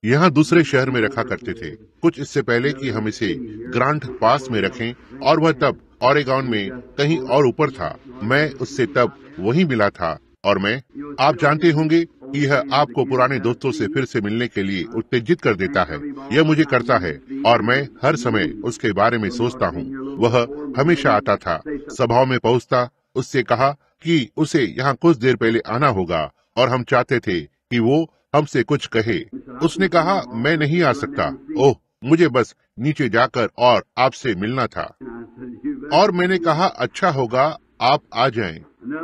यहाँ दूसरे शहर में रखा करते थे। कुछ इससे पहले कि हम इसे ग्रांट पास में रखें, और वह तब ओरेगॉन में कहीं और ऊपर था। मैं उससे तब वहीं मिला था, और आप जानते होंगे कि यह आपको पुराने दोस्तों से फिर से मिलने के लिए उत्तेजित कर देता है। यह मुझे करता है, और मैं हर समय उसके बारे में सोचता हूँ। वह हमेशा आता था, सभाओं में पहुँचता, उससे कहा कि उसे यहाँ कुछ देर पहले आना होगा, और हम चाहते थे कि वो हमसे कुछ कहे। उसने कहा, मैं नहीं आ सकता। ओह, मुझे बस नीचे जाकर और आपसे मिलना था। और मैंने कहा, अच्छा होगा, आप आ जाएं।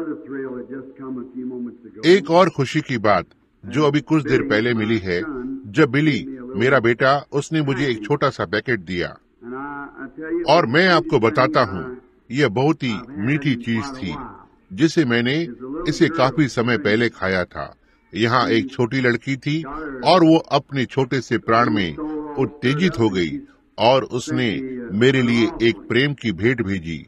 एक और खुशी की बात जो अभी कुछ देर पहले मिली है, जब बिली, मेरा बेटा, उसने मुझे एक छोटा सा पैकेट दिया, और मैं आपको बताता हूँ, यह बहुत ही मीठी चीज थी, जिसे मैंने इसे काफी समय पहले खाया था। यहाँ एक छोटी लड़की थी, और वो अपने छोटे से प्राण में उत्तेजित हो गई, और उसने मेरे लिए एक प्रेम की भेंट भेजी।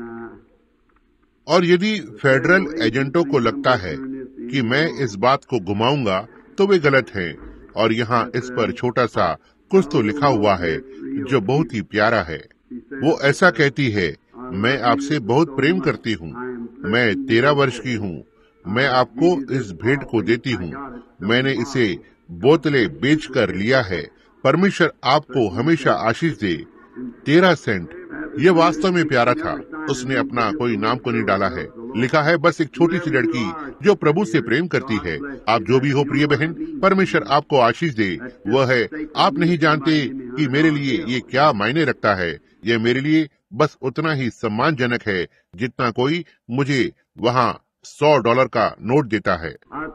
और यदि फेडरल एजेंटों को लगता है कि मैं इस बात को घुमाऊंगा, तो वे गलत हैं। और यहाँ इस पर छोटा सा कुछ तो लिखा हुआ है जो बहुत ही प्यारा है। वो ऐसा कहती है, मैं आपसे बहुत प्रेम करती हूँ, मैं 13 वर्ष की हूँ, मैं आपको इस भेंट को देती हूँ, मैंने इसे बोतलें बेचकर लिया है, परमेश्वर आपको हमेशा आशीष दे। 13 सेंट। यह वास्तव में प्यारा था। उसने अपना कोई नाम को नहीं डाला है, लिखा है बस एक छोटी सी लड़की जो प्रभु से प्रेम करती है। आप जो भी हो प्रिय बहन, परमेश्वर आपको आशीष दे। वह है, आप नहीं जानते कि मेरे लिए ये क्या मायने रखता है। यह मेरे लिए बस उतना ही सम्मानजनक है जितना कोई मुझे वहाँ $100 का नोट देता है।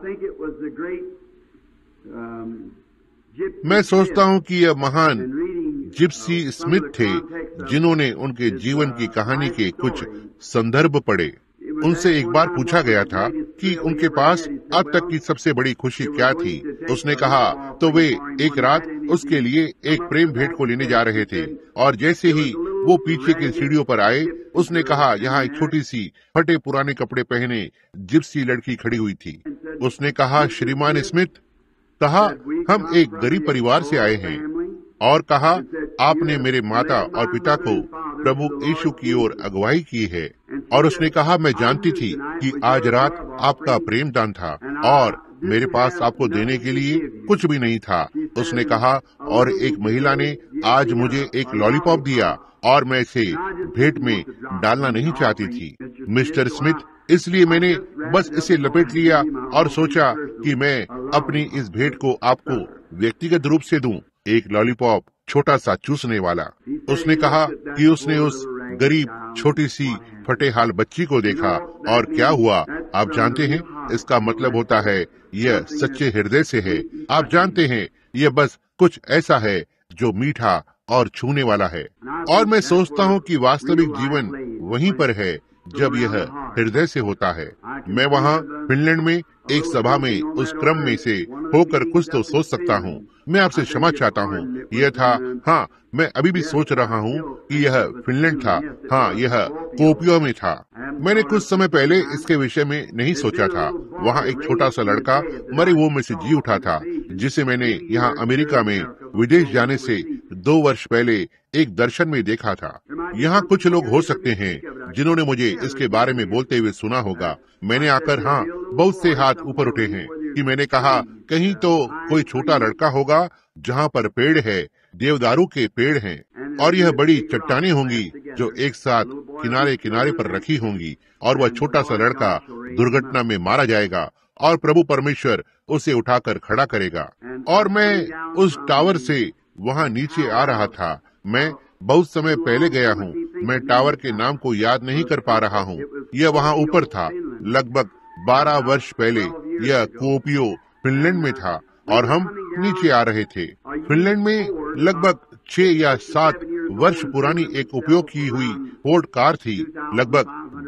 मैं सोचता हूँ कि यह महान जिप्सी स्मिथ थे जिन्होंने उनके जीवन की कहानी के कुछ संदर्भ पढ़े। उनसे एक बार पूछा गया था कि उनके पास अब तक की सबसे बड़ी खुशी क्या थी। उसने कहा, तो वे एक रात उसके लिए एक प्रेम भेंट को लेने जा रहे थे, और जैसे ही वो पीछे की सीढ़ियों पर आए, उसने कहा, यहाँ एक छोटी सी फटे पुराने कपड़े पहने जिप्सी लड़की खड़ी हुई थी। उसने कहा, श्रीमान स्मिथ, कहा, हम एक गरीब परिवार से आए हैं, और कहा, आपने मेरे माता और पिता को प्रभु यीशु की ओर अगुवाई की है। और उसने कहा, मैं जानती थी कि आज रात आपका प्रेम दान था, और मेरे पास आपको देने के लिए कुछ भी नहीं था। उसने कहा, और एक महिला ने आज मुझे एक लॉलीपॉप दिया, और मैं इसे भेंट में डालना नहीं चाहती थी मिस्टर स्मिथ, इसलिए मैंने बस इसे लपेट लिया और सोचा कि मैं अपनी इस भेंट को आपको व्यक्तिगत रूप से दूं, एक लॉलीपॉप, छोटा सा चूसने वाला। उसने कहा कि उसने उस गरीब छोटी सी फटेहाल बच्ची को देखा, और क्या हुआ आप जानते हैं, इसका मतलब होता है यह सच्चे हृदय से है। आप जानते हैं, यह बस कुछ ऐसा है जो मीठा और छूने वाला है। और मैं सोचता हूँ कि वास्तविक जीवन वहीं पर है जब यह हृदय से होता है। मैं वहाँ फिनलैंड में एक सभा में उस क्रम में से होकर कुछ तो सोच सकता हूँ। मैं आपसे क्षमा चाहता हूँ। यह था, हाँ, मैं अभी भी सोच रहा हूँ कि यह फिनलैंड था। हाँ, यह कोपियो में था। मैंने कुछ समय पहले इसके विषय में नहीं सोचा था। वहाँ एक छोटा सा लड़का मरे हुओं में से जी उठा था, जिसे मैंने यहाँ अमेरिका में विदेश जाने से 2 वर्ष पहले एक दर्शन में देखा था। यहाँ कुछ लोग हो सकते हैं जिन्होंने मुझे इसके बारे में बोलते हुए सुना होगा। मैंने आकर, हाँ, बहुत से हाथ ऊपर उठे हैं कि मैंने कहा, कहीं तो कोई छोटा लड़का होगा जहाँ पर पेड़ है, देवदारू के पेड़ हैं, और यह बड़ी चट्टानें होंगी जो एक साथ किनारे किनारे पर रखी होंगी, और वह छोटा सा लड़का दुर्घटना में मारा जाएगा, और प्रभु परमेश्वर उसे उठाकर खड़ा करेगा। और मैं उस टावर से वहाँ नीचे आ रहा था। मैं बहुत समय पहले गया हूँ। मैं टावर के नाम को याद नहीं कर पा रहा हूँ। यह वहाँ ऊपर था। लगभग 12 वर्ष पहले यह कोपियो फिनलैंड में था, और हम नीचे आ रहे थे। फिनलैंड में लगभग 6 या 7 वर्ष पुरानी एक उपयोग की हुई फोर्ड कार थी। लगभग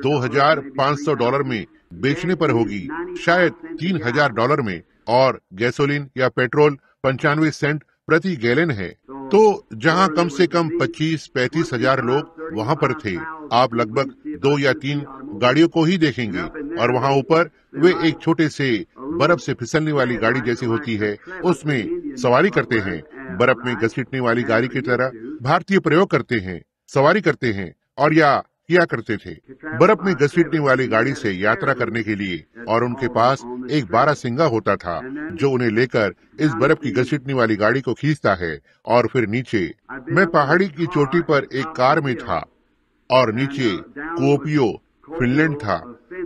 $2,500 में बेचने पर होगी, शायद $3,000 में, और गैसोलीन या पेट्रोल 95 सेंट प्रति गैलन है। तो जहाँ कम से कम 25-35 हजार लोग वहाँ पर थे, आप लगभग 2 या 3 गाड़ियों को ही देखेंगे, और वहाँ ऊपर वे एक छोटे से बर्फ से फिसलने वाली गाड़ी जैसी होती है, उसमें सवारी करते हैं। बर्फ में घसीटने वाली गाड़ी की तरह भारतीय प्रयोग करते हैं, सवारी करते हैं और या किया करते थे। बर्फ में घसीटने वाली गाड़ी से यात्रा करने के लिए, और उनके पास एक बारहसिंगा होता था जो उन्हें लेकर इस बर्फ की घसीटने वाली गाड़ी को खींचता है। और फिर नीचे मैं पहाड़ी की चोटी पर एक कार में था और नीचे कुओपियो, फिनलैंड था।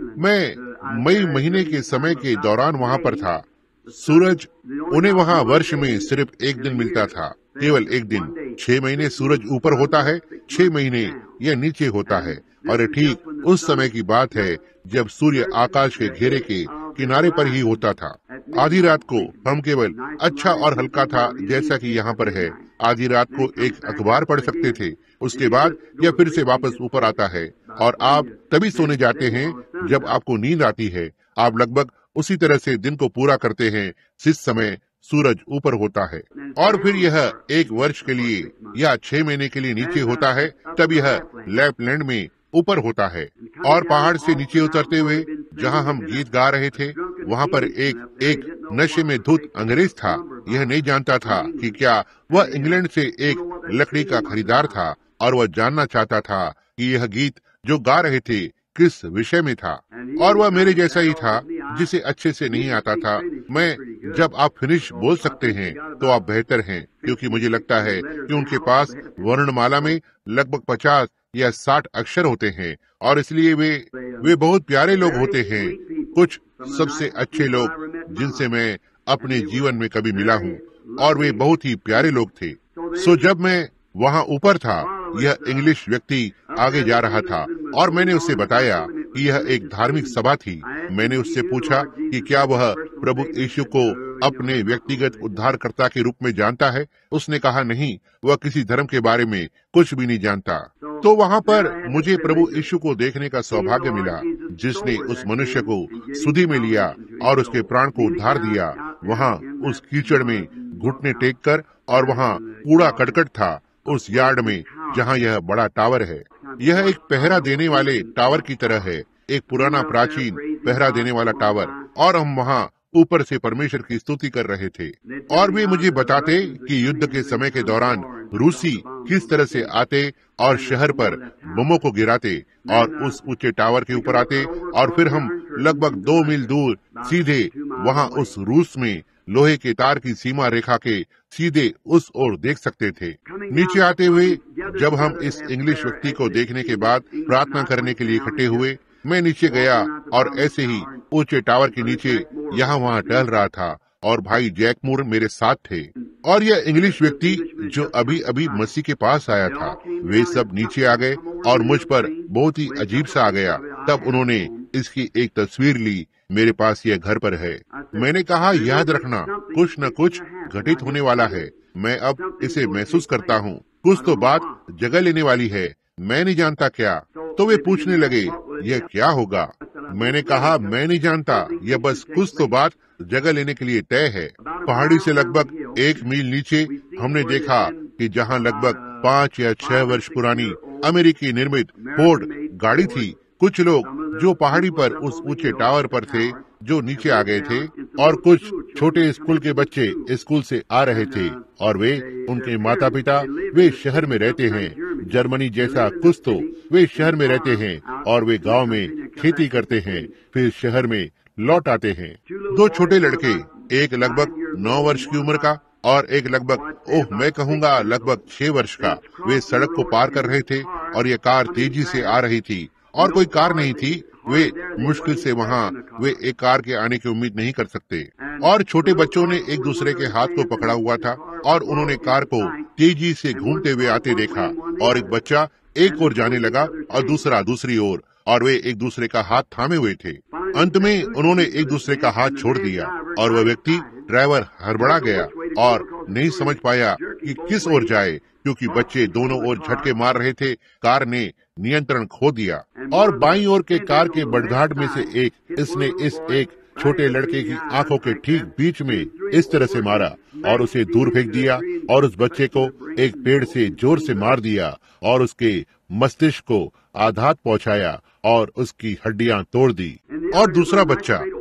मैं मई महीने के समय के दौरान वहां पर था। सूरज उन्हें वहां वर्ष में सिर्फ एक दिन मिलता था, केवल एक दिन। 6 महीने सूरज ऊपर होता है, 6 महीने यह नीचे होता है। और ठीक उस समय की बात है जब सूर्य आकाश के घेरे के किनारे पर ही होता था। आधी रात को हम केवल अच्छा और हल्का था, जैसा कि यहाँ पर है। आधी रात को एक अखबार पढ़ सकते थे, उसके बाद यह फिर से वापस ऊपर आता है और आप तभी सोने जाते हैं जब आपको नींद आती है। आप लगभग उसी तरह से दिन को पूरा करते हैं जिस समय सूरज ऊपर होता है। और फिर यह एक वर्ष के लिए या 6 महीने के लिए नीचे होता है, तब यह लैपलैंड में ऊपर होता है। और पहाड़ से नीचे उतरते हुए जहां हम गीत गा रहे थे, वहां पर एक नशे में धुत अंग्रेज था। यह नहीं जानता था कि क्या वह इंग्लैंड से एक लकड़ी का खरीदार था, और वह जानना चाहता था कि यह गीत जो गा रहे थे किस विषय में था। और वह मेरे जैसा ही था, जिसे अच्छे से नहीं आता था। मैं जब आप फिनिश बोल सकते हैं तो आप बेहतर हैं, क्योंकि मुझे लगता है कि उनके पास वर्णमाला में लगभग 50 या 60 अक्षर होते हैं, और इसलिए वे बहुत प्यारे लोग होते हैं। कुछ सबसे अच्छे लोग जिनसे मैं अपने जीवन में कभी मिला हूँ, और वे बहुत ही प्यारे लोग थे। सो जब मैं वहाँ ऊपर था, यह इंग्लिश व्यक्ति आगे जा रहा था और मैंने उससे बताया कि यह एक धार्मिक सभा थी। मैंने उससे पूछा कि क्या वह प्रभु यीशु को अपने व्यक्तिगत उद्धारकर्ता के रूप में जानता है। उसने कहा नहीं, वह किसी धर्म के बारे में कुछ भी नहीं जानता। तो वहाँ पर मुझे प्रभु यीशु को देखने का सौभाग्य मिला, जिसने उस मनुष्य को सुधि में लिया और उसके प्राण को उद्धार दिया। वहाँ उस कीचड़ में घुटने टेक कर, और वहाँ कूड़ा करकट था उस यार्ड में जहाँ यह बड़ा टावर है। यह एक पहरा देने वाले टावर की तरह है, एक पुराना प्राचीन पहरा देने वाला टावर। और हम वहाँ ऊपर से परमेश्वर की स्तुति कर रहे थे। और वे मुझे बताते कि युद्ध के समय के दौरान रूसी किस तरह से आते और शहर पर बमों को गिराते और उस ऊंचे टावर के ऊपर आते, और फिर हम लगभग 2 मील दूर सीधे वहाँ उस रूस में लोहे के तार की सीमा रेखा के सीधे उस ओर देख सकते थे। नीचे आते हुए जब हम इस इंग्लिश व्यक्ति को देखने के बाद प्रार्थना करने के लिए इकट्ठे हुए, मैं नीचे गया और ऐसे ही ऊंचे टावर के नीचे यहाँ वहाँ टहल रहा था, और भाई जैक मूर मेरे साथ थे। और यह इंग्लिश व्यक्ति जो अभी अभी मसीह के पास आया था, वे सब नीचे आ गए और मुझ पर बहुत ही अजीब सा आ गया। तब उन्होंने इसकी एक तस्वीर ली। मेरे पास यह घर पर है। मैंने कहा, याद रखना, कुछ न कुछ घटित होने वाला है। मैं अब इसे महसूस करता हूँ। कुछ तो बात जगह लेने वाली है, मैं नहीं जानता क्या। तो वे पूछने लगे, यह क्या होगा? मैंने कहा, मैं नहीं जानता, यह बस कुछ तो बात जगह लेने के लिए तय है। पहाड़ी से लगभग 1 मील नीचे हमने देखा कि जहाँ लगभग 5 या 6 वर्ष पुरानी अमेरिकी निर्मित फोर्ड गाड़ी थी। कुछ लोग जो पहाड़ी पर उस ऊंचे टावर पर थे, जो नीचे आ गए थे, और कुछ छोटे स्कूल के बच्चे स्कूल से आ रहे थे, और वे, उनके माता पिता, वे शहर में रहते हैं। जर्मनी जैसा कुछ तो वे शहर में रहते हैं और वे गांव में खेती करते हैं, फिर शहर में लौट आते हैं। 2 छोटे लड़के, एक लगभग 9 वर्ष की उम्र का और एक लगभग मैं कहूँगा लगभग 6 वर्ष का, वे सड़क को पार कर रहे थे और ये कार तेजी से आ रही थी और कोई कार नहीं थी। वे मुश्किल से वे एक कार के आने की उम्मीद नहीं कर सकते। और छोटे बच्चों ने एक दूसरे के हाथ को पकड़ा हुआ था और उन्होंने कार को तेजी से घूमते हुए आते देखा, और एक बच्चा एक ओर जाने लगा और दूसरा दूसरी ओर, और वे एक दूसरे का हाथ थामे हुए थे। अंत में उन्होंने एक दूसरे का हाथ छोड़ दिया और वह व्यक्ति, ड्राइवर, हड़बड़ा गया और नहीं समझ पाया कि किस ओर जाए, क्योंकि बच्चे दोनों ओर झटके मार रहे थे। कार ने नियंत्रण खो दिया और बाईं ओर के कार के बड़घाट में से इसने इस एक छोटे लड़के की आंखों के ठीक बीच में इस तरह से मारा और उसे दूर फेंक दिया, और उस बच्चे को एक पेड़ से जोर से मार दिया और उसके मस्तिष्क को आघात पहुंचाया और उसकी हड्डियां तोड़ दी। और दूसरा बच्चा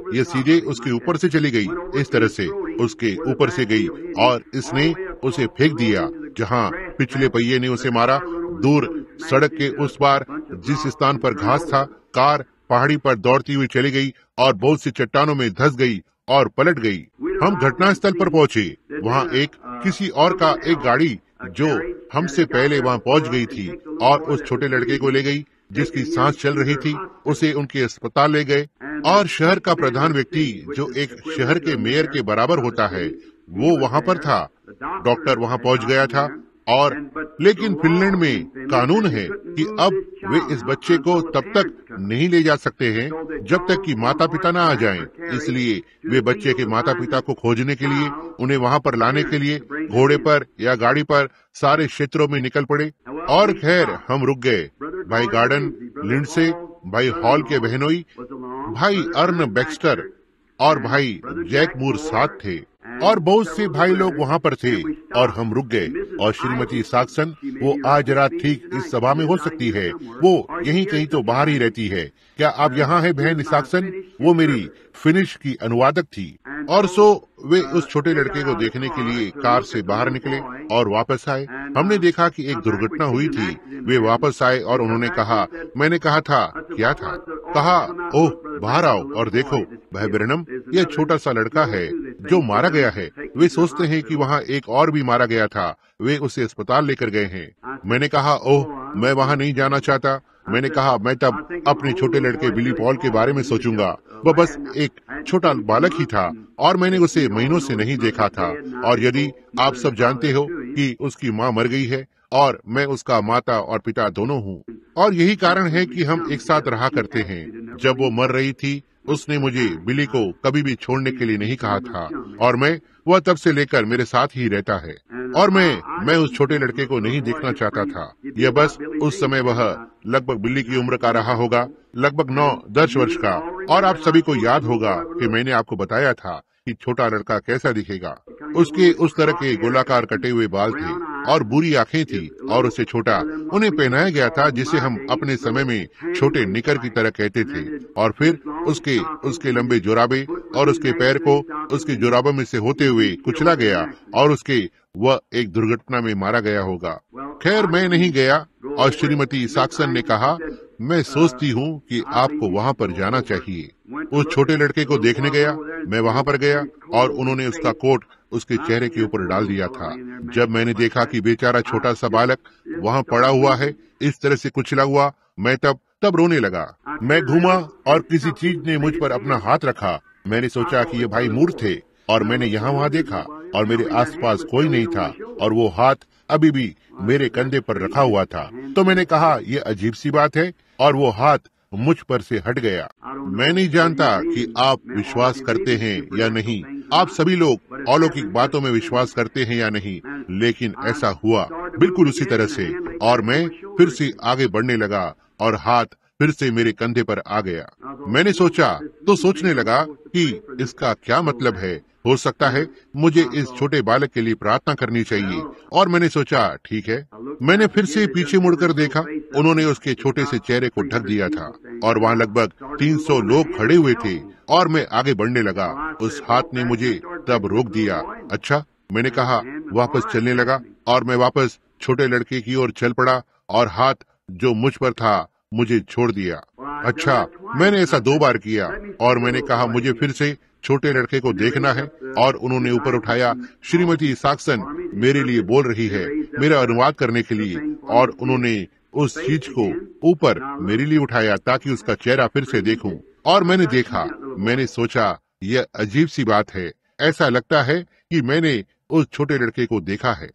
ये सीधे उसके ऊपर से चली गई, इस तरह से उसके ऊपर से गई और इसने उसे फेंक दिया जहाँ पिछले पहिए ने उसे मारा। दूर सड़क के उस पार जिस स्थान पर घास था, कार पहाड़ी पर दौड़ती हुई चली गई और बहुत सी चट्टानों में धंस गई और पलट गई। हम घटनास्थल पर पहुंचे। वहाँ किसी और का एक गाड़ी जो हमसे पहले वहाँ पहुंच गई थी और उस छोटे लड़के को ले गई जिसकी सांस चल रही थी। उसे उनके अस्पताल ले गए और शहर का प्रधान व्यक्ति जो एक शहर के मेयर के बराबर होता है, वो वहाँ पर था। डॉक्टर वहाँ पहुँच गया था और लेकिन फिनलैंड में कानून है कि अब वे इस बच्चे को तब तक नहीं ले जा सकते हैं जब तक कि माता पिता ना आ जाएं। इसलिए वे बच्चे के माता पिता को खोजने के लिए, उन्हें वहां पर लाने के लिए घोड़े पर या गाड़ी पर सारे क्षेत्रों में निकल पड़े। और खैर हम रुक गए। भाई गार्डन लिंडसे, भाई हॉल के बहनोई, भाई अर्न बैक्स्टर और भाई जैक मूर साथ थे और बहुत से भाई लोग वहाँ पर थे और हम रुक गए। और श्रीमती साक्सन, वो आज रात ठीक इस सभा में हो सकती है, वो यहीं कहीं तो बाहर ही रहती है। क्या आप यहाँ हैं बहन साक्सन? वो मेरी फिनिश की अनुवादक थी। और सो वे उस छोटे लड़के को देखने के लिए कार से बाहर निकले और वापस आए। हमने देखा कि एक दुर्घटना हुई थी। वे वापस आए और उन्होंने कहा, मैंने कहा था, क्या था? कहा, ओह बाहर आओ और देखो भाई ब्रैनम, यह छोटा सा लड़का है जो मारा गया है। वे सोचते हैं कि वहाँ एक और भी मारा गया था। वे उसे अस्पताल लेकर गए हैं। मैंने कहा, ओह मैं वहाँ नहीं जाना चाहता। मैंने कहा, मैं तब अपने छोटे लड़के बिली पॉल के बारे में सोचूंगा। वह बस एक छोटा बालक ही था और मैंने उसे महीनों से नहीं देखा था। और यदि आप सब जानते हो कि उसकी माँ मर गई है और मैं उसका माता और पिता दोनों हूँ, और यही कारण है कि हम एक साथ रहा करते हैं। जब वो मर रही थी, उसने मुझे बिली को कभी भी छोड़ने के लिए नहीं कहा था और वह तब से लेकर मेरे साथ ही रहता है। और मैं उस छोटे लड़के को नहीं देखना चाहता था। यह बस उस समय वह लगभग बिल्ली की उम्र का रहा होगा, लगभग 9-10 वर्ष का। और आप सभी को याद होगा कि मैंने आपको बताया था कि छोटा लड़का कैसा दिखेगा। उसके उस तरह के गोलाकार कटे हुए बाल थे और बुरी आंखें थी और उसे छोटा उन्हें पहनाया गया था जिसे हम अपने समय में छोटे निकर की तरह कहते थे। और फिर उसके लंबे जोराबे और उसके पैर को उसके जोराबों में से होते हुए कुचला गया और वह एक दुर्घटना में मारा गया होगा। खैर मैं नहीं गया और श्रीमती साक्सन ने कहा, मैं सोचती हूँ कि आपको वहाँ पर जाना चाहिए। उस छोटे लड़के को देखने गया। मैं वहाँ पर गया और उन्होंने उसका कोट उसके चेहरे के ऊपर डाल दिया था। जब मैंने देखा कि बेचारा छोटा सा बालक वहाँ पड़ा हुआ है, इस तरह से कुचला हुआ, मैं तब रोने लगा। मैं घूमा और किसी चीज ने मुझ पर अपना हाथ रखा। मैंने सोचा कि ये भाई मूर थे और मैंने यहाँ वहाँ देखा और मेरे आसपास कोई नहीं था और वो हाथ अभी भी मेरे कंधे पर रखा हुआ था। तो मैंने कहा, ये अजीब सी बात है, और वो हाथ मुझ पर से हट गया। मैं नहीं जानता कि आप विश्वास करते हैं या नहीं, आप सभी लोग अलौकिक बातों में विश्वास करते हैं या नहीं, लेकिन ऐसा हुआ बिल्कुल उसी तरह से। और मैं फिर से आगे बढ़ने लगा और हाथ फिर से मेरे कंधे पर आ गया। मैंने सोचने लगा कि इसका क्या मतलब है। हो सकता है मुझे इस छोटे बालक के लिए प्रार्थना करनी चाहिए। और मैंने सोचा, ठीक है। मैंने फिर से पीछे मुड़कर देखा। उन्होंने उसके छोटे से चेहरे को ढक दिया था और वहाँ लगभग 300 लोग खड़े हुए थे और मैं आगे बढ़ने लगा। उस हाथ ने मुझे तब रोक दिया। अच्छा, मैंने कहा, वापस चलने लगा और मैं वापस छोटे लड़के की ओर चल पड़ा और हाथ जो मुझ पर था मुझे छोड़ दिया। अच्छा, मैंने ऐसा 2 बार किया और मैंने कहा, मुझे फिर से छोटे लड़के को देखना है। और उन्होंने ऊपर उठाया। श्रीमती साक्सन मेरे लिए बोल रही है, मेरा अनुवाद करने के लिए, और उन्होंने उस चीज को ऊपर मेरे लिए उठाया ताकि उसका चेहरा फिर से देखूं। और मैंने देखा। मैंने सोचा, यह अजीब सी बात है, ऐसा लगता है कि मैंने उस छोटे लड़के को देखा है।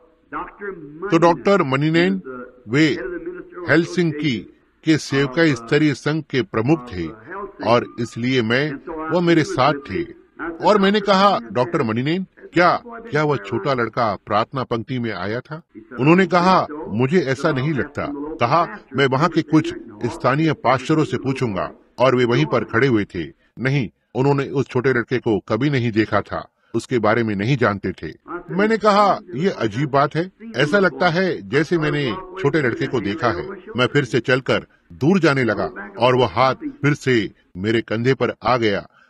तो डॉक्टर मनीनेन, वे हेलसिंकी के सेवकाई स्तरीय संघ के प्रमुख थे और इसलिए वह मेरे साथ थे। और मैंने कहा, डॉक्टर मनीनेन, क्या वह छोटा लड़का प्रार्थना पंक्ति में आया था? उन्होंने कहा, मुझे ऐसा नहीं लगता। कहा, मैं वहाँ के कुछ स्थानीय पास्टरों से पूछूंगा। और वे वहीं पर खड़े हुए थे। नहीं, उन्होंने उस छोटे लड़के को कभी नहीं देखा था, उसके बारे में नहीं जानते थे। मैंने कहा, यह अजीब बात है, ऐसा लगता है जैसे मैंने छोटे लड़के को देखा है। मैं फिर से चलकर दूर जाने लगा और वह हाथ फिर से मेरे कंधे पर आ गया।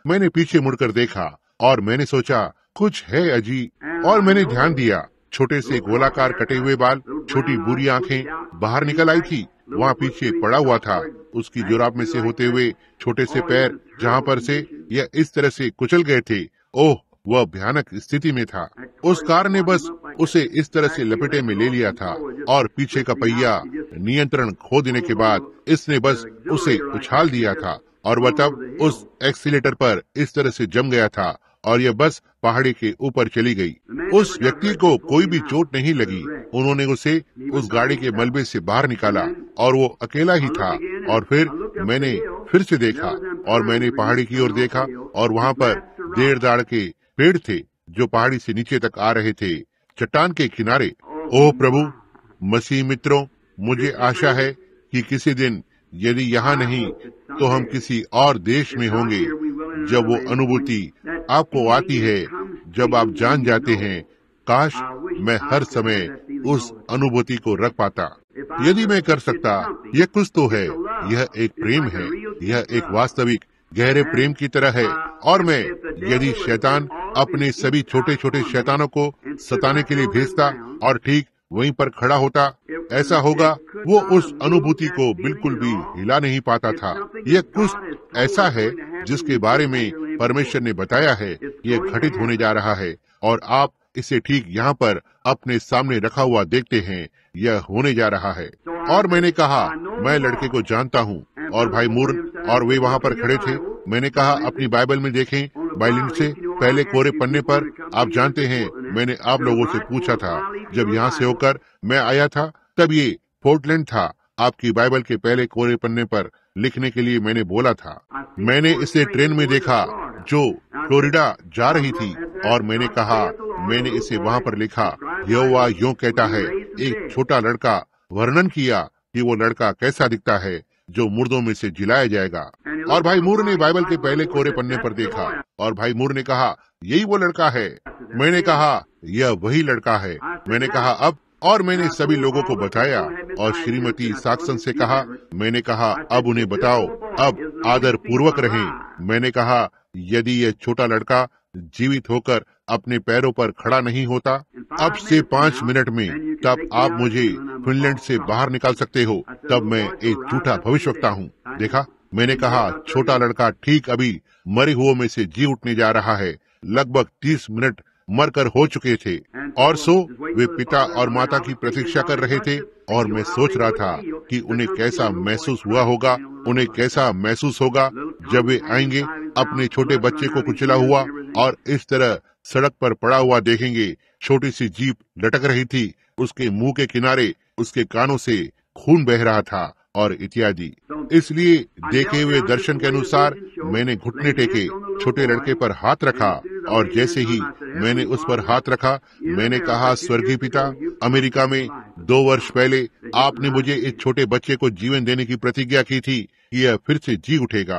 मैंने पीछे मुड़कर देखा और मैंने सोचा कुछ है अजीब, और मैंने ध्यान दिया छोटे से गोलाकार कटे हुए बाल, छोटी बुरी आंखें बाहर निकल आई थी। वहाँ पीछे पड़ा हुआ था, उसकी जुराब में से होते हुए छोटे से पैर जहाँ पर से यह इस तरह से कुचल गए थे। ओह, वह भयानक स्थिति में था। उस कार ने बस उसे इस तरह से लपेटे में ले लिया था और पीछे का पहिया नियंत्रण खो देने के बाद इसने बस उसे उछाल दिया था और वह तब उस एक्सीलेटर पर इस तरह से जम गया था और यह बस पहाड़ी के ऊपर चली गई। उस व्यक्ति को कोई भी चोट नहीं लगी। उन्होंने उसे उस गाड़ी के मलबे से बाहर निकाला और वो अकेला ही था। और फिर मैंने फिर से देखा और मैंने पहाड़ी की ओर देखा और वहाँ पर देवदार के पेड़ थे जो पहाड़ी से नीचे तक आ रहे थे, चट्टान के किनारे। ओह प्रभु, मसीह मित्रों, मुझे आशा है कि किसी दिन यदि यहाँ नहीं तो हम किसी और देश में होंगे जब वो अनुभूति आपको आती है, जब आप जान जाते हैं। काश मैं हर समय उस अनुभूति को रख पाता। यदि मैं कर सकता, यह कुछ तो है, यह एक प्रेम है, यह एक वास्तविक गहरे प्रेम की तरह है। और मैं, यदि शैतान अपने सभी छोटे छोटे शैतानों को सताने के लिए भेजता और ठीक वहीं पर खड़ा होता, ऐसा होगा वो उस अनुभूति को बिल्कुल भी हिला नहीं पाता था। यह कुछ ऐसा है जिसके बारे में परमेश्वर ने बताया है, यह घटित होने जा रहा है और आप इसे ठीक यहाँ पर अपने सामने रखा हुआ देखते हैं। यह होने जा रहा है। और मैंने कहा, मैं लड़के को जानता हूँ, और भाई मूर और वे वहाँ पर खड़े थे। मैंने कहा, अपनी बाइबल में देखें, बाइलिन से पहले कोरे पन्ने पर। आप जानते हैं, मैंने आप लोगों से पूछा था, जब यहाँ से होकर मैं आया था तब ये पोर्टलैंड था। आपकी बाइबल के पहले कोरे पन्ने पर लिखने के लिए मैंने बोला था। मैंने इसे ट्रेन में देखा जो फ्लोरिडा जा रही थी और मैंने कहा, मैंने इसे वहाँ पर लिखा, यहोवा यूं कहता है। एक छोटा लड़का वर्णन किया कि वो लड़का कैसा दिखता है जो मुर्दों में से जिलाया जाएगा। और भाई मूर ने बाइबल के पहले कोरे पन्ने पर देखा और भाई मूर ने कहा, यही वो लड़का है। मैंने कहा, यह वही लड़का है। मैंने कहा, अब, और मैंने सभी लोगों को बताया और श्रीमती साक्सन से कहा, मैंने कहा, अब उन्हें बताओ, अब आदर पूर्वक रहें। मैंने कहा, यदि यह छोटा लड़का जीवित होकर अपने पैरों पर खड़ा नहीं होता अब से 5 मिनट में, तब आप मुझे फिनलैंड से बाहर निकाल सकते हो। तब मैं एक झूठा भविष्यवक्ता हूँ। देखा, मैंने कहा, छोटा लड़का ठीक अभी मरे हुओं में से जी उठने जा रहा है। लगभग 30 मिनट मरकर हो चुके थे और सो वे पिता और माता की प्रतीक्षा कर रहे थे। और मैं सोच रहा था कि उन्हें कैसा महसूस हुआ होगा, उन्हें कैसा महसूस होगा जब वे आएंगे, अपने छोटे बच्चे को कुचला हुआ और इस तरह सड़क पर पड़ा हुआ देखेंगे। छोटी सी जीप लटक रही थी, उसके मुंह के किनारे उसके कानों से खून बह रहा था और इत्यादि। इसलिए देखे हुए दर्शन के अनुसार मैंने घुटने टेके, छोटे लड़के पर हाथ रखा और जैसे ही मैंने उस पर हाथ रखा, मैंने कहा, स्वर्गीय पिता, अमेरिका में 2 वर्ष पहले आपने मुझे इस छोटे बच्चे को जीवन देने की प्रतिज्ञा की थी कि यह फिर से जी उठेगा।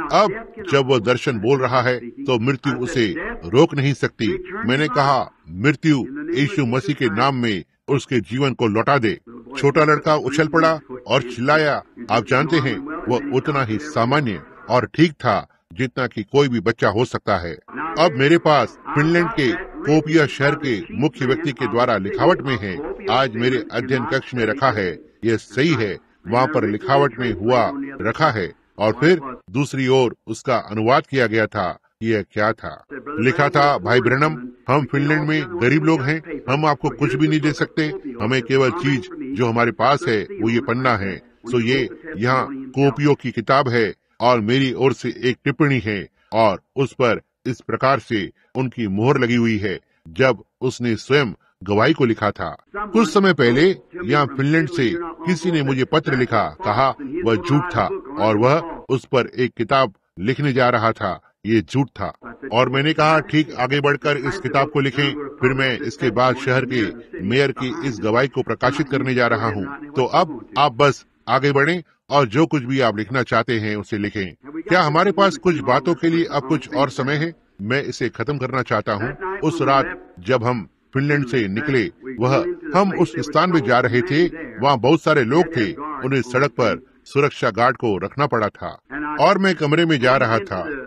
अब जब वह दर्शन बोल रहा है तो मृत्यु उसे रोक नहीं सकती। मैंने कहा, मृत्यु यीशु मसीह के नाम में उसके जीवन को लौटा दे। छोटा लड़का उछल पड़ा और चिल्लाया। आप जानते हैं, वह उतना ही सामान्य और ठीक था जितना कि कोई भी बच्चा हो सकता है। अब मेरे पास फिनलैंड के कोपिया शहर के मुख्य व्यक्ति के द्वारा लिखावट में है, आज मेरे अध्ययन कक्ष में रखा है। यह सही है, वहाँ पर लिखावट में हुआ रखा है। और फिर दूसरी ओर उसका अनुवाद किया गया था। यह क्या था? लिखा था, भाई ब्रैनम, हम फिनलैंड में गरीब लोग हैं, हम आपको कुछ भी नहीं दे सकते। हमें केवल चीज जो हमारे पास है वो ये पन्ना है। सो ये यहाँ कोपियों की किताब है और मेरी ओर से एक टिप्पणी है और उस पर इस प्रकार से उनकी मोहर लगी हुई है जब उसने स्वयं गवाही को लिखा था। कुछ समय पहले यहाँ फिनलैंड से किसी ने मुझे पत्र लिखा, कहा वह झूठ था और वह उस पर एक किताब लिखने जा रहा था। ये झूठ था। और मैंने कहा, ठीक आगे बढ़कर इस किताब को लिखें। फिर मैं इसके बाद शहर के मेयर की इस गवाही को प्रकाशित करने जा रहा हूँ। तो अब आप बस आगे बढ़ें और जो कुछ भी आप लिखना चाहते हैं उसे लिखें। क्या हमारे पास कुछ बातों के लिए अब कुछ और समय है? मैं इसे खत्म करना चाहता हूँ। उस रात जब हम फिनलैंड से निकले, हम उस स्थान में जा रहे थे, वहाँ बहुत सारे लोग थे। उन्हें सड़क पर सुरक्षा गार्ड को रखना पड़ा था और मैं कमरे में जा रहा था।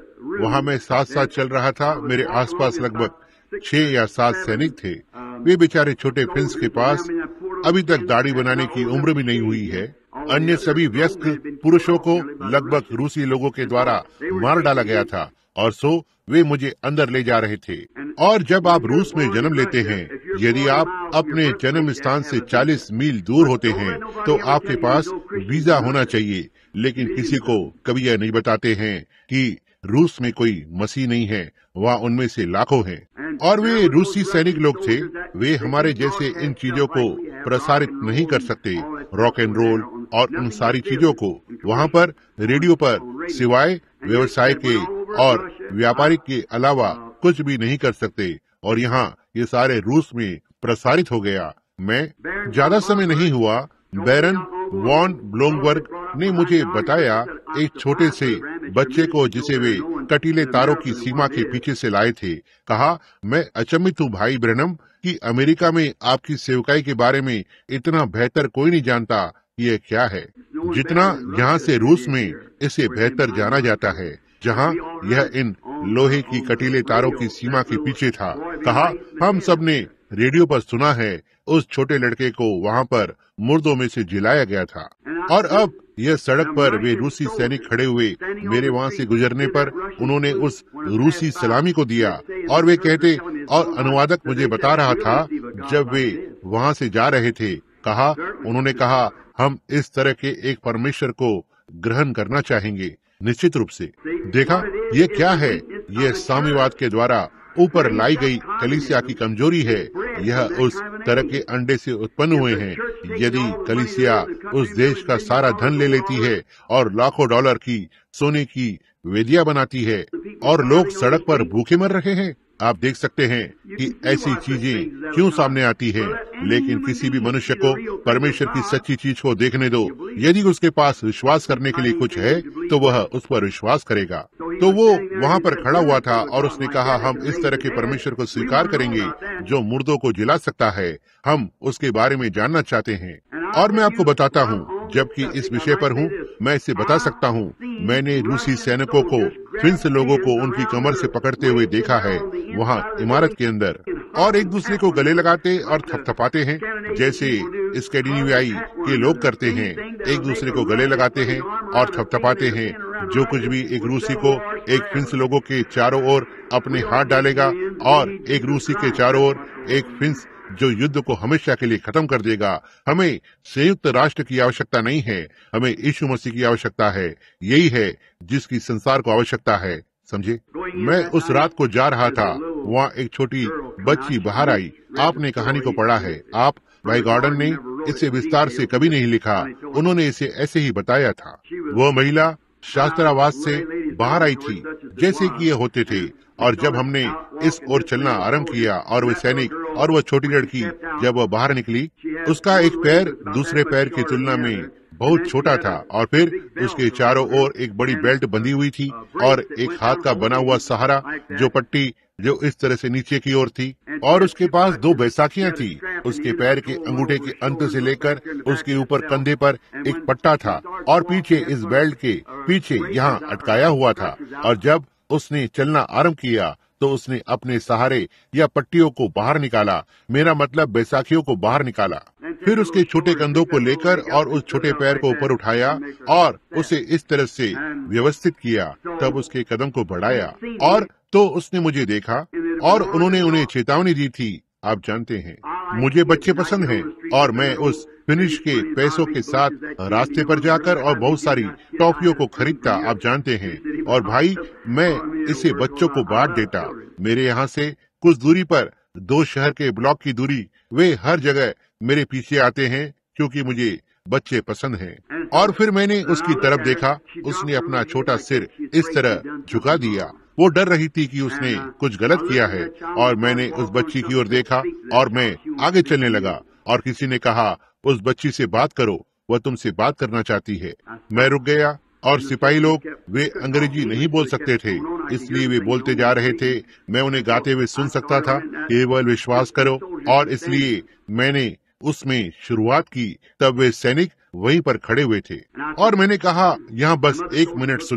वहाँ मैं साथ साथ चल रहा था। मेरे आसपास लगभग 6 या 7 सैनिक थे। वे बेचारे छोटे फिंस के पास अभी तक दाढ़ी बनाने की उम्र भी नहीं हुई है। अन्य सभी वयस्क पुरुषों को लगभग रूसी लोगों के द्वारा मार डाला गया था और सो वे मुझे अंदर ले जा रहे थे। और जब आप रूस में जन्म लेते हैं, यदि आप अपने जन्म स्थान से 40 मील दूर होते हैं तो आपके पास वीजा होना चाहिए। लेकिन किसी को कभी यह नहीं बताते हैं कि रूस में कोई मसीह नहीं है, वहाँ उनमें से लाखों हैं। और वे रूसी सैनिक लोग थे। वे हमारे जैसे इन चीजों को प्रसारित नहीं कर सकते, रॉक एंड रोल और उन सारी चीजों को वहाँ पर रेडियो पर सिवाय व्यवसाय के और व्यापारिक के अलावा कुछ भी नहीं कर सकते। और यहाँ ये सारे रूस में प्रसारित हो गया। मैं ज्यादा समय नहीं हुआ, बैरन वॉन ब्लूमबर्ग ने मुझे बताया एक छोटे से बच्चे को जिसे वे कटीले तारों की सीमा के पीछे से लाए थे। कहा, मैं अचंभित हूँ भाई ब्रैनम कि अमेरिका में आपकी सेवकाई के बारे में इतना बेहतर कोई नहीं जानता कि यह क्या है, जितना यहाँ से रूस में इसे बेहतर जाना जाता है, जहाँ यह इन लोहे की कटीले तारों की सीमा के पीछे था। कहा, हम सब ने रेडियो पर सुना है उस छोटे लड़के को वहाँ पर मुर्दों में से जिलाया गया था। और अब यह सड़क पर वे रूसी सैनिक खड़े हुए। मेरे वहाँ से गुजरने पर उन्होंने उस रूसी सलामी को दिया और वे कहते, और अनुवादक मुझे बता रहा था जब वे वहाँ से जा रहे थे, कहा, उन्होंने कहा, हम इस तरह के एक परमेश्वर को ग्रहण करना चाहेंगे। निश्चित रूप से। देखा, ये क्या है? यह साम्यवाद के द्वारा ऊपर लाई गई कलीसिया की कमजोरी है। यह उस तरह के अंडे से उत्पन्न हुए हैं। यदि कलीसिया उस देश का सारा धन ले लेती है और लाखों डॉलर की सोने की वेदियां बनाती है और लोग सड़क पर भूखे मर रहे हैं, आप देख सकते हैं कि ऐसी चीजें क्यों सामने आती हैं। लेकिन किसी भी मनुष्य को परमेश्वर की सच्ची चीज को देखने दो। यदि उसके पास विश्वास करने के लिए कुछ है तो वह उस पर विश्वास करेगा। तो वो वहाँ पर खड़ा हुआ था और उसने कहा, हम इस तरह के परमेश्वर को स्वीकार करेंगे जो मुर्दों को जिला सकता है। हम उसके बारे में जानना चाहते हैं। और मैं आपको बताता हूँ, जबकि इस विषय पर हूँ, मैं इसे बता सकता हूँ। मैंने रूसी सैनिकों को, फिंस लोगों को उनकी कमर से पकड़ते हुए देखा है वहाँ इमारत के अंदर, और एक दूसरे को गले लगाते और थपथपाते हैं जैसे स्कैंडिनेवियाई के लोग करते हैं। एक दूसरे को गले लगाते हैं और थपथपाते हैं। जो कुछ भी एक रूसी को एक फिंस लोगों के चारों ओर अपने हाथ डालेगा और एक रूसी के चारों ओर एक फिंस जो युद्ध को हमेशा के लिए खत्म कर देगा। हमें संयुक्त राष्ट्र की आवश्यकता नहीं है, हमें यीशु मसीह की आवश्यकता है। यही है जिसकी संसार को आवश्यकता है। समझे? मैं उस रात को जा रहा था, वहाँ एक छोटी बच्ची बाहर आई। आपने कहानी को पढ़ा है। आप भाई गॉर्डन ने इसे विस्तार से कभी नहीं लिखा, उन्होंने इसे ऐसे ही बताया था। वह महिला शास्त्रावास से बाहर आई थी जैसे कि ये होते थे। और जब हमने इस ओर चलना आरंभ किया और वह सैनिक और वह छोटी लड़की जब वह बाहर निकली, उसका एक पैर दूसरे पैर की तुलना में बहुत छोटा था और फिर उसके चारों ओर एक बड़ी बेल्ट बंधी हुई थी और एक हाथ का बना हुआ सहारा, जो पट्टी जो इस तरह से नीचे की ओर थी, और उसके पास 2 बैसाखियां थी। उसके पैर के अंगूठे के अंत से लेकर उसके ऊपर कंधे पर एक पट्टा था और पीछे इस बेल्ट के पीछे यहाँ अटकाया हुआ था। और जब उसने चलना आरंभ किया तो उसने अपने सहारे या पट्टियों को बाहर निकाला, मेरा मतलब बैसाखियों को बाहर निकाला। फिर उसके छोटे कंधों को लेकर और उस छोटे पैर को ऊपर उठाया और उसे इस तरह से व्यवस्थित किया। तब उसके कदम को बढ़ाया और तो उसने मुझे देखा और उन्होंने उन्हें चेतावनी दी थी। आप जानते हैं, मुझे बच्चे पसंद हैं और मैं उस फिनिश के पैसों के साथ रास्ते पर जाकर और बहुत सारी टॉफियों को खरीदता, आप जानते हैं। और भाई, मैं इसे बच्चों को बांट देता। मेरे यहाँ से कुछ दूरी पर 2 शहर के ब्लॉक की दूरी, वे हर जगह मेरे पीछे आते हैं क्योंकि मुझे बच्चे पसंद हैं। और फिर मैंने उसकी तरफ देखा, उसने अपना छोटा सिर इस तरह झुका दिया। वो डर रही थी कि उसने कुछ गलत किया है। और मैंने उस बच्ची की ओर देखा और मैं आगे चलने लगा और किसी ने कहा, उस बच्ची से बात करो, वह तुमसे बात करना चाहती है। मैं रुक गया और सिपाही लोग, वे अंग्रेजी नहीं बोल सकते थे, इसलिए वे बोलते जा रहे थे। मैं उन्हें गाते हुए सुन सकता था, केवल विश्वास करो। और इसलिए मैंने उसमें शुरुआत की। तब वे सैनिक वहीं पर खड़े हुए थे और मैंने कहा, यहाँ बस 1 मिनट सुनना।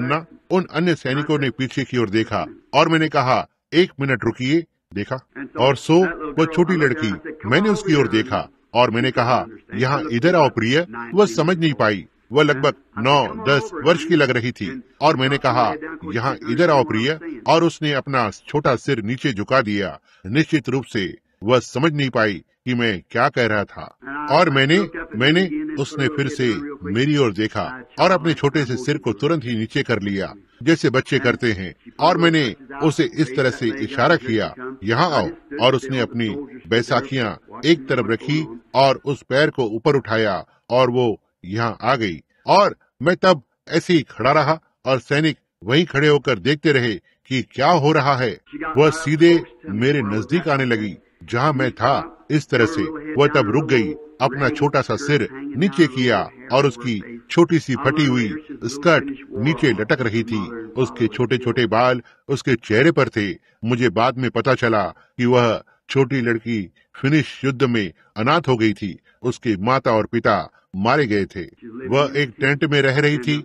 उन अन्य सैनिकों ने पीछे की ओर देखा और मैंने कहा, 1 मिनट रुकिए। देखा और सो वह छोटी लड़की, मैंने उसकी ओर देखा और मैंने कहा, यहाँ इधर आओ प्रिय। वह समझ नहीं पाई। वह लगभग 9-10 वर्ष की लग रही थी और मैंने कहा, यहाँ इधर आओ प्रिय, और उसने अपना छोटा सिर नीचे झुका दिया। निश्चित रूप से वह समझ नहीं पाई कि मैं क्या कह रहा था। और मैंने उसने फिर से मेरी ओर देखा और अपने छोटे से सिर को तुरंत ही नीचे कर लिया, जैसे बच्चे करते हैं, और मैंने उसे इस तरह से इशारा किया, यहाँ आओ। और उसने अपनी बैसाखियां एक तरफ रखी और उस पैर को ऊपर उठाया और वो यहाँ आ गई। और मैं तब ऐसे ही खड़ा रहा और सैनिक वहीं खड़े होकर देखते रहे कि क्या हो रहा है। वह सीधे मेरे नजदीक आने लगी जहाँ मैं था। इस तरह से वह तब रुक गई, अपना छोटा सा सिर नीचे किया और उसकी छोटी सी फटी हुई स्कर्ट नीचे लटक रही थी। उसके छोटे छोटे बाल उसके चेहरे पर थे। मुझे बाद में पता चला कि वह छोटी लड़की फिनिश युद्ध में अनाथ हो गई थी। उसके माता और पिता मारे गए थे। वह एक टेंट में रह रही थी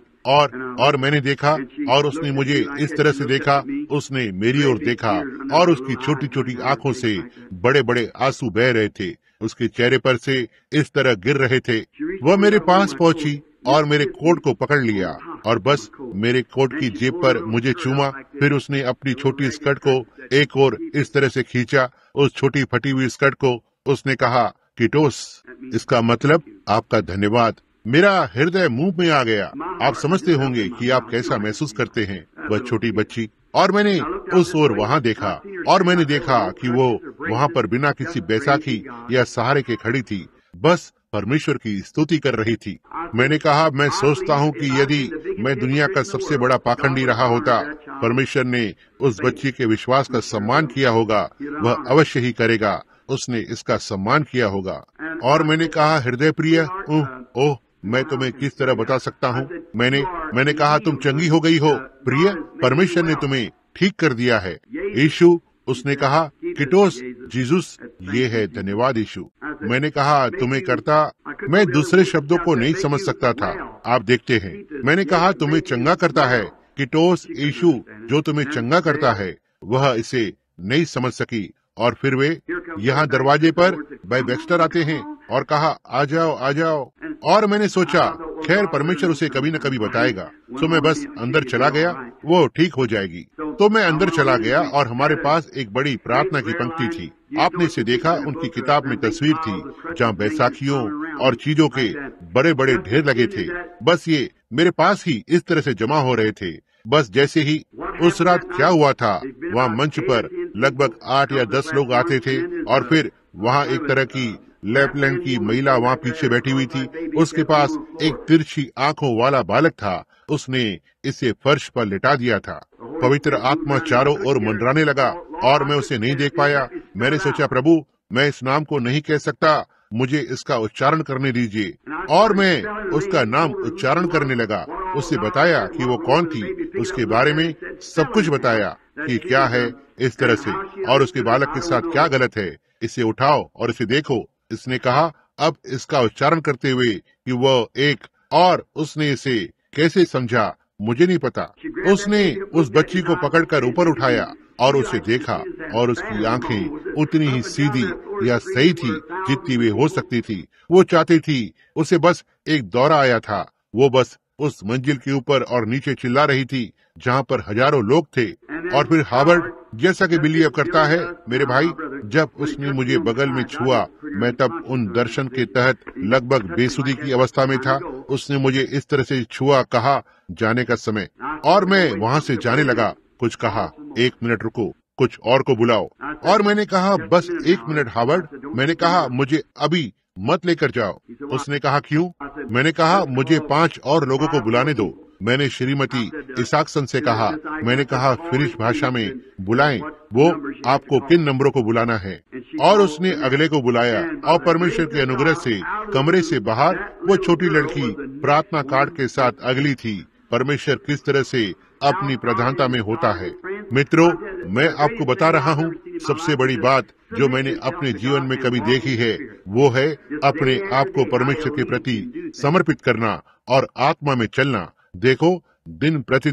और मैंने देखा और उसने मुझे इस तरह से देखा। उसने मेरी ओर देखा और उसकी छोटी छोटी आंखों से बड़े बड़े आंसू बह रहे थे। उसके चेहरे पर से इस तरह गिर रहे थे। वह मेरे पास पहुंची और मेरे कोट को पकड़ लिया और बस मेरे कोट की जेब पर मुझे चूमा। फिर उसने अपनी छोटी स्कर्ट को एक और इस तरह से खींचा, उस छोटी फटी हुई स्कर्ट को। उसने कहा, कीटोस, इसका मतलब आपका धन्यवाद। मेरा हृदय मुंह में आ गया। आप समझते होंगे कि आप कैसा महसूस करते हैं, वह छोटी बच्ची। और मैंने उस ओर वहाँ देखा और मैंने देखा कि वो वहाँ पर बिना किसी बैसाखी या सहारे के खड़ी थी, बस परमेश्वर की स्तुति कर रही थी। मैंने कहा, मैं सोचता हूँ कि यदि मैं दुनिया का सबसे बड़ा पाखंडी रहा होता, परमेश्वर ने उस बच्ची के विश्वास का सम्मान किया होगा। वह अवश्य ही करेगा। उसने इसका सम्मान किया होगा। और मैंने कहा, हृदय प्रिय, ओह, मैं तुम्हें किस तरह बता सकता हूँ। मैंने कहा, तुम चंगी हो गई हो प्रिय, परमेश्वर ने तुम्हें ठीक कर दिया है। यीशु, उसने कहा, कीटोस, जीसस, ये है धन्यवाद यीशु। मैंने कहा, तुम्हें करता। मैं दूसरे शब्दों को नहीं समझ सकता था। आप देखते हैं, मैंने कहा, तुम्हें चंगा करता है कीटोस, यीशु जो तुम्हें चंगा करता है। वह इसे नहीं समझ सकी। और फिर वे यहाँ दरवाजे पर बाय बैक्स्टर आते हैं और कहा, आ जाओ, आ जाओ। और मैंने सोचा, खैर परमेश्वर उसे कभी न कभी बताएगा। तो मैं बस अंदर चला गया, वो ठीक हो जाएगी। तो मैं अंदर चला गया और हमारे पास एक बड़ी प्रार्थना की पंक्ति थी। आपने इसे देखा, उनकी किताब में तस्वीर थी जहाँ बैसाखियों और चीजों के बड़े बड़े ढेर लगे थे। बस ये मेरे पास ही इस तरह से जमा हो रहे थे। बस जैसे ही उस रात क्या हुआ था, वहाँ मंच पर लगभग 8 या 10 लोग आते थे और फिर वहाँ एक तरह की लेफ्टिनेंट की महिला वहाँ पीछे बैठी हुई थी। उसके पास एक तिरछी आंखों वाला बालक था। उसने इसे फर्श पर लिटा दिया था। पवित्र आत्मा चारों ओर मंडराने लगा और मैं उसे नहीं देख पाया। मैंने सोचा, प्रभु, मैं इस नाम को नहीं कह सकता, मुझे इसका उच्चारण करने दीजिए। और मैं उसका नाम उच्चारण करने लगा। उससे बताया कि वो कौन थी, उसके बारे में सब कुछ बताया कि क्या है इस तरह से और उसके बालक के साथ क्या गलत है। इसे उठाओ और इसे देखो। इसने कहा, अब इसका उच्चारण करते हुए कि वो एक, और उसने इसे कैसे समझा मुझे नहीं पता। उसने उस बच्ची को पकड़कर ऊपर उठाया और उसे देखा और उसकी आंखें उतनी ही सीधी या सही थी जितनी वे हो सकती थी। वो चाहती थी, उसे बस एक दौरा आया था। वो बस उस मंजिल के ऊपर और नीचे चिल्ला रही थी जहाँ पर हजारों लोग थे। और फिर हावर्ड, जैसा कि बिलीव करता है मेरे भाई, जब उसने मुझे बगल में छुआ, मैं तब उन दर्शन के तहत लगभग बेसुधी की अवस्था में था। उसने मुझे इस तरह से छुआ, कहा, जाने का समय। और मैं वहाँ से जाने लगा। कुछ कहा, 1 मिनट रुको, कुछ और को बुलाओ। और मैंने कहा, बस 1 मिनट हावर्ड। मैंने कहा, मुझे अभी मत लेकर जाओ। उसने कहा, क्यों? मैंने कहा, मुझे 5 और लोगों को बुलाने दो। मैंने श्रीमती इसाकसन से कहा, मैंने कहा, फिनिश भाषा में बुलाएं, वो आपको किन नंबरों को बुलाना है। और उसने अगले को बुलाया और परमेश्वर के अनुग्रह से कमरे से बाहर वो छोटी लड़की प्रार्थना कार्ड के साथ अगली थी। परमेश्वर किस तरह से अपनी प्रधानता में होता है। मित्रों, मैं आपको बता रहा हूँ, सबसे बड़ी बात जो मैंने अपने जीवन में कभी देखी है वो है अपने आप को परमेश्वर के प्रति समर्पित करना और आत्मा में चलना। देखो, दिन प्रतिदिन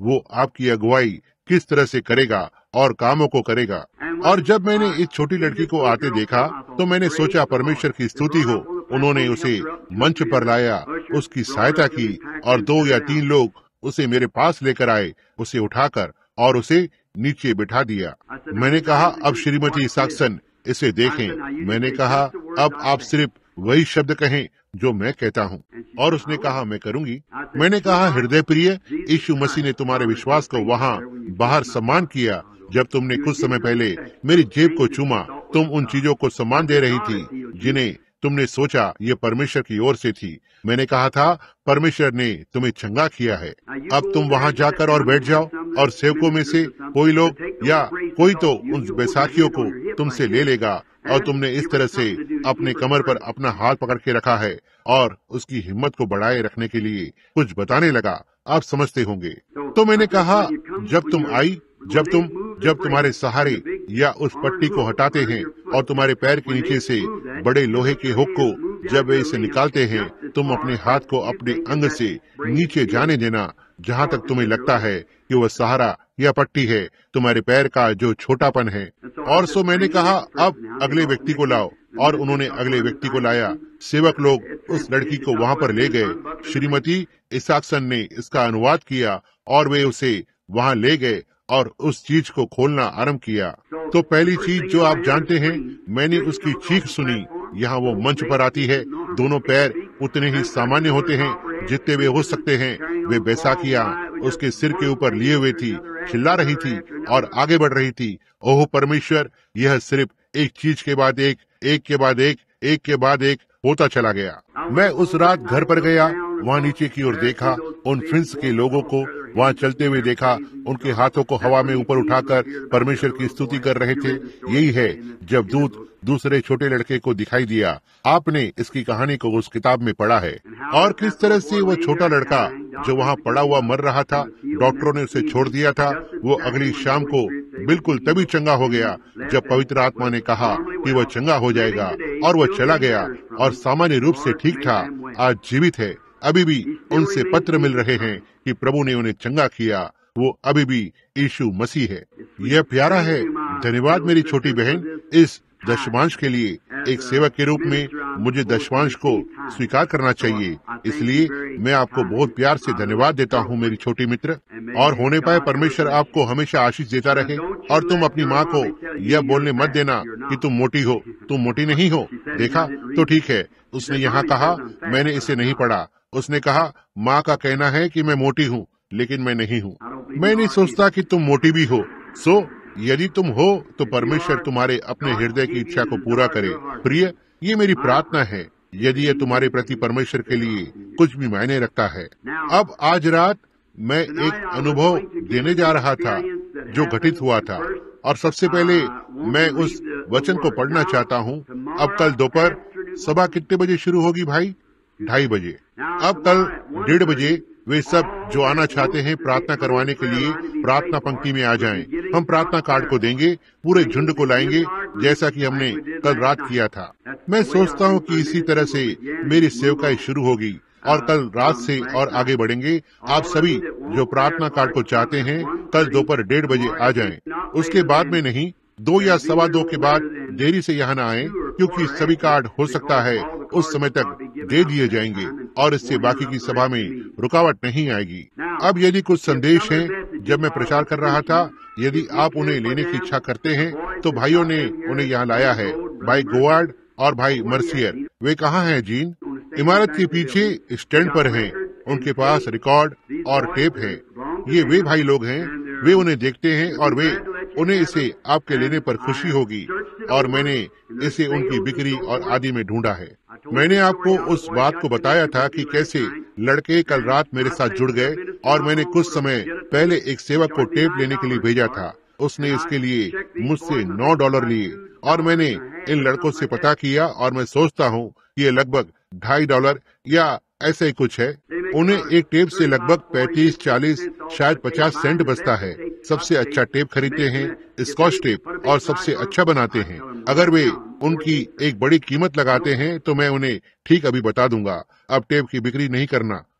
वो आपकी अगुवाई किस तरह से करेगा और कामों को करेगा। और जब मैंने इस छोटी लड़की को आते देखा तो मैंने सोचा परमेश्वर की स्तुति हो, उन्होंने उसे मंच पर लाया, उसकी सहायता की और 2 या 3 लोग उसे मेरे पास लेकर आए, उसे उठाकर और उसे नीचे बिठा दिया। मैंने कहा, अब श्रीमती इसाकसन इसे देखें। मैंने कहा, अब आप सिर्फ वही शब्द कहें जो मैं कहता हूँ। और उसने कहा, मैं करूंगी। मैंने कहा, हृदय प्रिय, यीशु मसीह ने तुम्हारे विश्वास को वहाँ बाहर सम्मान किया। जब तुमने कुछ समय पहले मेरी जेब को चूमा, तुम उन चीजों को सम्मान दे रही थी जिन्हें तुमने सोचा ये परमेश्वर की ओर से थी। मैंने कहा था, परमेश्वर ने तुम्हें चंगा किया है। अब तुम वहाँ जाकर और बैठ जाओ और सेवकों में से कोई लोग या कोई तो उन बैसाखियों को तुमसे ले लेगा। और तुमने इस तरह से अपने कमर पर अपना हाथ पकड़ के रखा है और उसकी हिम्मत को बढ़ाए रखने के लिए कुछ बताने लगा। आप समझते होंगे। तो मैंने कहा, जब तुम्हारे सहारे या उस पट्टी को हटाते हैं और तुम्हारे पैर के नीचे से बड़े लोहे के हुक को जब वे इसे निकालते हैं, तुम अपने हाथ को अपने अंग से नीचे जाने देना जहाँ तक तुम्हें लगता है कि वह सहारा या पट्टी है, तुम्हारे पैर का जो छोटापन है। और सो मैंने कहा, अब अगले व्यक्ति को लाओ। और उन्होंने अगले व्यक्ति को लाया। सेवक लोग उस लड़की को वहाँ पर ले गए। श्रीमती इसाकसन ने इसका अनुवाद किया और वे उसे वहाँ ले गए और उस चीज को खोलना आरंभ किया। तो पहली चीज जो आप जानते हैं, मैंने उसकी चीख सुनी। यहाँ वो मंच पर आती है, दोनों पैर उतने ही सामान्य होते हैं जितने वे हो सकते हैं। वे बैसाखियां उसके सिर के ऊपर लिए हुए थी, चिल्ला रही थी और आगे बढ़ रही थी। ओह परमेश्वर, यह सिर्फ एक चीज के बाद एक के बाद एक होता चला गया। मैं उस रात घर पर गया, वहाँ नीचे की ओर देखा, उन फ्रिंस के लोगों को वहाँ चलते हुए देखा। उनके हाथों को हवा में ऊपर उठाकर परमेश्वर की स्तुति कर रहे थे। यही है जब दूत दूसरे छोटे लड़के को दिखाई दिया। आपने इसकी कहानी को उस किताब में पढ़ा है। और किस तरह से वो छोटा लड़का जो वहाँ पड़ा हुआ मर रहा था, डॉक्टरों ने उसे छोड़ दिया था, वो अगली शाम को बिल्कुल तभी चंगा हो गया जब पवित्र आत्मा ने कहा कि वह चंगा हो जाएगा। और वह चला गया और सामान्य रूप से ठीक था, आज जीवित है। अभी भी उनसे पत्र मिल रहे हैं कि प्रभु ने उन्हें चंगा किया। वो अभी भी यीशु मसीह है। यह प्यारा है। धन्यवाद मेरी छोटी बहन इस दशमांश के लिए। एक सेवक के रूप में मुझे दशमांश को स्वीकार करना चाहिए, इसलिए मैं आपको बहुत प्यार से धन्यवाद देता हूँ मेरी छोटी मित्र। और होने पाए परमेश्वर आपको हमेशा आशीष देता रहे। और तुम अपनी माँ को यह बोलने मत देना कि तुम मोटी हो। तुम मोटी नहीं हो। देखा तो ठीक है, उसने यहाँ कहा, मैंने इसे नहीं पढ़ा। उसने कहा, माँ का कहना है कि मैं मोटी हूँ, लेकिन मैं नहीं हूँ। मैं नहीं सोचता कि तुम मोटी भी हो। सो यदि तुम हो तो परमेश्वर तुम्हारे अपने हृदय की इच्छा को पूरा करे। प्रिय, ये मेरी प्रार्थना है, यदि यह तुम्हारे प्रति परमेश्वर के लिए कुछ भी मायने रखता है। अब आज रात मैं एक अनुभव देने जा रहा था जो घटित हुआ था, और सबसे पहले मैं उस वचन को पढ़ना चाहता हूँ। अब कल दोपहर सभा कितने बजे शुरू होगी भाई? 2:30 बजे। अब कल 1:30 बजे वे सब जो आना चाहते हैं प्रार्थना करवाने के लिए प्रार्थना पंक्ति में आ जाएं। हम प्रार्थना कार्ड को देंगे, पूरे झुंड को लाएंगे जैसा कि हमने कल रात किया था। मैं सोचता हूँ कि इसी तरह से मेरी सेवकाई शुरू होगी और कल रात से और आगे बढ़ेंगे। आप सभी जो प्रार्थना कार्ड को चाहते हैं कल दोपहर 1:30 बजे आ जाएं। उसके बाद में नहीं, 2 या 2:15 के बाद देरी से यहाँ न आए, क्योंकि सभी कार्ड हो सकता है उस समय तक दे दिए जाएंगे और इससे बाकी की सभा में रुकावट नहीं आएगी। अब यदि कुछ संदेश हैं जब मैं प्रचार कर रहा था, यदि आप उन्हें लेने की इच्छा करते हैं तो भाइयों ने उन्हें यहाँ लाया है, भाई गोवार्ड और भाई मर्सियर। वे कहाँ हैं जीन? इमारत के पीछे स्टैंड पर हैं। उनके पास रिकॉर्ड और टेप है। ये वे भाई लोग हैं, वे उन्हें देखते हैं और वे उन्हें इसे आपके लेने पर खुशी होगी। और मैंने इसे उनकी बिक्री और आदि में ढूंढा है। मैंने आपको उस बात को बताया था कि कैसे लड़के कल रात मेरे साथ जुड़ गए और मैंने कुछ समय पहले एक सेवक को टेप लेने के लिए भेजा था। उसने इसके लिए मुझसे $9 लिए और मैंने इन लड़कों से पता किया और मैं सोचता हूँ कि ये लगभग $2.5 या ऐसा ही कुछ है। उन्हें एक टेप से लगभग 35, 40, शायद 50 सेंट बचता है। सबसे अच्छा टेप खरीदते हैं, स्कॉच टेप, और सबसे अच्छा बनाते हैं। अगर वे उनकी एक बड़ी कीमत लगाते हैं तो मैं उन्हें ठीक अभी बता दूंगा। अब टेप की बिक्री नहीं करना,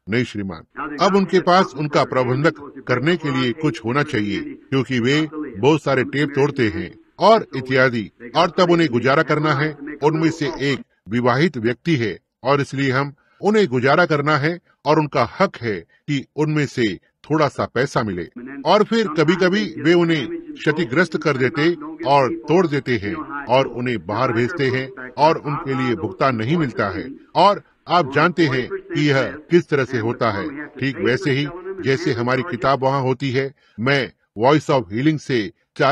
नहीं श्रीमान। अब उनके पास उनका प्रबंधक करने के लिए कुछ होना चाहिए, क्योंकि वे बहुत सारे टेप तोड़ते हैं और इत्यादि, और तब उन्हें गुजारा करना है। उनमें से एक विवाहित व्यक्ति है और इसलिए हम उन्हें गुजारा करना है और उनका हक है कि उनमें से थोड़ा सा पैसा मिले। और फिर कभी कभी वे उन्हें क्षतिग्रस्त कर देते और तोड़ देते हैं और उन्हें बाहर भेजते हैं और उनके लिए भुगतान नहीं मिलता है। और आप जानते हैं कि यह किस तरह से होता है। ठीक वैसे ही जैसे हमारी किताब वहाँ होती है, मैं वॉइस ऑफ हीलिंग से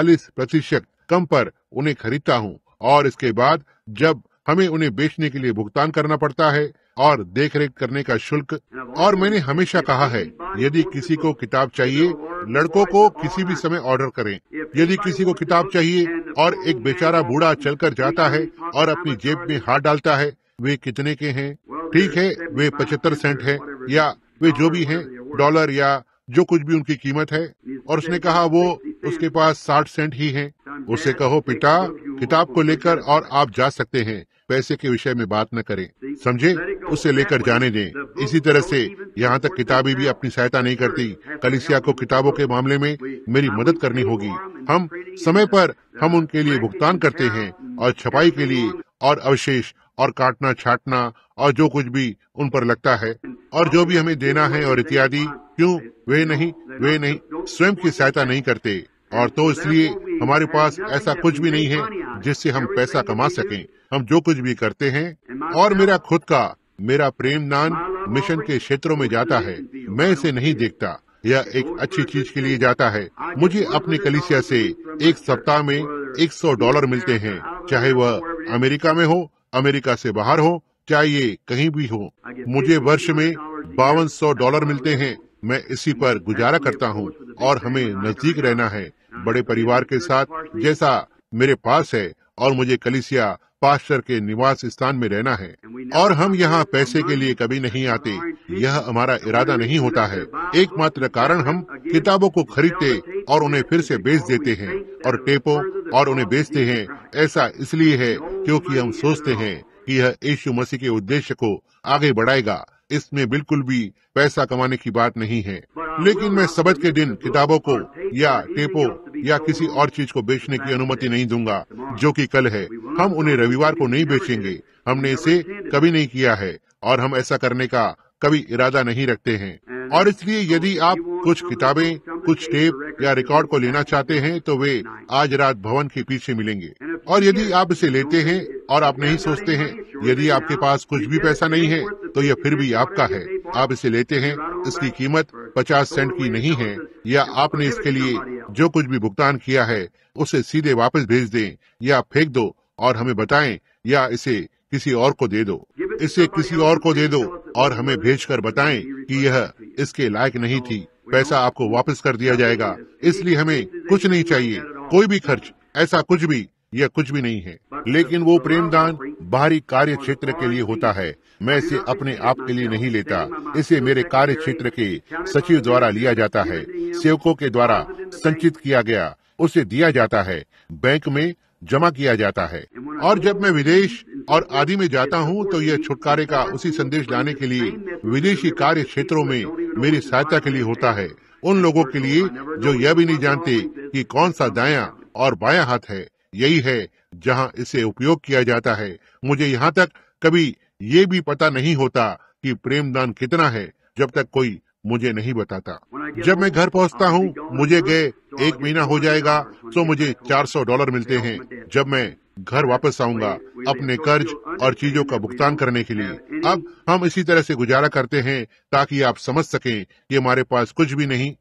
40% कम पर उन्हें खरीदता हूँ और इसके बाद जब हमें उन्हें बेचने के लिए भुगतान करना पड़ता है और देखरेख करने का शुल्क। और मैंने हमेशा कहा है, यदि किसी को किताब चाहिए, लड़कों को किसी भी समय ऑर्डर करें। यदि किसी को किताब चाहिए और एक बेचारा बूढ़ा चलकर जाता है और अपनी जेब में हाथ डालता है, वे कितने के हैं? ठीक है, वे 75 सेंट है या वे जो भी हैं, डॉलर या जो कुछ भी उनकी कीमत है। और उसने कहा वो उसके पास 60 सेंट ही हैं। उसे कहो, पिता किताब को लेकर और आप जा सकते हैं, पैसे के विषय में बात न करें, समझे? उसे लेकर जाने दें। इसी तरह से यहाँ तक किताबें भी अपनी सहायता नहीं करती। कलीसिया को किताबों के मामले में मेरी मदद करनी होगी। हम समय पर हम उनके लिए भुगतान करते हैं और छपाई के लिए और अवशेष और काटना छाटना और जो कुछ भी उन पर लगता है और जो भी हमें देना है और इत्यादि। क्यों? वे नहीं स्वयं की सहायता नहीं करते। और तो इसलिए हमारे पास ऐसा कुछ भी नहीं है जिससे हम पैसा कमा सकें। हम जो कुछ भी करते हैं और मेरा खुद का मेरा प्रेमदान मिशन के क्षेत्रों में जाता है। मैं इसे नहीं देखता, यह एक अच्छी चीज के लिए जाता है। मुझे अपनी कलीसिया से एक सप्ताह में $100 मिलते हैं, चाहे वह अमेरिका में हो, अमेरिका से बाहर हो, चाहे ये कहीं भी हो। मुझे वर्ष में $5200 मिलते हैं। मैं इसी पर गुजारा करता हूँ और हमें नजदीक रहना है, बड़े परिवार के साथ जैसा मेरे पास है, और मुझे कलीसिया पास्टर के निवास स्थान में रहना है। और हम यहाँ पैसे के लिए कभी नहीं आते, यह हमारा इरादा नहीं होता है। एकमात्र कारण हम किताबों को खरीदते और उन्हें फिर से बेच देते हैं और टेपों और उन्हें बेचते हैं। ऐसा इसलिए है क्योंकि हम सोचते हैं कि यह यीशु मसीह के उद्देश्य को आगे बढ़ाएगा। इसमें बिल्कुल भी पैसा कमाने की बात नहीं है। लेकिन मैं सबत के दिन किताबों को या टेपों या किसी और चीज को बेचने की अनुमति नहीं दूंगा, जो कि कल है। हम उन्हें रविवार को नहीं बेचेंगे। हमने इसे कभी नहीं किया है और हम ऐसा करने का कभी इरादा नहीं रखते हैं। और इसलिए यदि आप कुछ किताबें, कुछ टेप या रिकॉर्ड को लेना चाहते हैं तो वे आज रात भवन के पीछे मिलेंगे। और यदि आप इसे लेते हैं और आप नहीं सोचते हैं, यदि आपके पास कुछ भी पैसा नहीं है तो यह फिर भी आपका है। आप इसे लेते हैं, इसकी कीमत 50 सेंट की नहीं है, या आपने इसके लिए जो कुछ भी भुगतान किया है उसे सीधे वापस भेज दें या फेंक दो और हमें बताएं, या इसे किसी और को दे दो। इसे किसी और को दे दो और हमें भेजकर बताएं कि यह इसके लायक नहीं थी। पैसा आपको वापस कर दिया जाएगा। इसलिए हमें कुछ नहीं चाहिए, कोई भी खर्च, ऐसा कुछ भी, यह कुछ भी नहीं है। लेकिन वो प्रेमदान बाहरी कार्य क्षेत्र के लिए होता है। मैं इसे अपने आप के लिए नहीं लेता, इसे मेरे कार्य क्षेत्र के सचिव द्वारा लिया जाता है, सेवकों के द्वारा संचित किया गया, उसे दिया जाता है, बैंक में जमा किया जाता है। और जब मैं विदेश और आदि में जाता हूँ तो यह छुटकारे का उसी संदेश लाने के लिए विदेशी कार्य क्षेत्रों में मेरी सहायता के लिए होता है। उन लोगों के लिए जो यह भी नहीं जानते कि कौन सा दायां और बायां हाथ है, यही है जहाँ इसे उपयोग किया जाता है। मुझे यहाँ तक कभी ये भी पता नहीं होता कि प्रेमदान कितना है जब तक कोई मुझे नहीं बताता। जब मैं घर पहुँचता हूँ, मुझे गए 1 महीना हो जाएगा तो मुझे $400 मिलते हैं। जब मैं घर वापस आऊंगा अपने कर्ज और चीजों का भुगतान करने के लिए। अब हम इसी तरह से गुजारा करते हैं ताकि आप समझ सकें कि हमारे पास कुछ भी नहीं,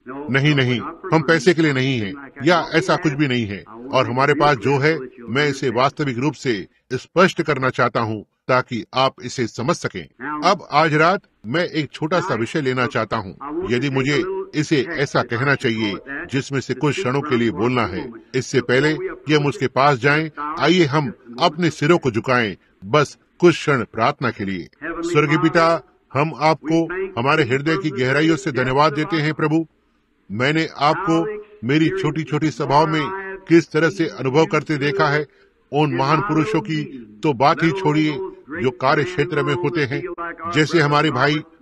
हम पैसे के लिए नहीं हैं या ऐसा कुछ भी नहीं है। और हमारे पास जो है, मैं इसे वास्तविक रूप से स्पष्ट करना चाहता हूँ ताकि आप इसे समझ सकें। अब आज रात मैं एक छोटा सा विषय लेना चाहता हूँ। यदि मुझे इसे ऐसा कहना चाहिए जिसमें से कुछ क्षणों के लिए बोलना है, इससे पहले कि हम उसके पास जाएं, आइए हम अपने सिरों को झुकाएं, बस कुछ क्षण प्रार्थना के लिए। स्वर्गीय पिता, हम आपको हमारे हृदय की गहराइयों से धन्यवाद देते हैं। प्रभु, मैंने आपको मेरी छोटी छोटी सभाओं में किस तरह से अनुभव करते देखा है। उन महान पुरुषों की तो बात ही छोड़िए जो कार्य क्षेत्र में होते हैं, जैसे हमारे भाई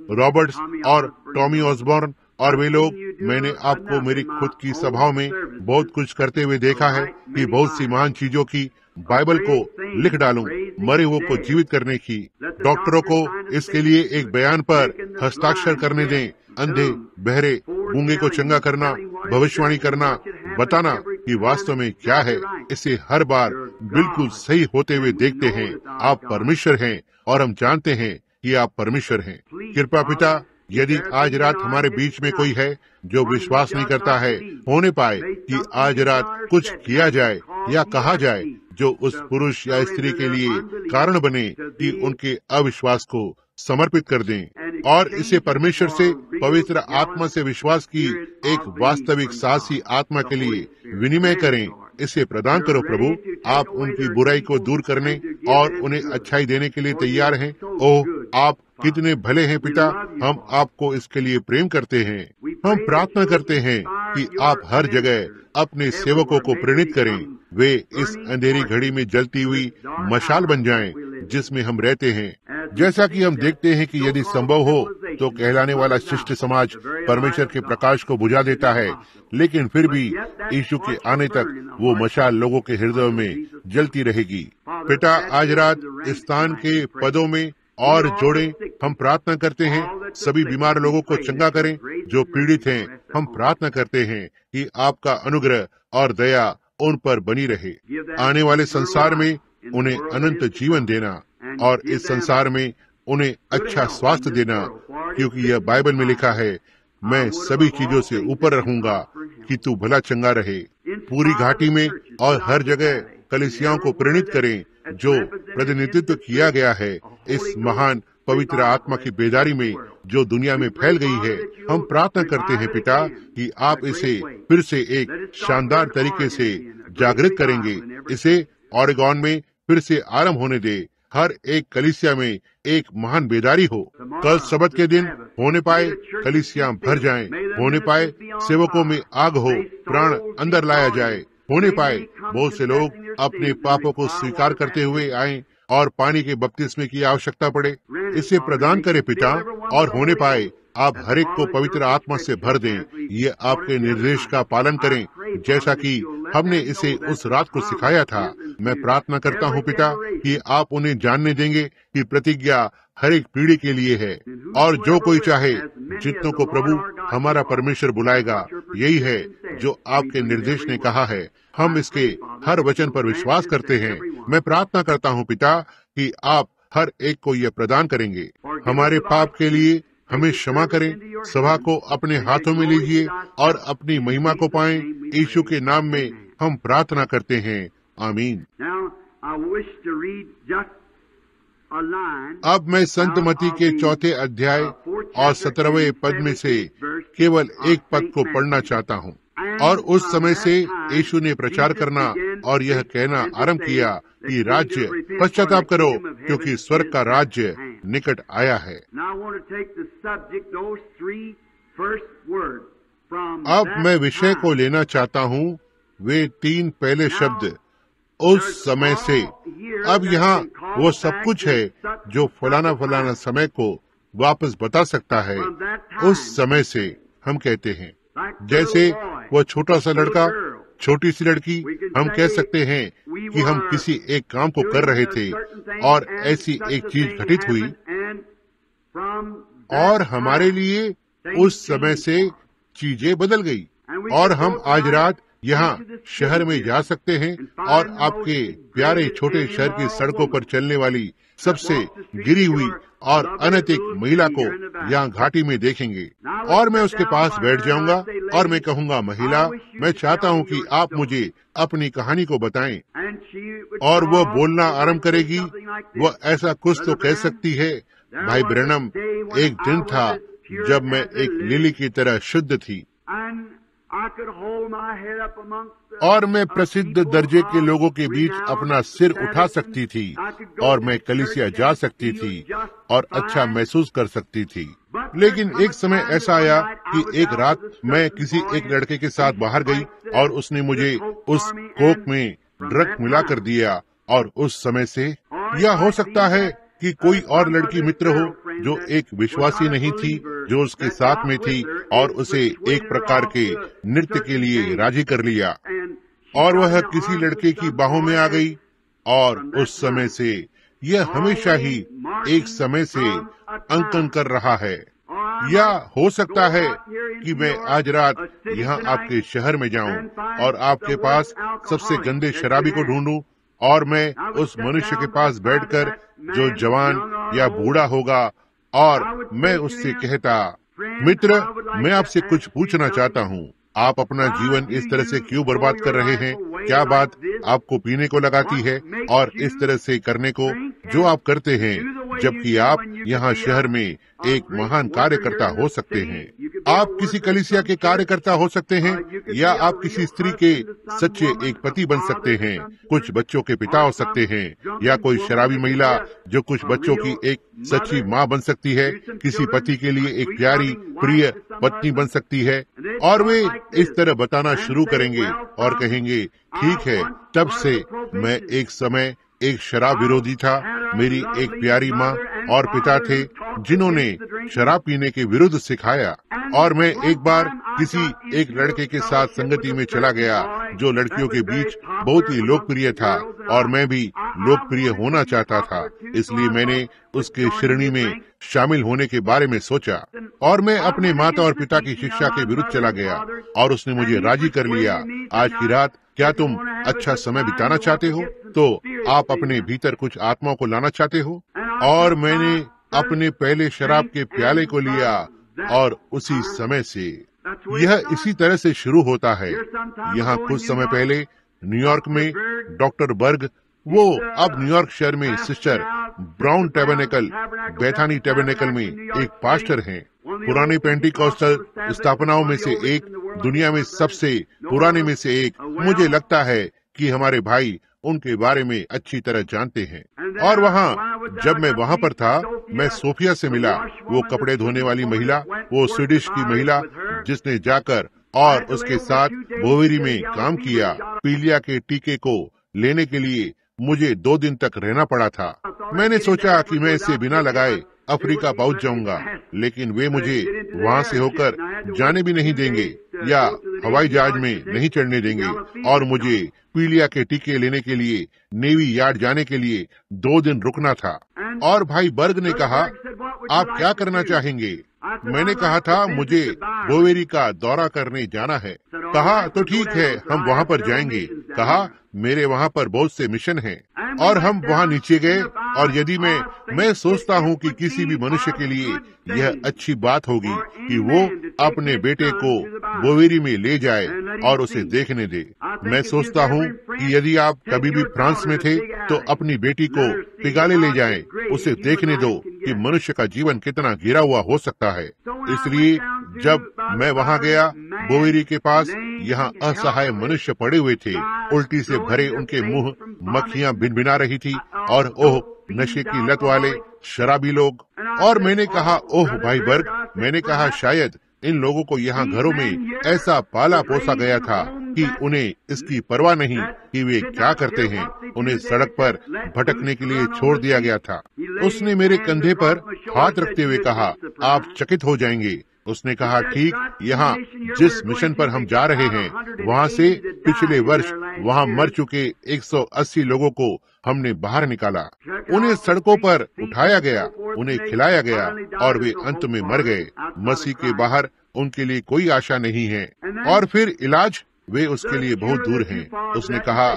रॉबर्ट्स और टॉमी ऑसबॉर्न और वे लोग, मैंने आपको मेरी खुद की सभाओं में बहुत कुछ करते हुए देखा है कि बहुत सी महान चीजों की बाइबल को लिख डालूं, मरे हुओं को जीवित करने की। डॉक्टरों को इसके लिए एक बयान पर हस्ताक्षर करने दें। अंधे, बहरे, गूंगे को चंगा करना, भविष्यवाणी करना, बताना कि वास्तव में क्या है, इसे हर बार बिल्कुल सही होते हुए देखते हैं। आप परमेश्वर हैं और हम जानते हैं कि आप परमेश्वर हैं। कृपा पिता, यदि आज रात हमारे बीच में कोई है जो विश्वास नहीं करता है, होने पाए कि आज रात कुछ किया जाए या कहा जाए जो उस पुरुष या स्त्री के लिए कारण बने कि उनके अविश्वास को समर्पित कर दें और इसे परमेश्वर से, पवित्र आत्मा से विश्वास की एक वास्तविक साहसी आत्मा के लिए विनिमय करें। इसे प्रदान करो प्रभु। आप उनकी बुराई को दूर करने और उन्हें अच्छाई देने के लिए तैयार हैं। ओह, आप कितने भले हैं पिता, हम आपको इसके लिए प्रेम करते हैं। हम प्रार्थना करते हैं कि आप हर जगह अपने सेवकों को प्रेरित करें, वे इस अंधेरी घड़ी में जलती हुई मशाल बन जाएं जिसमें हम रहते हैं। जैसा कि हम देखते हैं कि यदि संभव हो तो कहलाने वाला शिष्ट समाज परमेश्वर के प्रकाश को बुझा देता है, लेकिन फिर भी यीशु के आने तक वो मशाल लोगों के हृदय में जलती रहेगी। पिता, आज रात इस स्थान के पदों में और जोड़ें। हम प्रार्थना करते हैं सभी बीमार लोगों को चंगा करें जो पीड़ित हैं। हम प्रार्थना करते हैं कि आपका अनुग्रह और दया उन पर बनी रहे। आने वाले संसार में उन्हें अनंत जीवन देना और इस संसार में उन्हें अच्छा स्वास्थ्य देना, क्योंकि यह बाइबल में लिखा है, मैं सभी चीजों से ऊपर रहूंगा कि तू भला चंगा रहे। पूरी घाटी में और हर जगह कलीसियाओं को प्रेरित करें जो प्रतिनिधित्व किया गया है इस महान पवित्र आत्मा की बेदारी में जो दुनिया में फैल गई है। हम प्रार्थना करते हैं पिता कि आप इसे फिर से एक शानदार तरीके से जागृत करेंगे। इसे ओरेगॉन में फिर से आरंभ होने दे। हर एक कलीसिया में एक महान बेदारी हो। कल सबत के दिन होने पाए कलीसिया भर जाएं, होने पाए सेवकों में आग हो, प्राण अंदर लाया जाए, होने पाए बहुत से लोग अपने पापों को स्वीकार करते हुए आएं और पानी के बपतिस्मे की आवश्यकता पड़े। इसे प्रदान करे पिता, और होने पाए आप हर एक को पवित्र आत्मा से भर दें। ये आपके निर्देश का पालन करें जैसा कि हमने इसे उस रात को सिखाया था। मैं प्रार्थना करता हूँ पिता कि आप उन्हें जानने देंगे कि प्रतिज्ञा हर एक पीढ़ी के लिए है, और जो कोई चाहे, जितनों को प्रभु हमारा परमेश्वर बुलाएगा, यही है जो आपके निर्देश ने कहा है। हम इसके हर वचन पर विश्वास करते हैं। मैं प्रार्थना करता हूँ पिता कि आप हर एक को यह प्रदान करेंगे। हमारे पाप के लिए हमें क्षमा करें। सभा को अपने हाथों में लीजिए और अपनी महिमा को पाएं। यीशु के नाम में हम प्रार्थना करते हैं, आमीन। अब मैं संत मती के 4 अध्याय और 17वें पद में से केवल एक पद को पढ़ना चाहता हूँ। और उस समय से यीशु ने प्रचार करना और यह कहना आरंभ किया कि राज्य, पश्चाताप करो क्योंकि स्वर्ग का राज्य निकट आया है। अब मैं विषय को लेना चाहता हूँ वे 3 पहले शब्द, उस समय से। अब यहाँ वो सब कुछ है जो फलाना फलाना समय को वापस बता सकता है। उस समय से हम कहते हैं जैसे वो छोटा सा लड़का, छोटी सी लड़की, हम कह सकते हैं कि हम किसी एक काम को कर रहे थे और ऐसी एक चीज घटित हुई और हमारे लिए उस समय से चीजें बदल गई, और हम आज रात यहाँ शहर में जा सकते हैं और आपके प्यारे छोटे शहर की सड़कों पर चलने वाली सबसे गिरी हुई और अनैतिक महिला को यहाँ घाटी में देखेंगे, और मैं उसके पास बैठ जाऊंगा और मैं कहूंगा, महिला, मैं चाहता हूँ कि आप मुझे अपनी कहानी को बताएं। और वह बोलना आरंभ करेगी। वह ऐसा कुछ तो कह सकती है, भाई ब्रैनम, एक दिन था जब मैं एक लिली की तरह शुद्ध थी और मैं प्रसिद्ध दर्जे के लोगों के बीच अपना सिर उठा सकती थी और मैं कलीसिया जा सकती थी और अच्छा महसूस कर सकती थी। लेकिन एक समय ऐसा आया कि एक रात मैं किसी एक लड़के के साथ बाहर गई और उसने मुझे उस कोक में ड्रग मिला कर दिया, और उस समय से, या हो सकता है कि कोई और लड़की मित्र हो जो एक विश्वासी नहीं थी, जो उसके साथ में थी, और उसे एक प्रकार के नृत्य के लिए राजी कर लिया, और वह किसी लड़के की बाहों में आ गई। और उस समय से यह हमेशा ही एक समय से अंकन कर रहा है। या हो सकता है कि मैं आज रात यहाँ आपके शहर में जाऊं और आपके पास सबसे गंदे शराबी को ढूंढूं, और मैं उस मनुष्य के पास बैठकर, जो जवान या बूढ़ा होगा, और मैं उससे कहता, मित्र, मैं आपसे कुछ पूछना चाहता हूँ, आप अपना जीवन इस तरह से क्यों बर्बाद कर रहे हैं? क्या बात आपको पीने को लगाती है और इस तरह से करने को जो आप करते हैं, जबकि आप यहाँ शहर में एक महान कार्यकर्ता हो सकते हैं? आप किसी कलीसिया के कार्यकर्ता हो सकते हैं, या आप किसी स्त्री के सच्चे एक पति बन सकते हैं, कुछ बच्चों के पिता हो सकते हैं, या कोई शराबी महिला जो कुछ बच्चों की एक सच्ची माँ बन सकती है, किसी पति के लिए एक प्यारी प्रिय पत्नी बन सकती है। और वे इस तरह बताना शुरू करेंगे और कहेंगे, ठीक है, तब से मैं एक समय एक शराब विरोधी था, मेरी एक प्यारी माँ और पिता थे जिन्होंने शराब पीने के विरुद्ध सिखाया, और मैं एक बार किसी एक लड़के के साथ संगति में चला गया जो लड़कियों के बीच बहुत ही लोकप्रिय था, और मैं भी लोकप्रिय होना चाहता था, इसलिए मैंने उसके श्रेणी में शामिल होने के बारे में सोचा, और मैं अपने माता और पिता की शिक्षा के विरुद्ध चला गया, और उसने मुझे राजी कर लिया। आज की रात क्या तुम अच्छा समय बिताना चाहते हो? तो आप अपने भीतर कुछ आत्माओं को लाना चाहते हो? और मैंने अपने पहले शराब के प्याले को लिया, और उसी समय से यह इसी तरह से शुरू होता है। यहाँ कुछ समय पहले न्यूयॉर्क में डॉक्टर बर्ग, वो अब न्यूयॉर्क शहर में sister Brown Tabernacle, Bethany Tabernacle में एक पास्टर हैं। पुरानी पेंटिकॉस्टल स्थापनाओं में से एक, दुनिया में सबसे पुराने में से एक। मुझे लगता है कि हमारे भाई उनके बारे में अच्छी तरह जानते हैं। और वहाँ, जब मैं वहाँ पर था, मैं सोफिया से मिला, वो कपड़े धोने वाली महिला, वो स्वीडिश की महिला जिसने जाकर और उसके साथ बोवेरी में काम किया। पीलिया के टीके को लेने के लिए मुझे 2 दिन तक रहना पड़ा था। मैंने सोचा कि मैं इसे बिना लगाए अफ्रीका पहुंच जाऊंगा, लेकिन वे मुझे वहाँ से होकर जाने भी नहीं देंगे या हवाई जहाज में नहीं चढ़ने देंगे, और मुझे पीलिया के टीके लेने के लिए नेवी यार्ड जाने के लिए 2 दिन रुकना था। और भाई बर्ग ने कहा, आप क्या करना चाहेंगे? मैंने कहा था, मुझे बोवेरी का दौरा करने जाना है। कहा, तो ठीक है, हम वहाँ पर जाएंगे। कहा, मेरे वहाँ पर बहुत से मिशन हैं। और हम वहाँ नीचे गए, और यदि मैं सोचता हूँ कि किसी भी मनुष्य के लिए यह अच्छी बात होगी कि वो अपने बेटे को बोवेरी में ले जाए और उसे देखने दे। मैं सोचता हूँ कि यदि आप कभी भी फ्रांस में थे तो अपनी बेटी को पिगाले ले जाएं, उसे देखने दो कि मनुष्य का जीवन कितना घिरा हुआ हो सकता है। इसलिए जब मैं वहाँ गया, बोवेरी के पास यहाँ असहाय मनुष्य पड़े हुए थे, उल्टी से भरे उनके मुंह मक्खियाँ भिनभिना रही थी, और ओह, नशे की लत वाले शराबी लोग। और मैंने कहा, ओह भाई बर्ग, मैंने कहा, शायद इन लोगों को यहाँ घरों में ऐसा पाला पोसा गया था कि उन्हें इसकी परवाह नहीं कि वे क्या करते हैं। उन्हें सड़क पर भटकने के लिए छोड़ दिया गया था। उसने मेरे कंधे पर हाथ रखते हुए कहा, आप चकित हो जाएंगे। उसने कहा, ठीक, यहाँ जिस मिशन पर हम जा रहे हैं, वहाँ से पिछले वर्ष वहाँ मर चुके 180 लोगों को हमने बाहर निकाला। उन्हें सड़कों पर उठाया गया, उन्हें खिलाया गया, और वे अंत में मर गए। मसीह के बाहर उनके लिए कोई आशा नहीं है। और फिर इलाज, वे उसके लिए बहुत दूर हैं। उसने कहा,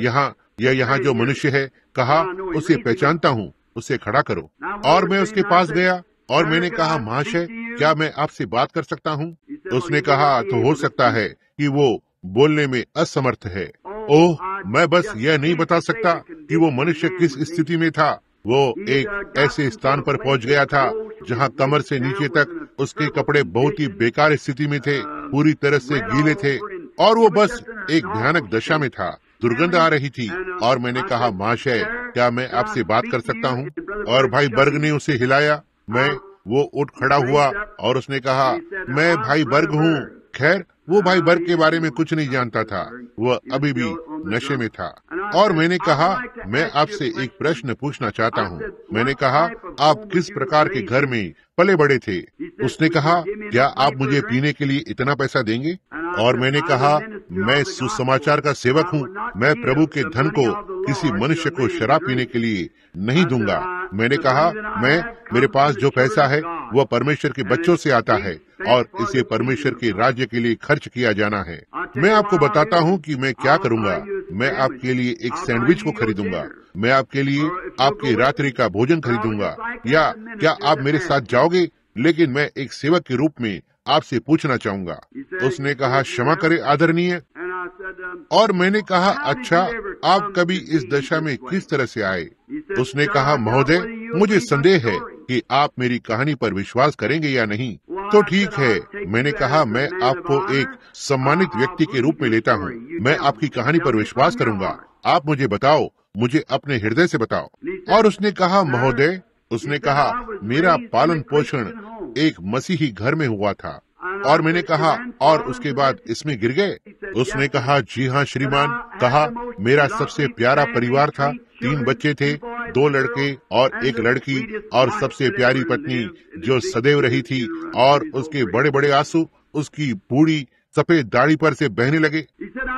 यहाँ जो मनुष्य है, कहा, उसे पहचानता हूँ, उसे खड़ा करो। और मैं उसके पास गया और मैंने कहा, महाशय, क्या मैं आपसे बात कर सकता हूँ? उसने कहा, तो हो सकता है कि वो बोलने में असमर्थ है। ओह, मैं बस यह नहीं बता सकता कि वो मनुष्य किस स्थिति में था। वो एक ऐसे स्थान पर पहुंच गया था जहां कमर से नीचे तक उसके कपड़े बहुत ही बेकार स्थिति में थे, पूरी तरह से गीले थे, और वो बस एक भयानक दशा में था। दुर्गंध आ रही थी। और मैंने कहा, महाशय, क्या मैं आपसे बात कर सकता हूँ? और भाई बर्ग ने उसे हिलाया। वो उठ खड़ा हुआ और उसने कहा, मैं भाई बर्ग हूँ। खैर, वो भाई बर्ग के बारे में कुछ नहीं जानता था। वह अभी भी नशे में था। और मैंने कहा, मैं आपसे एक प्रश्न पूछना चाहता हूँ। मैंने कहा, आप किस प्रकार के घर में पले बड़े थे? उसने कहा, क्या आप मुझे पीने के लिए इतना पैसा देंगे? और मैंने कहा, मैं सुसमाचार का सेवक हूँ, मैं प्रभु के धन को किसी मनुष्य को शराब पीने के लिए नहीं दूंगा। मैंने कहा, मेरे पास जो पैसा है वह परमेश्वर के बच्चों से आता है और इसे परमेश्वर के राज्य के लिए खर्च किया जाना है। मैं आपको बताता हूँ कि मैं क्या करूँगा। मैं आपके लिए एक सैंडविच को खरीदूंगा, मैं आपके लिए आपके रात्रि का भोजन खरीदूंगा, या क्या आप मेरे साथ जाओगे? लेकिन मैं एक सेवक के रूप में आपसे पूछना चाहूंगा। उसने कहा, क्षमा करे आदरणीय। और मैंने कहा, अच्छा, आप कभी इस दशा में किस तरह से आए? उसने कहा, महोदय, मुझे संदेह है कि आप मेरी कहानी पर विश्वास करेंगे या नहीं। तो ठीक है, मैंने कहा, मैं आपको एक सम्मानित व्यक्ति के रूप में लेता हूँ, मैं आपकी कहानी पर विश्वास करूंगा। आप मुझे बताओ, मुझे अपने हृदय से बताओ। और उसने कहा, महोदय, उसने कहा, मेरा पालन पोषण एक मसीही घर में हुआ था। और मैंने कहा, और उसके बाद इसमें गिर गए? उसने कहा, जी हाँ श्रीमान। कहा, मेरा सबसे प्यारा परिवार था, 3 बच्चे थे, 2 लड़के और 1 लड़की, और सबसे प्यारी पत्नी जो सदैव रही थी, और उसके बड़े बड़े आंसू उसकी बूढ़ी सफेद दाढ़ी पर से बहने लगे।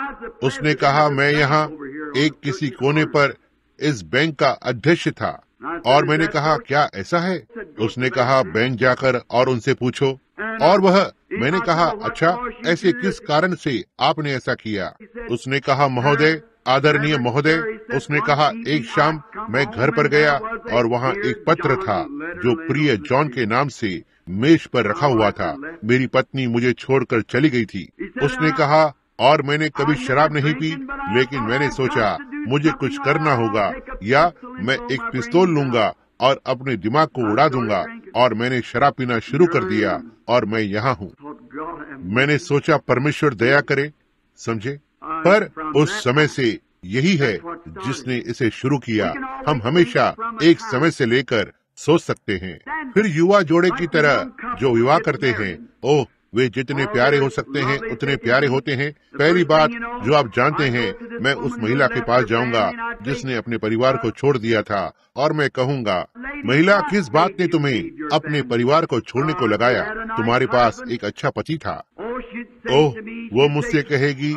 उसने कहा, मैं यहाँ एक किसी कोने पर इस बैंक का अध्यक्ष था। और मैंने कहा, क्या ऐसा है? उसने कहा, बैंक जाकर और उनसे पूछो। और मैंने कहा, अच्छा, ऐसे किस कारण से आपने ऐसा किया? उसने कहा, महोदय, आदरणीय महोदय, उसने कहा, एक शाम मैं घर पर गया और वहाँ एक पत्र था जो प्रिय जॉन के नाम से मेज पर रखा हुआ था। मेरी पत्नी मुझे छोड़कर चली गई थी। उसने कहा, और मैंने कभी शराब नहीं पी, लेकिन मैंने सोचा मुझे कुछ करना होगा, या मैं एक पिस्तौल लूंगा और अपने दिमाग को उड़ा दूंगा। और मैंने शराब पीना शुरू कर दिया और मैं यहाँ हूँ। मैंने सोचा परमेश्वर दया करे, समझे? पर उस समय से यही है जिसने इसे शुरू किया। हम हमेशा एक समय से लेकर सोच सकते हैं। फिर युवा जोड़े की तरह जो विवाह करते हैं, ओह, वे जितने प्यारे हो सकते हैं उतने प्यारे होते हैं। पहली बात जो आप जानते हैं, मैं उस महिला के पास जाऊंगा जिसने अपने परिवार को छोड़ दिया था, और मैं कहूंगा, महिला, किस बात ने तुम्हें अपने परिवार को छोड़ने को लगाया? तुम्हारे पास एक अच्छा पति था। ओह, वो मुझसे कहेगी,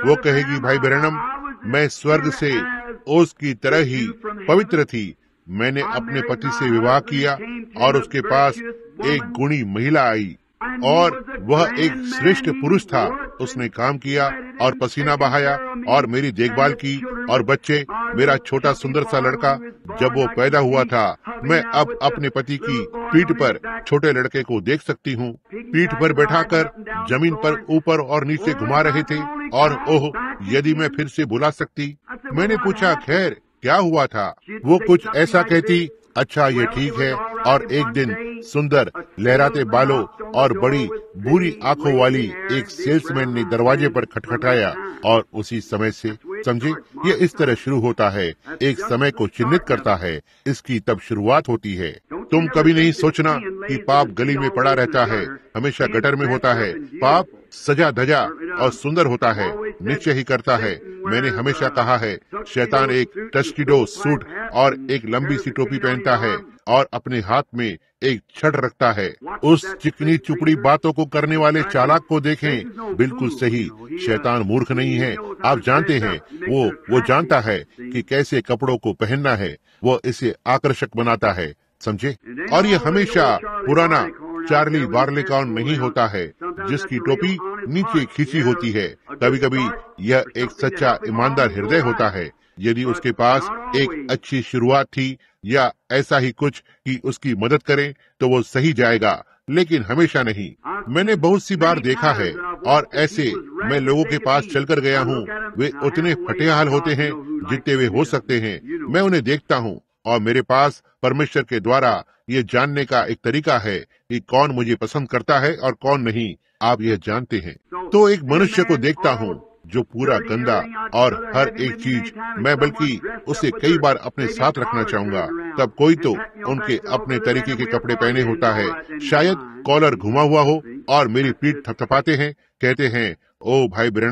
भाई ब्रैनम, मैं स्वर्ग से ओस की तरह ही पवित्र थी। मैंने अपने पति से विवाह किया और उसके पास एक गुणी महिला आई, और वह एक श्रेष्ठ पुरुष था। उसने काम किया और पसीना बहाया और मेरी देखभाल की, और बच्चे, मेरा छोटा सुंदर सा लड़का जब वो पैदा हुआ था, मैं अब अपने पति की पीठ पर छोटे लड़के को देख सकती हूँ। पीठ पर बैठाकर जमीन पर ऊपर और नीचे घुमा रहे थे, और ओह, यदि मैं फिर से बुला सकती। मैंने पूछा, खैर क्या हुआ था? वो कुछ ऐसा कहती, अच्छा, ये ठीक है। और एक दिन सुंदर लहराते बालों और बड़ी बुरी आंखों वाली एक सेल्समैन ने दरवाजे पर खटखटाया, और उसी समय से, समझे, ये इस तरह शुरू होता है, एक समय को चिन्हित करता है, इसकी तब शुरुआत होती है। तुम कभी नहीं सोचना कि पाप गली में पड़ा रहता है, हमेशा गटर में होता है। पाप सजा धजा और सुंदर होता है, निश्चय ही करता है। मैंने हमेशा कहा है, शैतान एक टस्किडो सूट और एक लंबी सी टोपी पहनता है और अपने हाथ में एक छड़ रखता है। उस चिकनी चुपड़ी बातों को करने वाले चालाक को देखें। बिल्कुल सही, शैतान मूर्ख नहीं है। आप जानते हैं, वो जानता है कि कैसे कपड़ों को पहनना है, वो इसे आकर्षक बनाता है, समझे? और ये हमेशा पुराना चार्ली बार्लेकॉन नहीं होता है जिसकी टोपी नीचे खींची होती है। कभी कभी यह एक सच्चा ईमानदार हृदय होता है। यदि उसके पास एक अच्छी शुरुआत थी या ऐसा ही कुछ कि उसकी मदद करें, तो वो सही जाएगा, लेकिन हमेशा नहीं। मैंने बहुत सी बार देखा है, और ऐसे मैं लोगों के पास चलकर गया हूँ। वे उतने फटेहाल होते हैं जितने वे हो सकते हैं। मैं उन्हें देखता हूँ, और मेरे पास परमेश्वर के द्वारा ये जानने का एक तरीका है कि कौन मुझे पसंद करता है और कौन नहीं। आप यह जानते हैं। तो एक मनुष्य को देखता हूँ जो पूरा गंदा और हर एक चीज, मैं बल्कि उसे कई बार अपने साथ रखना चाहूंगा। तब कोई तो उनके अपने तरीके के कपड़े पहने होता है, शायद कॉलर घुमा हुआ हो, और मेरी पीठ थपथपाते हैं, कहते हैं, ओ भाई ब्रैनम,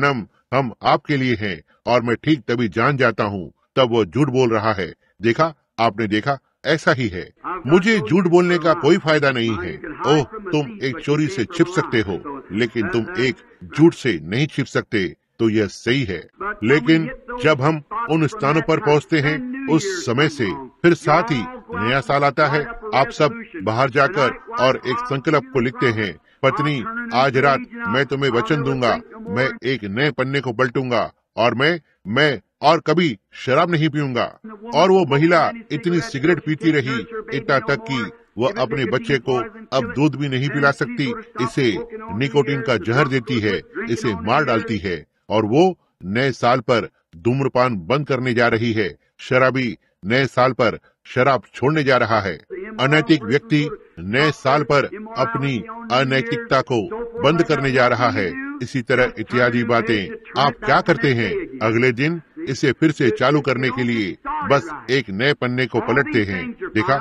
हम आपके लिए हैं और मैं ठीक तभी जान जाता हूँ तब वो झूठ बोल रहा है। देखा, आपने देखा, ऐसा ही है। मुझे झूठ बोलने का कोई फायदा नहीं है। ओह, तुम एक चोरी से छिप सकते हो, लेकिन तुम एक झूठ से नहीं छिप सकते, तो यह सही है। लेकिन जब हम उन स्थानों पर पहुंचते हैं, उस समय से फिर साथ ही नया साल आता है। आप सब बाहर जाकर और एक संकल्प को लिखते हैं, पत्नी, आज रात मैं तुम्हें वचन दूंगा, मैं एक नए पन्ने को पलटूंगा और मैं और कभी शराब नहीं पीऊंगा। और वो महिला इतनी सिगरेट पीती रही, इतना तक कि वह अपने बच्चे को अब दूध भी नहीं पिला सकती। इसे निकोटीन का जहर देती है, इसे मार डालती है। और वो नए साल पर धूम्रपान बंद करने जा रही है। शराबी नए साल पर शराब छोड़ने जा रहा है। अनैतिक व्यक्ति नए साल पर अपनी अनैतिकता को बंद करने जा रहा है। इसी तरह इत्यादि बातें। आप क्या करते हैं? अगले दिन इसे फिर से चालू करने के लिए बस एक नए पन्ने को पलटते हैं। देखा,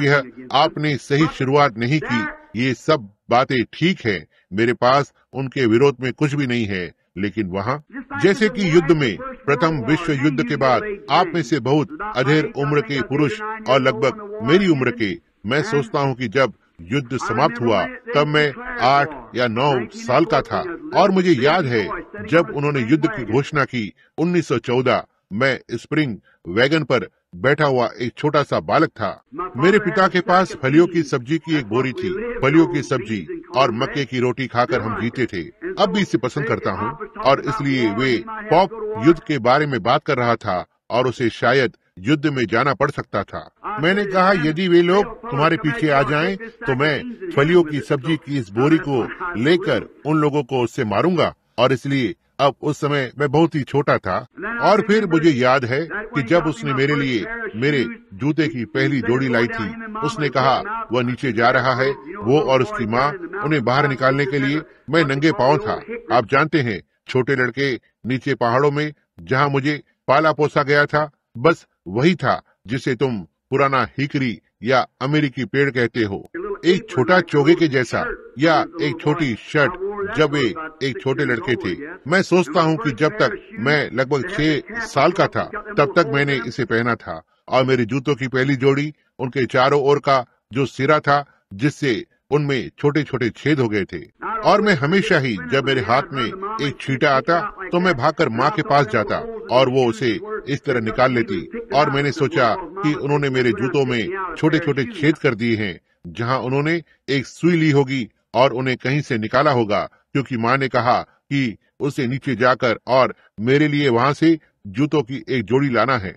आपने सही शुरुआत नहीं की। ये सब बातें ठीक है, मेरे पास उनके विरोध में कुछ भी नहीं है। लेकिन वहाँ, जैसे कि युद्ध में, प्रथम विश्व युद्ध के बाद, आप में से बहुत अधेड़ उम्र के पुरुष और लगभग मेरी उम्र के, मैं सोचता हूँ कि जब युद्ध समाप्त हुआ तब मैं 8 या 9 साल का था। और मुझे याद है जब उन्होंने युद्ध की घोषणा की 1914, मैं स्प्रिंग वैगन पर बैठा हुआ एक छोटा सा बालक था। मेरे पिता के पास फलियों की सब्जी की एक बोरी थी। फलियों की सब्जी और मक्के की रोटी खाकर हम जीते थे। अब भी इसे पसंद करता हूँ। और इसलिए वे पॉप युद्ध के बारे में बात कर रहा था और उसे शायद युद्ध में जाना पड़ सकता था। मैंने कहा, यदि वे लोग तुम्हारे पीछे आ जाएं, तो मैं फलियों की सब्जी की इस बोरी को लेकर उन लोगों को उससे मारूंगा। और इसलिए अब उस समय मैं बहुत ही छोटा था। और फिर मुझे याद है कि जब उसने मेरे लिए मेरे जूते की पहली जोड़ी लाई थी, उसने कहा वह नीचे जा रहा है। वो और उसकी माँ उन्हें बाहर निकालने के लिए। मैं नंगे पांव था। आप जानते हैं, छोटे लड़के नीचे पहाड़ों में, जहाँ मुझे पाला पोसा गया था, बस वही था जिसे तुम पुराना हिकरी या अमेरिकी पेड़ कहते हो। एक छोटा चोगे के जैसा या एक छोटी शर्ट जब वे एक छोटे लड़के थे। मैं सोचता हूँ कि जब तक मैं लगभग 6 साल का था तब तक मैंने इसे पहना था। और मेरे जूतों की पहली जोड़ी, उनके चारों ओर का जो सिरा था, जिससे उनमें छोटे छोटे छेद हो गए थे। और मैं हमेशा ही जब मेरे हाथ में एक छींटा आता तो मैं भागकर माँ के पास जाता और वो उसे इस तरह निकाल लेती। और मैंने सोचा कि उन्होंने मेरे जूतों में छोटे छोटे छेद कर दिए हैं, जहाँ उन्होंने एक सुई ली होगी और उन्हें कहीं से निकाला होगा, क्योंकि माँ ने कहा कि उसे नीचे जाकर और मेरे लिए वहाँ से जूतों की एक जोड़ी लाना है।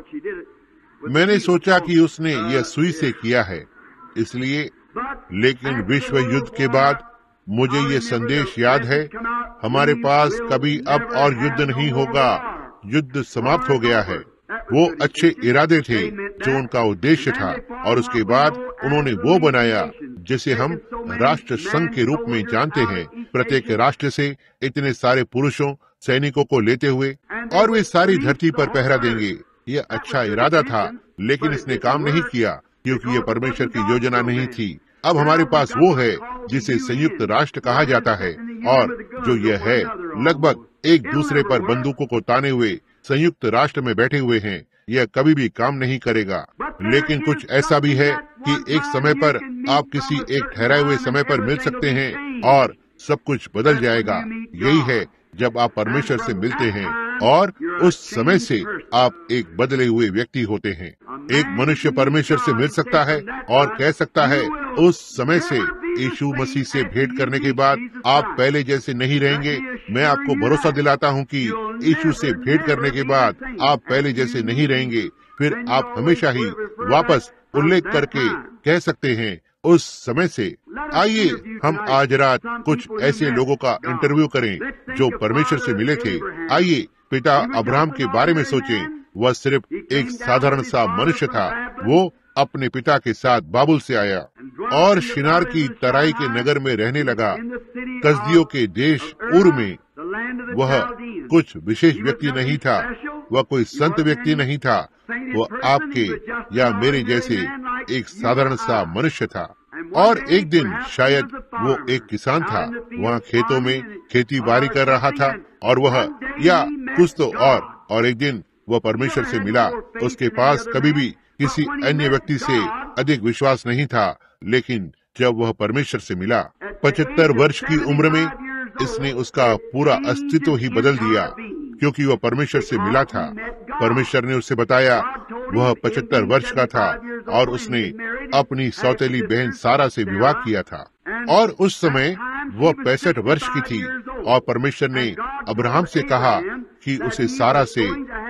मैंने सोचा कि उसने यह सुई से किया है, इसलिए। लेकिन विश्व युद्ध के बाद मुझे ये संदेश याद है, हमारे पास कभी अब और युद्ध नहीं होगा। युद्ध समाप्त हो गया है। वो अच्छे इरादे थे जो उनका उद्देश्य था। और उसके बाद उन्होंने वो बनाया जिसे हम राष्ट्र संघ के रूप में जानते हैं। प्रत्येक राष्ट्र से इतने सारे पुरुषों, सैनिकों को लेते हुए, और वे सारी धरती पर पहरा देंगे। यह अच्छा इरादा था, लेकिन इसने काम नहीं किया, क्योंकि ये परमेश्वर की योजना नहीं थी। अब हमारे पास वो है जिसे संयुक्त राष्ट्र कहा जाता है, और जो यह है, लगभग एक दूसरे पर बंदूकों को ताने हुए संयुक्त राष्ट्र में बैठे हुए हैं। यह कभी भी काम नहीं करेगा। लेकिन कुछ ऐसा भी है कि एक समय पर आप किसी एक ठहराए हुए समय पर मिल सकते हैं और सब कुछ बदल जाएगा। यही है जब आप परमेश्वर से मिलते हैं, और उस समय से आप एक बदले हुए व्यक्ति होते हैं। एक मनुष्य परमेश्वर से मिल सकता है और कह सकता है, उस समय से यीशु मसीह से भेंट करने के बाद आप पहले जैसे नहीं रहेंगे। मैं आपको भरोसा दिलाता हूँ कि यीशु से भेंट करने के बाद आप पहले जैसे नहीं रहेंगे। फिर आप हमेशा ही वापस उल्लेख करके कह सकते हैं, उस समय से। आइए हम आज रात कुछ ऐसे लोगों का इंटरव्यू करें जो परमेश्वर से मिले थे। आइए पिता अब्राहम के बारे में सोचें। वह सिर्फ एक साधारण सा मनुष्य था। वो अपने पिता के साथ बाबुल से आया और शिनार की तराई के नगर में रहने लगा, कसदियों के देश उर में। वह कुछ विशेष व्यक्ति नहीं था, वह कोई संत व्यक्ति नहीं था। वह आपके या मेरे जैसे एक साधारण सा मनुष्य था। और एक दिन शायद वो एक किसान था। वहाँ खेतों में खेती बाड़ी कर रहा था और वह या कुछ तो और एक दिन वह परमेश्वर से मिला। उसके पास कभी भी किसी अन्य व्यक्ति से अधिक विश्वास नहीं था, लेकिन जब वह परमेश्वर से मिला 75 वर्ष की उम्र में, इसने उसका पूरा अस्तित्व ही बदल दिया, क्योंकि वह परमेश्वर से मिला था। परमेश्वर ने उससे बताया, वह 75 वर्ष का था और उसने अपनी सौतेली बहन सारा से विवाह किया था और उस समय वह 65 वर्ष की थी। और परमेश्वर ने अब्राहम से कहा कि उसे सारा से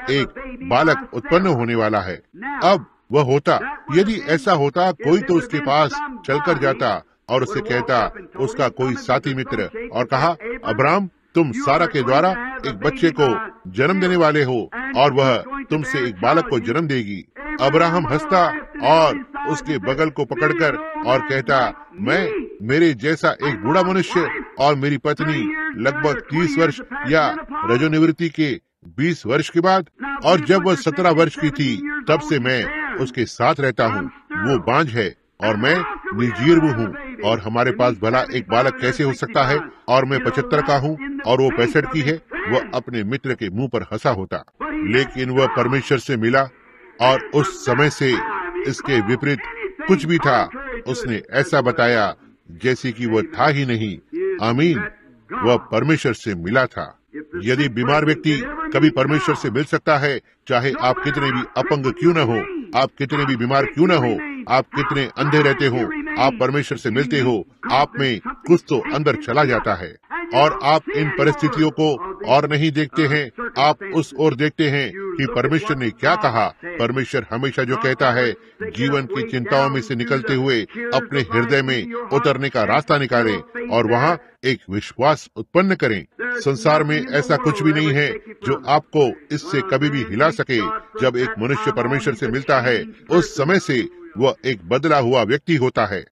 एक बालक उत्पन्न होने वाला है। अब वह होता, यदि ऐसा होता, कोई तो उसके पास चलकर जाता और उसे कहता, उसका कोई साथी मित्र, और कहा, अब्राहम, तुम सारा के द्वारा एक बच्चे को जन्म देने वाले हो और वह तुमसे एक बालक को जन्म देगी। अब्राहम हंसता और उसके बगल को पकड़कर और कहता, मैं मेरे जैसा एक बूढ़ा मनुष्य और मेरी पत्नी लगभग 30 वर्ष या रजोनिवृत्ति के 20 वर्ष के बाद, और जब वह 17 वर्ष की थी तब से मैं उसके साथ रहता हूँ। वो बांझ है और मैं निर्जीव हूँ, और हमारे पास भला एक बालक कैसे हो सकता है? और मैं 75 का हूँ और वो 65 की है। वह अपने मित्र के मुंह पर हंसा होता, लेकिन वह परमेश्वर से मिला और उस समय से इसके विपरीत कुछ भी था, उसने ऐसा बताया जैसे कि वह था ही नहीं। आमीन, वह परमेश्वर से मिला था। यदि बीमार व्यक्ति कभी परमेश्वर से मिल सकता है, चाहे आप कितने भी अपंग क्यों न हो, आप कितने भी बीमार क्यों न हो, आप कितने अंधे रहते हो, आप परमेश्वर से मिलते हो, आप में कुछ तो अंदर चला जाता है और आप इन परिस्थितियों को और नहीं देखते हैं, आप उस ओर देखते हैं कि परमेश्वर ने क्या कहा। परमेश्वर हमेशा जो कहता है, जीवन की चिंताओं में से निकलते हुए अपने हृदय में उतरने का रास्ता निकालें और वहाँ एक विश्वास उत्पन्न करें। संसार में ऐसा कुछ भी नहीं है जो आपको इससे कभी भी हिला सके। जब एक मनुष्य परमेश्वर से मिलता है, उस समय से वह एक बदला हुआ व्यक्ति होता है।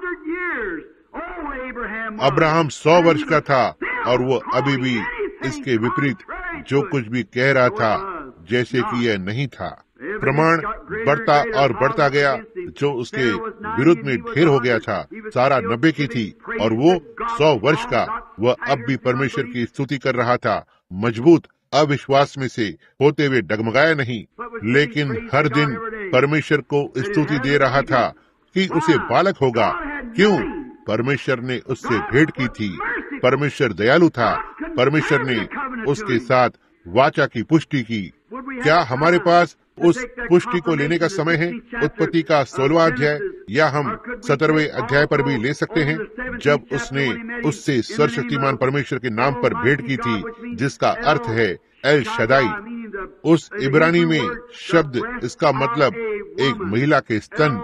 अब्राहम 100 वर्ष का था और वह अभी भी इसके विपरीत जो कुछ भी कह रहा था जैसे कि यह नहीं था। प्रमाण बढ़ता और बढ़ता गया, जो उसके विरुद्ध में ढेर हो गया था। सारा 90 की थी और वो 100 वर्ष का। वह अब भी परमेश्वर की स्तुति कर रहा था, मजबूत अविश्वास में से होते हुए डगमगाया नहीं, लेकिन हर दिन परमेश्वर को स्तुति दे रहा था कि उसे बालक होगा। क्यों? परमेश्वर ने उससे भेंट की थी। परमेश्वर दयालु था। परमेश्वर ने उसके साथ वाचा की पुष्टि की। क्या हमारे पास उस पुष्टि को लेने का समय है? उत्पत्ति का 16वां अध्याय, या हम 17वें अध्याय पर भी ले सकते हैं, जब उसने उससे सर्वशक्तिमान परमेश्वर के नाम पर भेंट की थी, जिसका अर्थ है एल शदाई। उस इब्रानी में शब्द, इसका मतलब एक महिला के स्तन।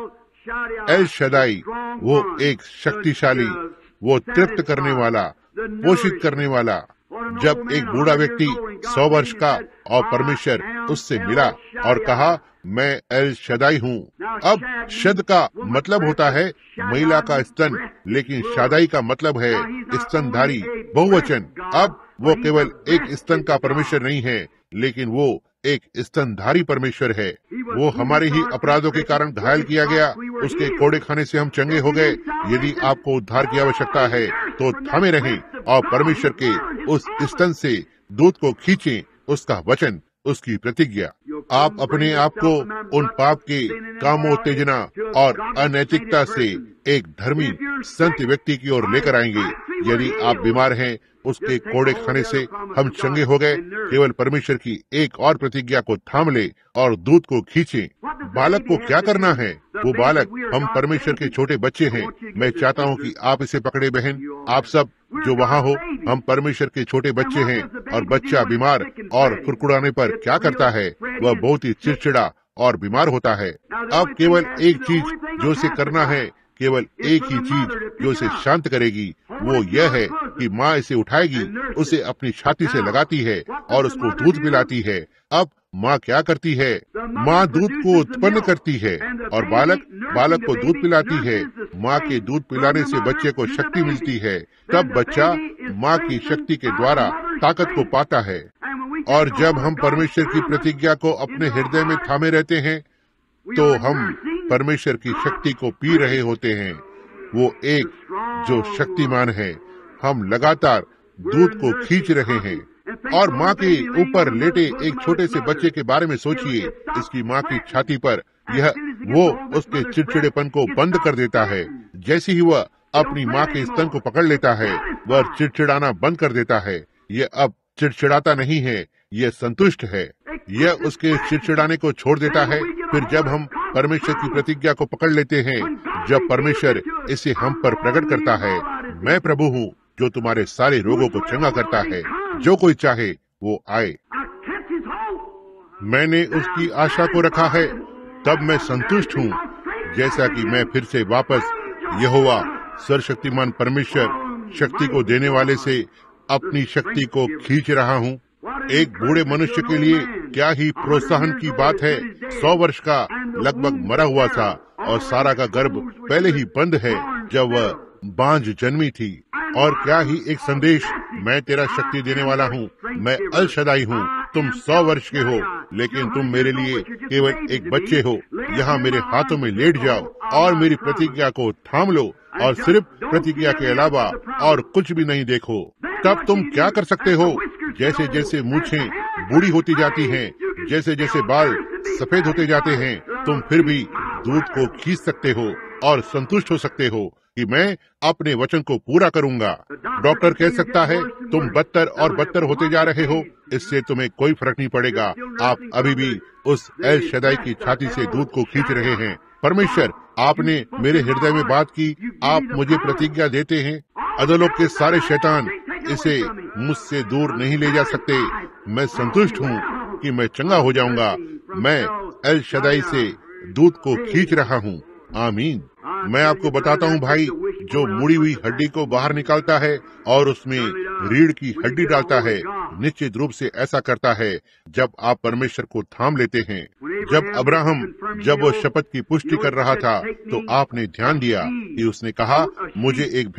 एल शदाई, वो एक शक्तिशाली, वो तृप्त करने वाला, पोषित करने वाला। जब एक बूढ़ा व्यक्ति 100 वर्ष का और परमेश्वर उससे मिला और कहा, मैं एल शदाई हूँ। अब शद का मतलब होता है महिला का स्तन, लेकिन शादाई का मतलब है स्तनधारी, बहुवचन। अब वो केवल एक स्तन का परमेश्वर नहीं है, लेकिन वो एक स्तनधारी परमेश्वर है। वो हमारे ही अपराधों के कारण घायल किया गया, उसके कोड़े खाने से हम चंगे हो गए। यदि आपको उद्धार की आवश्यकता है तो थामे रहें और परमेश्वर के उस स्तन से दूध को खींचें, उसका वचन, उसकी प्रतिज्ञा। आप अपने आप को उन पाप के कामोत्तेजना और अनैतिकता से एक धर्मी संत व्यक्ति की ओर लेकर आएंगे। यदि आप बीमार हैं, उसके कोड़े खाने से हम चंगे हो गए। केवल परमेश्वर की एक और प्रतिज्ञा को थाम ले और दूध को खींचे। बालक को क्या करना है? वो बालक, हम परमेश्वर के छोटे बच्चे हैं। मैं चाहता हूँ कि आप इसे पकड़े बहन, आप सब जो वहाँ हो, हम परमेश्वर के छोटे बच्चे हैं। और बच्चा बीमार और कुड़कुड़ाने पर क्या करता है? वह बहुत ही चिड़चिड़ा और बीमार होता है। अब केवल एक चीज जो उसे करना है, केवल एक ही चीज जो उसे शांत करेगी, वो यह है कि माँ इसे उठाएगी, उसे अपनी छाती से लगाती है और उसको दूध पिलाती है। अब माँ क्या करती है? माँ दूध को उत्पन्न करती है और बालक को दूध पिलाती है। माँ के दूध पिलाने से बच्चे को शक्ति मिलती है। तब बच्चा माँ की शक्ति के द्वारा ताकत को पाता है। और जब हम परमेश्वर की प्रतिज्ञा को अपने हृदय में थामे रहते हैं, तो हम परमेश्वर की शक्ति को पी रहे होते हैं। वो एक जो शक्तिमान है। हम लगातार दूध को खींच रहे हैं। और माँ के ऊपर लेटे एक छोटे से बच्चे के बारे में सोचिए। इसकी माँ की छाती पर वो उसके चिड़चिड़ेपन को बंद कर देता है। जैसे ही वह अपनी माँ के स्तन को पकड़ लेता है, वह चिड़चिड़ाना बंद कर देता है। यह अब चिड़चिड़ाता नहीं है, यह संतुष्ट है। यह उसके चिड़चिड़ाने को छोड़ देता है। फिर जब हम परमेश्वर की प्रतिज्ञा को पकड़ लेते हैं, जब परमेश्वर इसे हम पर प्रकट करता है, मैं प्रभु हूँ जो तुम्हारे सारे रोगों को चंगा करता है, जो कोई चाहे वो आए। मैंने उसकी आशा को रखा है, तब मैं संतुष्ट हूँ। जैसा कि मैं फिर से वापस यहोवा सर्वशक्तिमान परमेश्वर शक्ति को देने वाले से अपनी शक्ति को खींच रहा हूँ। एक बूढ़े मनुष्य के लिए क्या ही प्रोत्साहन की बात है। 100 वर्ष का लगभग मरा हुआ था और सारा का गर्भ पहले ही बंद है जब वह बांझ जन्मी थी। और क्या ही एक संदेश, मैं तेरा शक्ति देने वाला हूँ, मैं अल शदाई हूँ। तुम 100 वर्ष के हो, लेकिन तुम मेरे लिए केवल एक बच्चे हो। यहाँ मेरे हाथों में लेट जाओ और मेरी प्रतिज्ञा को थाम लो, और सिर्फ प्रतिज्ञा के अलावा और कुछ भी नहीं देखो। तब तुम क्या कर सकते हो? जैसे जैसे मूछें बूढ़ी होती जाती हैं, जैसे जैसे बाल सफेद होते जाते हैं, तुम फिर भी दूध को खींच सकते हो और संतुष्ट हो सकते हो कि मैं अपने वचन को पूरा करूंगा। डॉक्टर कह सकता है तुम बदतर और बदतर होते जा रहे हो, इससे तुम्हें कोई फर्क नहीं पड़ेगा। आप अभी भी उस एल शदाई की छाती से दूध को खींच रहे हैं। परमेश्वर, आपने मेरे हृदय में बात की, आप मुझे प्रतिज्ञा देते हैं। अधोलोक के सारे शैतान इसे मुझसे दूर नहीं ले जा सकते। मैं संतुष्ट हूँ कि मैं चंगा हो जाऊंगा। मैं एल शदाई से दूध को खींच रहा हूँ। आमीन। मैं आपको बताता हूँ भाई, जो मुड़ी हुई हड्डी को बाहर निकालता है और उसमें रीढ़ की हड्डी डालता है, निश्चित रूप से ऐसा करता है जब आप परमेश्वर को थाम लेते हैं। जब अब्राहम जब वो शपथ की पुष्टि कर रहा था, तो आपने ध्यान दिया कि उसने कहा, मुझे एक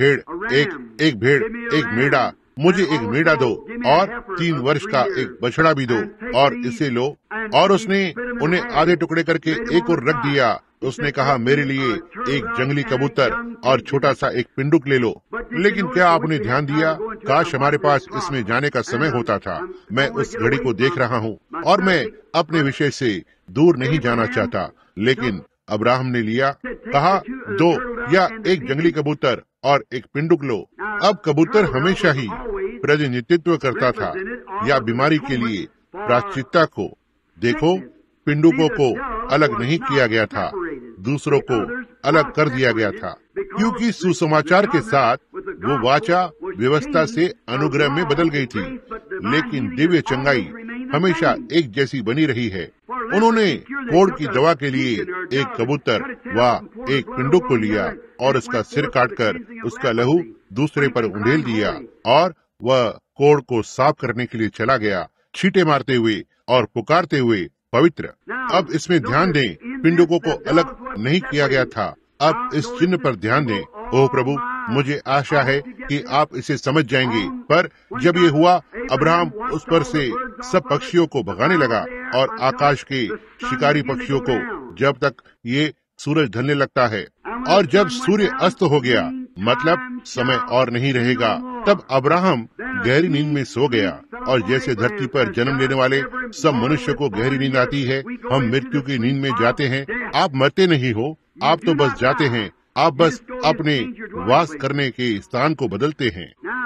भेड़, एक मेढ़ा, मुझे एक मेढ़ा दो और 3 वर्ष का एक बछड़ा भी दो और इसे लो। और उसने उन्हें आधे टुकड़े करके एक और रख दिया। उसने कहा, मेरे लिए एक जंगली कबूतर और छोटा सा एक पिंडुक ले लो। लेकिन क्या आपने ध्यान दिया? काश हमारे पास इसमें जाने का समय होता था। मैं उस घड़ी को देख रहा हूँ और मैं अपने विषय से दूर नहीं जाना चाहता। लेकिन अब्राहम ने लिया, कहा 2 या एक जंगली कबूतर और एक पिंडुक लो। अब कबूतर हमेशा ही प्रतिनिधित्व करता था या बीमारी के लिए प्रायश्चित्त को। देखो, पिंडुकों को अलग नहीं किया गया था, दूसरों को अलग कर दिया गया था, क्योंकि सुसमाचार के साथ वो वाचा व्यवस्था से अनुग्रह में बदल गई थी। लेकिन दिव्य चंगाई हमेशा एक जैसी बनी रही है। उन्होंने कोढ़ की दवा के लिए एक कबूतर व एक पिंडुक को लिया और उसका सिर काटकर उसका लहू दूसरे पर उंडेल दिया और वह कोढ़ को साफ करने के लिए चला गया, छींटे मारते हुए और पुकारते हुए, पवित्र। अब इसमें ध्यान दें, पिंडुकों को अलग नहीं किया गया था। अब इस चिन्ह पर ध्यान दें। ओह प्रभु, मुझे आशा है कि आप इसे समझ जाएंगे। पर जब ये हुआ, अब्राहम उस पर से सब पक्षियों को भगाने लगा और आकाश के शिकारी पक्षियों को, जब तक ये सूरज ढलने लगता है। और जब सूर्य अस्त हो गया, मतलब समय और नहीं रहेगा, तब अब्राहम गहरी नींद में सो गया। और जैसे धरती पर जन्म लेने वाले सब मनुष्य को गहरी नींद आती है, हम मृत्यु की नींद में जाते हैं। आप मरते नहीं हो, आप तो बस जाते हैं। आप बस अपने वास करने के स्थान को बदलते हैं।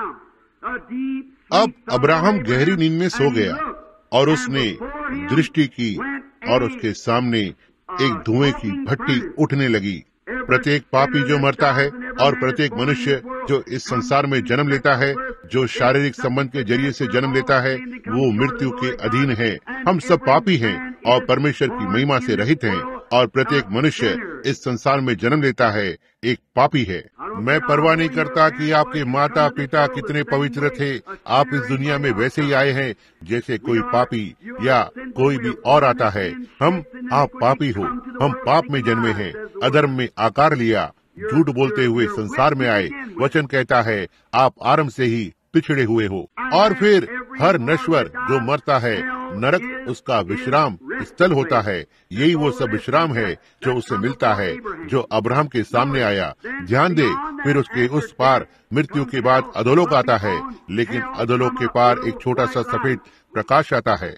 अब अब्राहम गहरी नींद में सो गया और उसने दृष्टि की और उसके सामने एक धुएं की भट्टी उठने लगी। प्रत्येक पापी जो मरता है और प्रत्येक मनुष्य जो इस संसार में जन्म लेता है, जो शारीरिक संबंध के जरिए से जन्म लेता है, वो मृत्यु के अधीन है। हम सब पापी हैं और परमेश्वर की महिमा से रहित हैं। और प्रत्येक मनुष्य इस संसार में जन्म लेता है एक पापी है। मैं परवाह नहीं करता कि आपके माता पिता कितने पवित्र थे। आप इस दुनिया में वैसे ही आए हैं जैसे कोई पापी या कोई भी और आता है। आप पापी हो, हम पाप में जन्मे हैं, अधर्म में आकार लिया, झूठ बोलते हुए संसार में आए। वचन कहता है आप आरंभ से ही पिछड़े हुए हो। और फिर हर नश्वर जो मरता है, नरक उसका विश्राम स्थल होता है, यही वो सब विश्राम है जो उसे मिलता है, जो अब्राहम के सामने आया। ध्यान दे, फिर उसके उस पार मृत्यु के बाद अधोलोक आता है, लेकिन अधोलोक के पार एक छोटा सा सफेद प्रकाश आता है।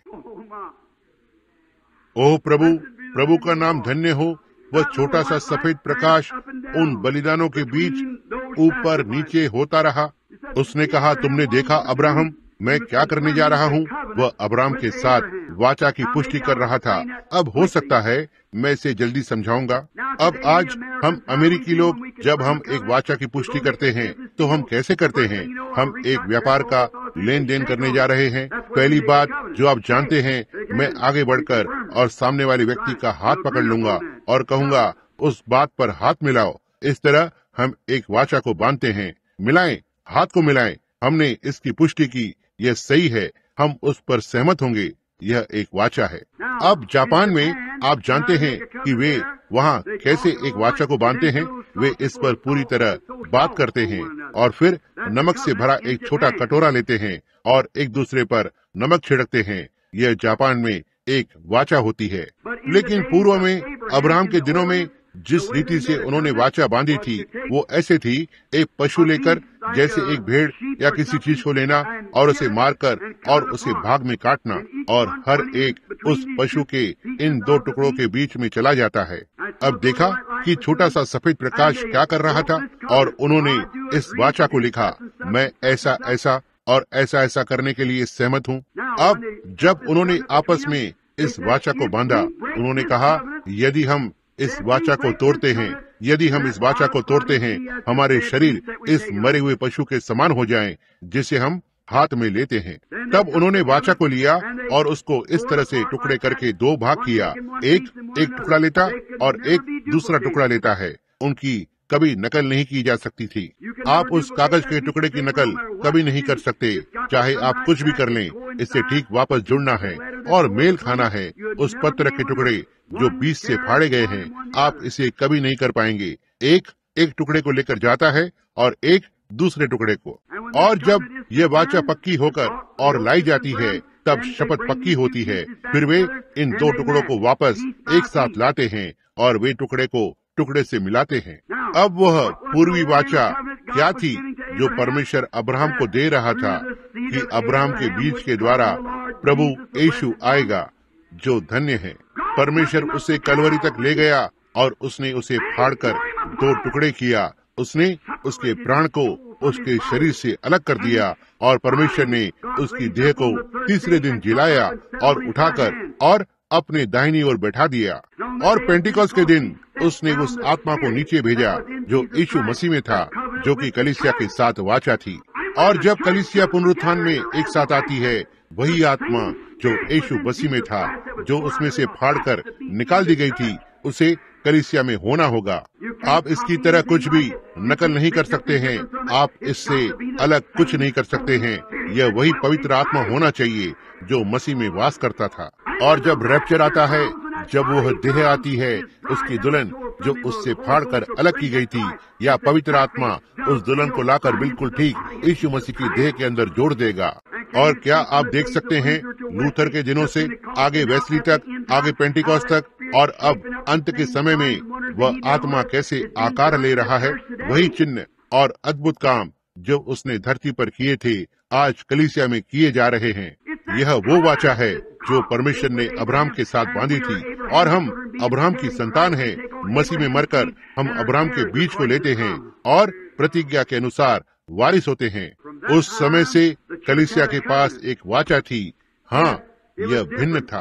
ओह प्रभु, प्रभु का नाम धन्य हो। वह छोटा सा सफेद प्रकाश उन बलिदानों के बीच ऊपर नीचे होता रहा। उसने कहा, तुमने देखा अब्राहम, मैं क्या करने जा रहा हूँ। वह अब्राहम के साथ वाचा की पुष्टि कर रहा था। अब हो सकता है मैं इसे जल्दी समझाऊंगा। अब आज हम अमेरिकी लोग जब हम एक वाचा की पुष्टि करते हैं तो हम कैसे करते हैं? हम एक व्यापार का लेन देन करने जा रहे हैं। पहली बात जो आप जानते हैं, मैं आगे बढ़कर और सामने वाले व्यक्ति का हाथ पकड़ लूंगा और कहूंगा, उस बात पर हाथ मिलाओ। इस तरह हम एक वाचा को बांधते हैं। मिलाएं, हाथ को मिलाएं। हमने इसकी पुष्टि की, यह सही है, हम उस पर सहमत होंगे। यह एक वाचा है। अब जापान में आप जानते हैं कि वे वहाँ कैसे एक वाचा को बांधते हैं। वे इस पर पूरी तरह बात करते हैं और फिर नमक से भरा एक छोटा कटोरा लेते हैं और एक दूसरे पर नमक छिड़कते हैं। यह जापान में एक वाचा होती है। लेकिन पूर्व में अब्राहम के दिनों में जिस रीति से उन्होंने वाचा बांधी थी, वो ऐसे थी, एक पशु लेकर, जैसे एक भेड़ या किसी चीज को लेना और उसे मारकर और उसे भाग में काटना, और हर एक उस पशु के इन दो टुकड़ों के बीच में चला जाता है। अब देखा कि छोटा सा सफेद प्रकाश क्या कर रहा था, और उन्होंने इस वाचा को लिखा, मैं ऐसा ऐसा और ऐसा ऐसा करने के लिए सहमत हूँ। अब जब उन्होंने आपस में इस वाचा को बांधा, उन्होंने कहा, यदि हम इस वाचा को तोड़ते हैं, यदि हम इस वाचा को तोड़ते हैं, हमारे शरीर इस मरे हुए पशु के समान हो जाएं, जिसे हम हाथ में लेते हैं। तब उन्होंने वाचा को लिया और उसको इस तरह से टुकड़े करके दो भाग किया। एक टुकड़ा लेता और एक दूसरा टुकड़ा लेता है। उनकी कभी नकल नहीं की जा सकती थी। आप उस कागज के टुकड़े की नकल कभी नहीं कर सकते, चाहे आप कुछ भी कर लें। इससे ठीक वापस जुड़ना है और मेल खाना है। उस पत्र के टुकड़े जो बीच से फाड़े गए हैं, आप इसे कभी नहीं कर पाएंगे। एक टुकड़े को लेकर जाता है और एक दूसरे टुकड़े को। और जब ये वाचा पक्की होकर और लाई जाती है, तब शपथ पक्की होती है। फिर वे इन दो टुकड़ों को वापस एक साथ लाते हैं और वे टुकड़े को टुकड़े से मिलाते हैं। अब वह पूर्वी वाचा क्या थी जो परमेश्वर अब्राहम को दे रहा था कि अब्राहम के बीज के द्वारा प्रभु यीशु आएगा, जो धन्य है। परमेश्वर उसे कलवरी तक ले गया और उसने उसे फाड़कर दो टुकड़े किया। उसने उसके प्राण को उसके शरीर से अलग कर दिया और परमेश्वर ने उसकी देह को तीसरे दिन जिलाया और उठाकर और अपने दाहिनी ओर बैठा दिया। और पेंटिकॉस्ट के दिन उसने उस आत्मा को नीचे भेजा जो यीशु मसीह में था, जो कि कलीसिया के साथ वाचा थी। और जब कलीसिया पुनरुत्थान में एक साथ आती है, वही आत्मा जो यीशु मसीह में था, जो उसमें से फाड़कर निकाल दी गई थी, उसे कलीसिया में होना होगा। आप इसकी तरह कुछ भी नकल नहीं कर सकते हैं। आप इससे अलग कुछ नहीं कर सकते हैं। यह वही पवित्र आत्मा होना चाहिए जो मसीह में वास करता था। और जब रैप्चर आता है, जब वह देह आती है, उसकी दुल्हन जो उससे फाड़कर अलग की गई थी, या पवित्र आत्मा उस दुल्हन को लाकर बिल्कुल ठीक यीशु मसीह की देह के अंदर जोड़ देगा। और क्या आप देख सकते हैं, लूथर के दिनों से आगे वेस्ली तक, आगे पेंटिकॉस्ट तक, और अब अंत के समय में वह आत्मा कैसे आकार ले रहा है। वही चिन्ह और अद्भुत काम जो उसने धरती पर किए थे, आज कलीसिया में किए जा रहे हैं। यह वो वाचा है जो परमेश्वर ने अब्राहम के साथ बांधी थी, और हम अब्राहम की संतान हैं। मसीह में मरकर हम अब्राहम के बीज को लेते हैं और प्रतिज्ञा के अनुसार वारिस होते हैं। उस समय से कलीसिया के पास एक वाचा थी। हाँ, यह भिन्न था।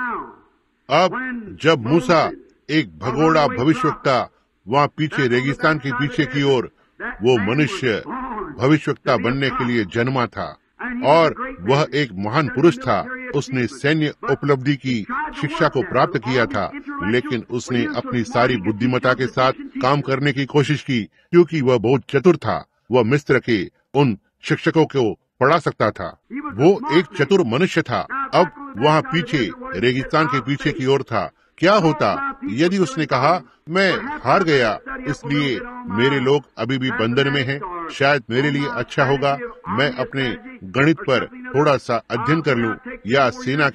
अब जब मूसा, एक भगोड़ा भविष्यवक्ता, वहाँ पीछे रेगिस्तान के पीछे की ओर, वो मनुष्य भविष्यवक्ता बनने के लिए जन्मा था और वह एक महान पुरुष था। उसने सैन्य उपलब्धि की शिक्षा को प्राप्त किया था, लेकिन उसने अपनी सारी बुद्धिमत्ता के साथ काम करने की कोशिश की, क्योंकि वह बहुत चतुर था। वह मिस्र के उन शिक्षकों को पढ़ा सकता था। वो एक चतुर मनुष्य था। अब वहाँ पीछे रेगिस्तान के पीछे की ओर था। क्या होता यदि उसने कहा, मैं हार गया, इसलिए मेरे लोग अभी भी बंधन में हैं। शायद मेरे लिए अच्छा होगा मैं अपने गणित पर थोड़ा सा अध्ययन कर लूं, या सेना की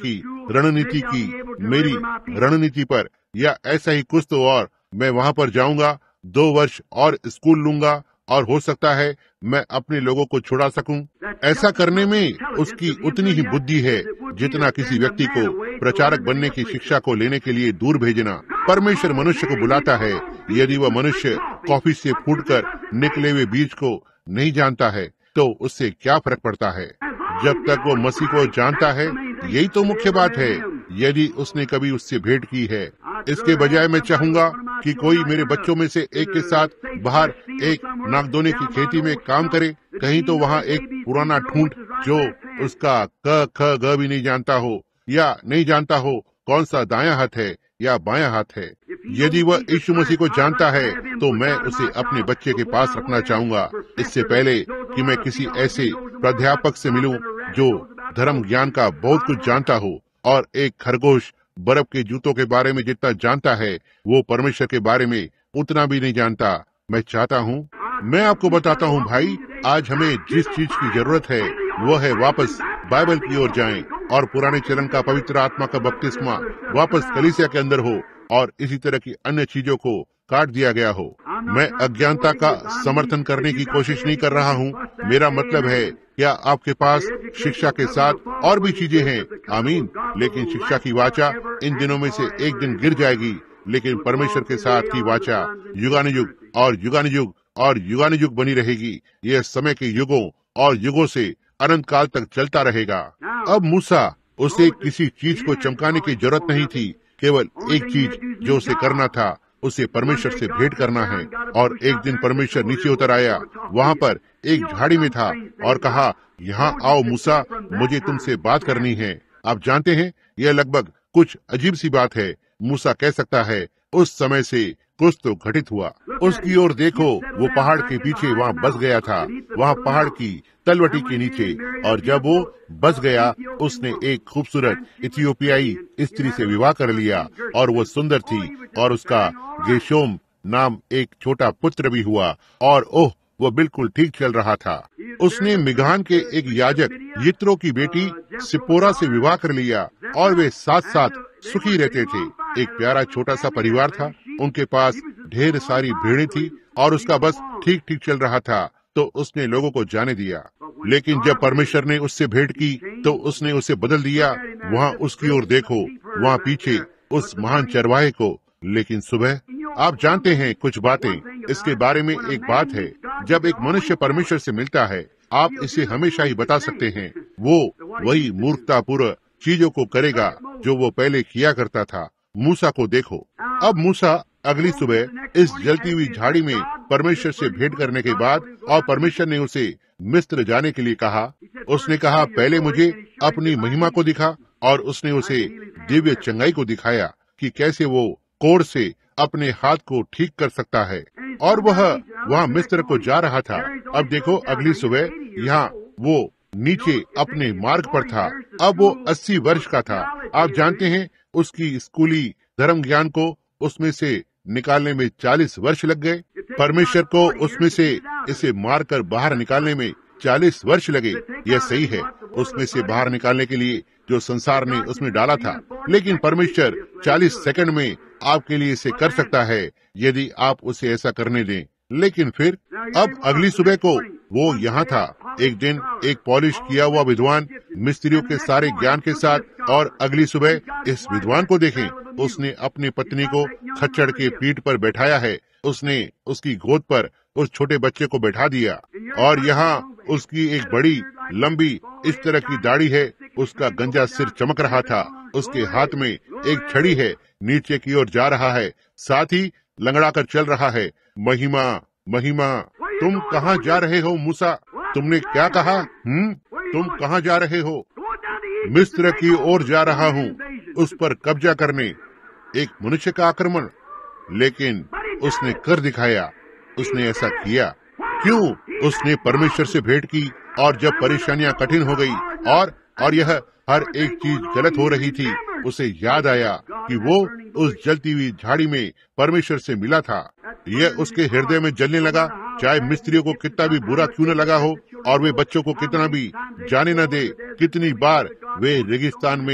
रणनीति की मेरी रणनीति पर, या ऐसा ही कुछ तो, और मैं वहां पर जाऊंगा, 2 वर्ष और स्कूल लूंगा और हो सकता है मैं अपने लोगों को छुड़ा सकूं। ऐसा करने में उसकी उतनी ही बुद्धि है जितना किसी व्यक्ति को प्रचारक बनने की शिक्षा को लेने के लिए दूर भेजना। परमेश्वर मनुष्य को बुलाता है। यदि वह मनुष्य कॉफी से फूटकर निकले हुए बीज को नहीं जानता है तो उससे क्या फर्क पड़ता है, जब तक वो मसीह को जानता है। यही तो मुख्य बात है, यदि उसने कभी उससे भेंट की है। इसके बजाय मैं चाहूंगा कि कोई मेरे बच्चों में से एक के साथ बाहर एक नागदोने की खेती में काम करे, कहीं तो वहाँ एक पुराना ठूंठ जो उसका क ख ग भी नहीं जानता हो, या नहीं जानता हो कौन सा दायां हाथ है या बायां हाथ है। यदि वह यीशु मसीह को जानता है तो मैं उसे अपने बच्चे के पास रखना चाहूंगा, इससे पहले कि मैं किसी ऐसे प्राध्यापक से मिलूं जो धर्म ज्ञान का बहुत कुछ जानता हो और एक खरगोश बर्फ के जूतों के बारे में जितना जानता है वो परमेश्वर के बारे में उतना भी नहीं जानता। मैं चाहता हूँ, मैं आपको बताता हूँ भाई, आज हमें जिस चीज की जरूरत है वो है वापस बाइबल की ओर जाएं और पुराने चलन का पवित्र आत्मा का बपतिस्मा वापस कलीसिया के अंदर हो और इसी तरह की अन्य चीजों को काट दिया गया हो। मैं अज्ञानता का समर्थन करने की कोशिश नहीं कर रहा हूँ। मेरा मतलब है, क्या आपके पास शिक्षा के साथ और भी चीजें हैं? आमीन। लेकिन शिक्षा की वाचा इन दिनों में से एक दिन गिर जाएगी, लेकिन परमेश्वर के साथ की वाचा युगानुयुग और युगानुयुग और युगानुयुग बनी रहेगी। यह समय के युगों और युगों से अनंत काल तक चलता रहेगा। अब मूसा, उसे किसी चीज को चमकाने की जरूरत नहीं थी, केवल एक चीज जो उसे करना था, उसे परमेश्वर से भेंट करना है। और एक दिन परमेश्वर नीचे उतर आया, वहाँ पर एक झाड़ी में था और कहा, यहाँ आओ मूसा, मुझे तुमसे बात करनी है। आप जानते हैं, यह लगभग कुछ अजीब सी बात है। मूसा कह सकता है, उस समय से कुछ तो घटित हुआ। उसकी ओर देखो, वो पहाड़ के पीछे वहाँ बस गया था, वहाँ पहाड़ की तलवटी के नीचे। और जब वो बस गया, उसने एक खूबसूरत इथियोपियाई स्त्री से विवाह कर लिया और वो सुंदर थी और उसका गेशोम नाम एक छोटा पुत्र भी हुआ। और ओह, वो बिल्कुल ठीक चल रहा था। उसने मिघान के एक याजक यित्रो की बेटी सिप्पोरा से विवाह कर लिया और वे साथ साथ सुखी रहते थे। एक प्यारा छोटा सा परिवार था, उनके पास ढेर सारी भेड़ें थी और उसका बस ठीक ठीक चल रहा था। तो उसने लोगों को जाने दिया। लेकिन जब परमेश्वर ने उससे भेंट की तो उसने उसे बदल दिया। वहाँ उसकी ओर देखो, वहाँ पीछे उस महान चरवाहे को। लेकिन सुबह, आप जानते हैं कुछ बातें इसके बारे में। एक बात है, जब एक मनुष्य परमेश्वर से मिलता है, आप इसे हमेशा ही बता सकते हैं, वो वही मूर्खतापूर्ण चीजों को करेगा जो वो पहले किया करता था। मूसा को देखो। अब मूसा अगली सुबह इस जलती हुई झाड़ी में परमेश्वर से भेंट करने के बाद, और परमेश्वर ने उसे मिस्र जाने के लिए कहा। उसने कहा, पहले मुझे अपनी महिमा को दिखा, और उसने उसे दिव्य चंगाई को दिखाया कि कैसे वो कोड़ से अपने हाथ को ठीक कर सकता है। और वह वहाँ मिस्र को जा रहा था। अब देखो, अगली सुबह यहाँ वो नीचे अपने मार्ग पर था। अब वो 80 वर्ष का था। आप जानते हैं, उसकी स्कूली धर्म ज्ञान को उसमें से निकालने में 40 वर्ष लग गए। परमेश्वर को उसमें से इसे मारकर बाहर निकालने में 40 वर्ष लगे। यह सही है, उसमें से बाहर निकालने के लिए जो संसार ने उसमें डाला था। लेकिन परमेश्वर 40 सेकंड में आपके लिए इसे कर सकता है, यदि आप उसे ऐसा करने दें। लेकिन फिर अब अगली सुबह को वो यहाँ था। एक दिन एक पॉलिश किया हुआ विद्वान मिस्त्रियों के सारे ज्ञान के साथ, और अगली सुबह इस विद्वान को देखें, उसने अपनी पत्नी को खच्चर के पीठ पर बैठाया है। उसने उसकी गोद पर उस छोटे बच्चे को बैठा दिया, और यहाँ उसकी एक बड़ी लंबी इस तरह की दाढ़ी है। उसका गंजा सिर चमक रहा था। उसके हाथ में एक छड़ी है, नीचे की ओर जा रहा है, साथ ही लंगड़ा कर चल रहा है। महिमा, महिमा। तुम कहाँ जा रहे हो मूसा? तुमने क्या कहा? तुम कहाँ जा रहे हो? मिस्र की ओर जा रहा हूँ, उस पर कब्जा करने। एक मनुष्य का आक्रमण। लेकिन उसने कर दिखाया। उसने ऐसा किया क्यों? उसने परमेश्वर से भेंट की, और जब परेशानियां कठिन हो गई और यह हर एक चीज गलत हो रही थी, उसे याद आया कि वो उस जलती हुई झाड़ी में परमेश्वर से मिला था। यह उसके हृदय में जलने लगा, चाहे मिस्त्रियों को कितना भी बुरा क्यों न लगा हो, और वे बच्चों को कितना भी जाने न दे। कितनी बार वे रेगिस्तान में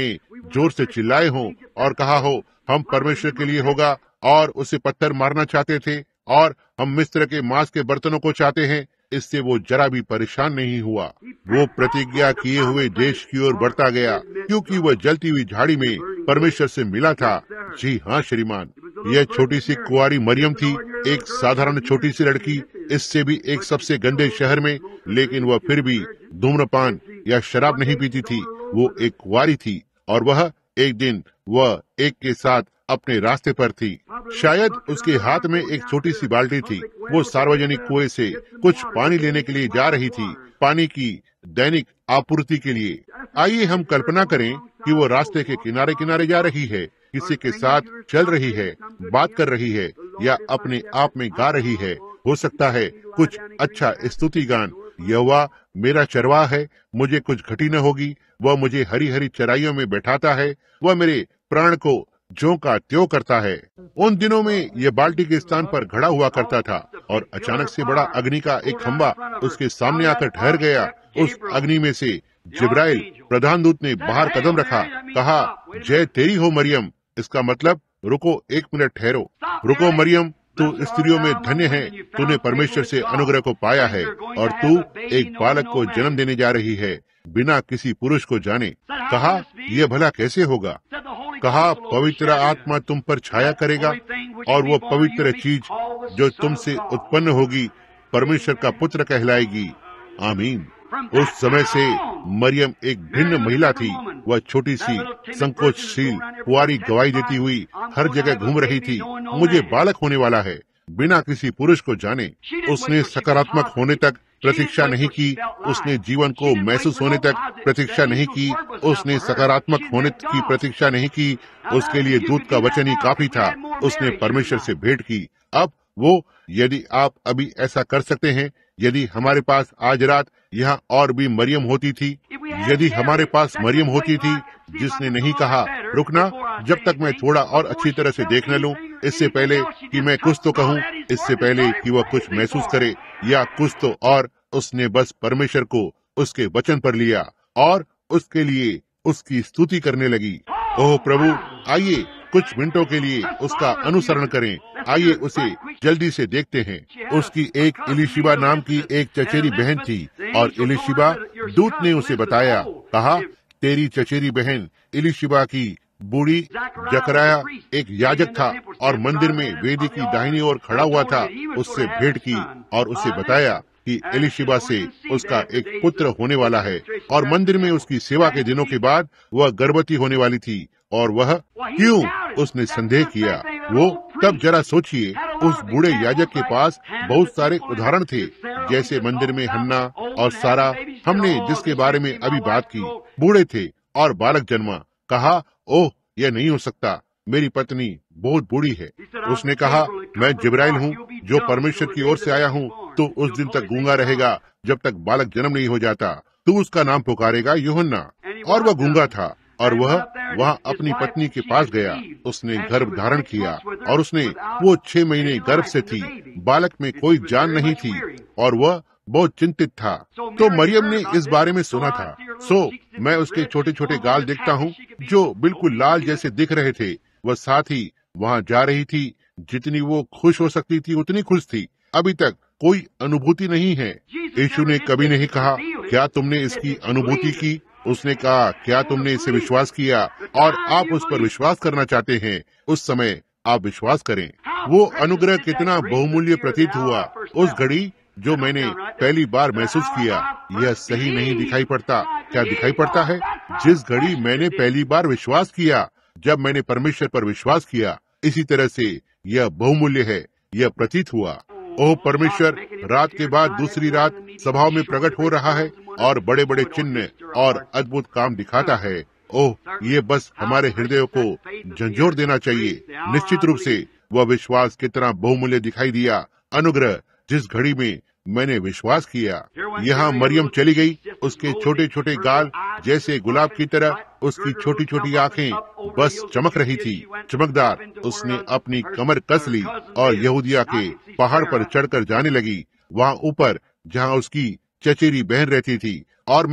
जोर से चिल्लाए हों और कहा हो हम परमेश्वर के लिए होगा और उसे पत्थर मारना चाहते थे और हम मिस्र के मांस के बर्तनों को चाहते हैं, इससे वो जरा भी परेशान नहीं हुआ। वो प्रतिज्ञा किए हुए देश की ओर बढ़ता गया क्योंकि वह जलती हुई झाड़ी में परमेश्वर से मिला था। जी हाँ श्रीमान, यह छोटी सी कुंवारी मरियम थी, एक साधारण छोटी सी लड़की, इससे भी एक सबसे गंदे शहर में, लेकिन वह फिर भी धूम्रपान या शराब नहीं पीती थी। वो एक कुंवारी थी और वह एक दिन वह एक के साथ अपने रास्ते पर थी। शायद उसके हाथ में एक छोटी सी बाल्टी थी। वो सार्वजनिक कुएं से कुछ पानी लेने के लिए जा रही थी, पानी की दैनिक आपूर्ति के लिए। आइए हम कल्पना करें कि वो रास्ते के किनारे किनारे जा रही है, किसी के साथ चल रही है, बात कर रही है या अपने आप में गा रही है। हो सकता है कुछ अच्छा स्तुति गान, यहोवा मेरा चरवाहा है, मुझे कुछ घटी न होगी, वह मुझे हरी हरी चराइयों में बैठाता है, वह मेरे प्राण को ज्यों का त्यों करता है। उन दिनों में यह बाल्टी के स्थान पर खड़ा हुआ करता था और अचानक से बड़ा अग्नि का एक खंबा उसके सामने आकर ठहर गया। उस अग्नि में से जिब्राइल प्रधान दूत ने बाहर कदम रखा, कहा जय तेरी हो मरियम। इसका मतलब रुको, एक मिनट ठहरो, रुको मरियम, तू स्त्रियों में धन्य है, तूने परमेश्वर से अनुग्रह को पाया है और तू एक बालक को जन्म देने जा रही है बिना किसी पुरुष को जाने। कहा यह भला कैसे होगा? कहा पवित्र आत्मा तुम पर छाया करेगा और वो पवित्र चीज जो तुमसे उत्पन्न होगी परमेश्वर का पुत्र कहलाएगी। आमीन। उस समय से मरियम एक भिन्न महिला थी। वह छोटी सी संकोचशील कुंवारी गवाही देती हुई हर जगह घूम रही थी, मुझे बालक होने वाला है, बिना किसी पुरुष को जाने। उसने सकारात्मक होने तक प्रतीक्षा नहीं की, उसने जीवन को महसूस होने तक प्रतीक्षा नहीं की, उसने सकारात्मक होने की प्रतीक्षा नहीं की। उसके लिए दूत का वचन ही काफी था। उसने परमेश्वर से भेंट की। अब वो, यदि आप अभी ऐसा कर सकते हैं, यदि हमारे पास आज रात यहाँ और भी मरियम होती थी, यदि हमारे पास मरियम होती थी जिसने नहीं कहा रुकना जब तक मैं थोड़ा और अच्छी तरह से देख न लूं, इससे पहले कि मैं कुछ तो कहूं, इससे पहले कि वह कुछ महसूस करे या कुछ तो, और उसने बस परमेश्वर को उसके वचन पर लिया और उसके लिए उसकी स्तुति करने लगी। ओह प्रभु, आइए कुछ मिनटों के लिए उसका अनुसरण करें। आइए उसे जल्दी से देखते हैं। उसकी एक इलिशिबा नाम की एक चचेरी बहन थी और इलिशिबा, दूत ने उसे बताया, कहा तेरी चचेरी बहन इलिशिबा की बूढ़ी जकराया एक याजक था और मंदिर में वेदी की दाहिनी ओर खड़ा हुआ था, उससे भेंट की और उसे बताया कि एलिशिबा से उसका एक पुत्र होने वाला है और मंदिर में उसकी सेवा के दिनों के बाद वह गर्भवती होने वाली थी। और वह क्यों उसने संदेह किया? वो तब जरा सोचिए, उस बूढ़े याजक के पास बहुत सारे उदाहरण थे, जैसे मंदिर में हन्ना और सारा, हमने जिसके बारे में अभी बात की, बूढ़े थे और बालक जन्मा। कहा ओह यह नहीं हो सकता, मेरी पत्नी बहुत बूढ़ी है। उसने कहा मैं जिब्राइल हूँ जो परमेश्वर की ओर से आया हूँ, तो उस दिन तक गूंगा रहेगा जब तक बालक जन्म नहीं हो जाता। तू उसका नाम पुकारेगा यूहन्ना। और वह गूंगा था और वह वहाँ अपनी पत्नी के पास गया। उसने गर्भ धारण किया और उसने वो 6 महीने गर्भ से थी। बालक में कोई जान नहीं थी और वह बहुत चिंतित था। तो मरियम ने इस बारे में सुना था। मैं उसके छोटे छोटे गाल देखता हूँ जो बिल्कुल लाल जैसे दिख रहे थे। वह साथ ही वहाँ जा रही थी। जितनी वो खुश हो सकती थी उतनी खुश थी। अभी तक कोई अनुभूति नहीं है। यीशु ने कभी नहीं कहा क्या तुमने इसकी अनुभूति की? उसने कहा क्या तुमने इसे विश्वास किया? और आप उस पर विश्वास करना चाहते हैं, उस समय आप विश्वास करें। वो अनुग्रह कितना बहुमूल्य प्रतीत हुआ उस घड़ी जो मैंने पहली बार महसूस किया। यह सही नहीं दिखाई पड़ता। क्या दिखाई पड़ता है? जिस घड़ी मैंने पहली बार विश्वास किया, जब मैंने परमेश्वर पर विश्वास किया, इसी तरह से यह बहुमूल्य है, यह प्रतीत हुआ। ओह परमेश्वर रात के बाद दूसरी रात सभाओं में प्रकट हो रहा है और बड़े बड़े चिन्ह और अद्भुत काम दिखाता है। ओह ये बस हमारे हृदयों को झंझोर देना चाहिए। निश्चित रूप से वह विश्वास कितना बहुमूल्य दिखाई दिया। अनुग्रह जिस घड़ी में मैंने विश्वास किया। यहाँ मरियम चली गई। उसके छोटे छोटे गाल जैसे गुलाब की तरह, उसकी छोटी छोटी आंखें बस चमक रही थी, चमकदार। उसने अपनी कमर कस ली और यहूदिया के पहाड़ पर चढ़कर जाने लगी, वहाँ ऊपर जहाँ उसकी चचेरी बहन रहती थी। और मैं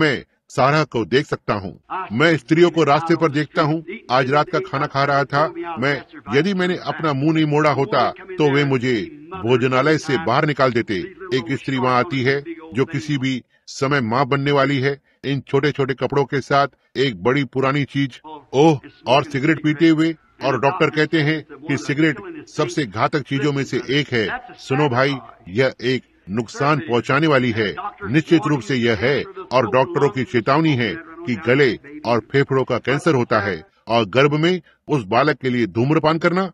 सारा को देख सकता हूँ। मैं स्त्रियों को रास्ते पर देखता हूँ। आज रात का खाना खा रहा था मैं, यदि मैंने अपना मुंह नहीं मोड़ा होता तो वे मुझे भोजनालय से बाहर निकाल देते। एक स्त्री वहाँ आती है जो किसी भी समय माँ बनने वाली है, इन छोटे छोटे कपड़ों के साथ, एक बड़ी पुरानी चीज, ओह, और सिगरेट पीते हुए, और डॉक्टर कहते हैं कि सिगरेट सबसे घातक चीजों में से एक है। सुनो भाई, यह एक नुकसान पहुंचाने वाली है, निश्चित रूप से यह है, और डॉक्टरों की चेतावनी है कि गले और फेफड़ों का कैंसर होता है, और गर्भ में उस बालक के लिए धूम्रपान करना।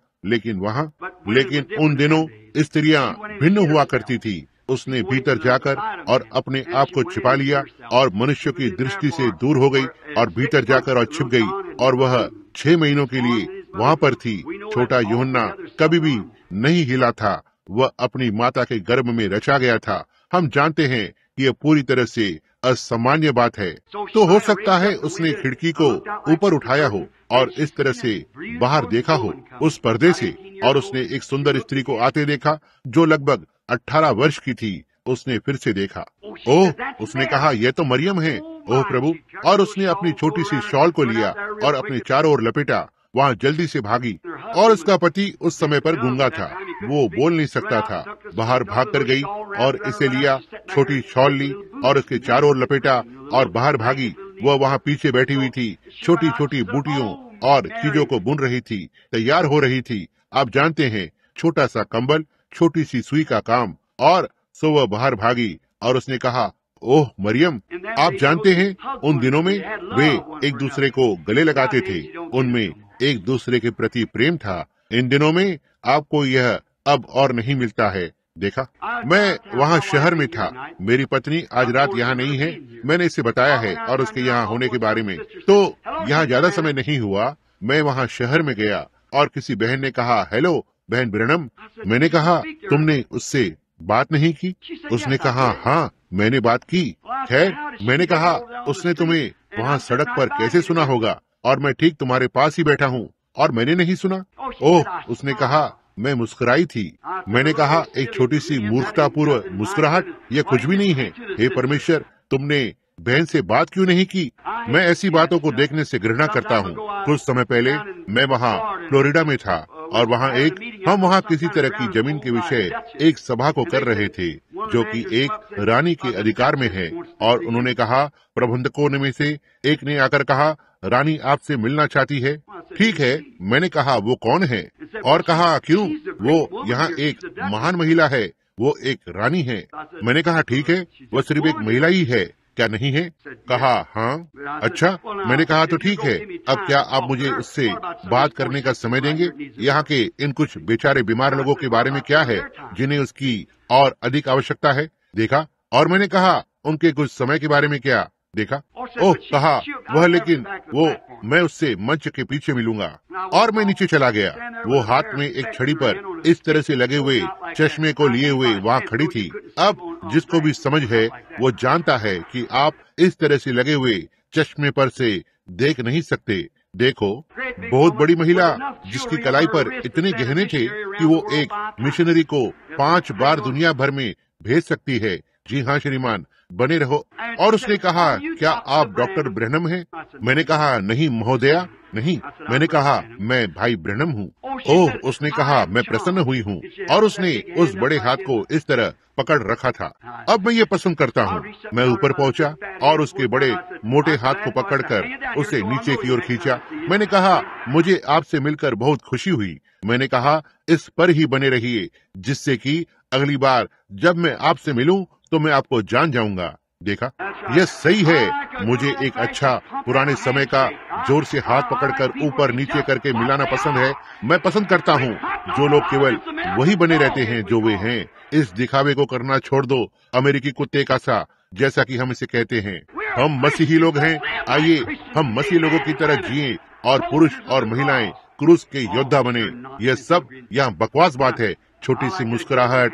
लेकिन उन दिनों स्त्रियां भिन्न हुआ करती थी। उसने भीतर जाकर और अपने आप को छिपा लिया और मनुष्य की दृष्टि से दूर हो गई और भीतर जाकर और छिप गई, और वह 6 महीनों के लिए वहाँ पर थी। छोटा यूहन्ना कभी भी नहीं हिला था, वह अपनी माता के गर्भ में रचा गया था। हम जानते हैं कि यह पूरी तरह से असामान्य बात है। तो हो सकता है उसने खिड़की को ऊपर उठाया हो और इस तरह से बाहर देखा हो उस पर्दे से, और उसने एक सुंदर स्त्री को आते देखा जो लगभग 18 वर्ष की थी। उसने फिर से देखा, ओह, उसने कहा, यह तो मरियम है, ओह प्रभु, और उसने अपनी छोटी सी शॉल को लिया और अपने चारों ओर लपेटा, वहाँ जल्दी से भागी। और उसका पति उस समय पर गूंगा था, वो बोल नहीं सकता था। बाहर भाग कर गई और इसे लिया, छोटी शॉल ली और उसके चारों ओर लपेटा और बाहर भागी। वह वहाँ पीछे बैठी हुई थी, छोटी छोटी बूटियों और चीजों को बुन रही थी, तैयार हो रही थी। आप जानते हैं, छोटा सा कंबल, छोटी सी सुई का काम, और सो वह बाहर भागी और उसने कहा, ओह मरियम। आप जानते हैं, उन दिनों में वे एक दूसरे को गले लगाते थे, उनमें एक दूसरे के प्रति प्रेम था। इन दिनों में आपको यह अब और नहीं मिलता है। देखा, मैं वहाँ शहर में था। मेरी पत्नी आज रात यहाँ नहीं है, मैंने इसे बताया है और उसके यहाँ होने के बारे में। तो यहाँ ज्यादा समय नहीं हुआ, मैं वहाँ शहर में गया और किसी बहन ने कहा, हेलो बहन ब्रैनम। मैंने कहा, तुमने उससे बात नहीं की? उसने कहा, हाँ मैंने बात की। खैर, मैंने कहा, उसने तुम्हें वहाँ सड़क पर कैसे सुना होगा, और मैं ठीक तुम्हारे पास ही बैठा हूँ और मैंने नहीं सुना? ओह, उसने कहा, मैं मुस्कुराई थी। मैंने कहा, एक छोटी सी मूर्खतापूर्व मुस्कुराहट, यह कुछ भी नहीं है। हे परमेश्वर, तुमने बहन से बात क्यों नहीं की? मैं ऐसी बातों को देखने से घृणा करता हूँ। कुछ समय पहले मैं वहाँ फ्लोरिडा में था और हम वहाँ किसी तरह की जमीन के विषय एक सभा को कर रहे थे जो कि एक रानी के अधिकार में है, और उन्होंने कहा, प्रबंधकों में से एक ने आकर कहा, रानी आपसे मिलना चाहती है। ठीक है, मैंने कहा, वो कौन है? और कहा, क्यों? वो यहाँ एक महान महिला है, वो एक रानी है। मैंने कहा, ठीक है, वह सिर्फ एक महिला ही है, क्या नहीं है? कहा, हाँ। अच्छा, मैंने कहा, तो ठीक है, अब क्या आप मुझे उससे बात करने का समय देंगे? यहाँ के इन कुछ बेचारे बीमार लोगों के बारे में क्या है जिन्हें उसकी और अधिक आवश्यकता है? देखा, और मैंने कहा, उनके कुछ समय के बारे में क्या? देखा, ओह, कहा वह, लेकिन वो, मैं उससे मंच के पीछे मिलूंगा। और मैं नीचे चला गया। वो हाथ में एक छड़ी पर इस तरह से लगे हुए चश्मे को लिए हुए वहाँ खड़ी थी। अब जिसको भी समझ है वो जानता है कि आप इस तरह से लगे हुए चश्मे पर से देख नहीं सकते। देखो, बहुत बड़ी महिला जिसकी कलाई पर इतने गहने थे कि वो एक मिशनरी को 5 बार दुनिया भर में भेज सकती है। जी हाँ श्रीमान, बने रहो। और उसने कहा, क्या आप डॉक्टर ब्रैनम हैं? मैंने कहा, नहीं महोदया, नहीं। मैंने कहा, मैं भाई ब्रैनम हूँ। ओह, उसने कहा, मैं प्रसन्न हुई हूँ। और उसने उस बड़े हाथ को इस तरह पकड़ रखा था। अब मैं ये पसंद करता हूँ। मैं ऊपर पहुँचा और उसके बड़े मोटे हाथ को पकड़कर उसे नीचे की ओर खींचा। मैंने कहा, मुझे आपसे मिलकर बहुत खुशी हुई। मैंने कहा, इस पर ही बने रहिए, जिससे कि अगली बार जब मैं आपसे मिलूं तो मैं आपको जान जाऊंगा। देखा, यह सही है। मुझे एक अच्छा पुराने समय का जोर से हाथ पकड़कर ऊपर नीचे करके मिलाना पसंद है। मैं पसंद करता हूँ जो लोग केवल वही बने रहते हैं जो वे हैं। इस दिखावे को करना छोड़ दो, अमेरिकी कुत्ते का सा, जैसा कि हम इसे कहते हैं। हम मसीही लोग हैं, आइए हम मसीही लोगों की तरह जिए, और पुरुष और महिलाएं क्रूस के योद्धा बने। यह सब यहाँ बकवास बात है। छोटी सी मुस्कुराहट,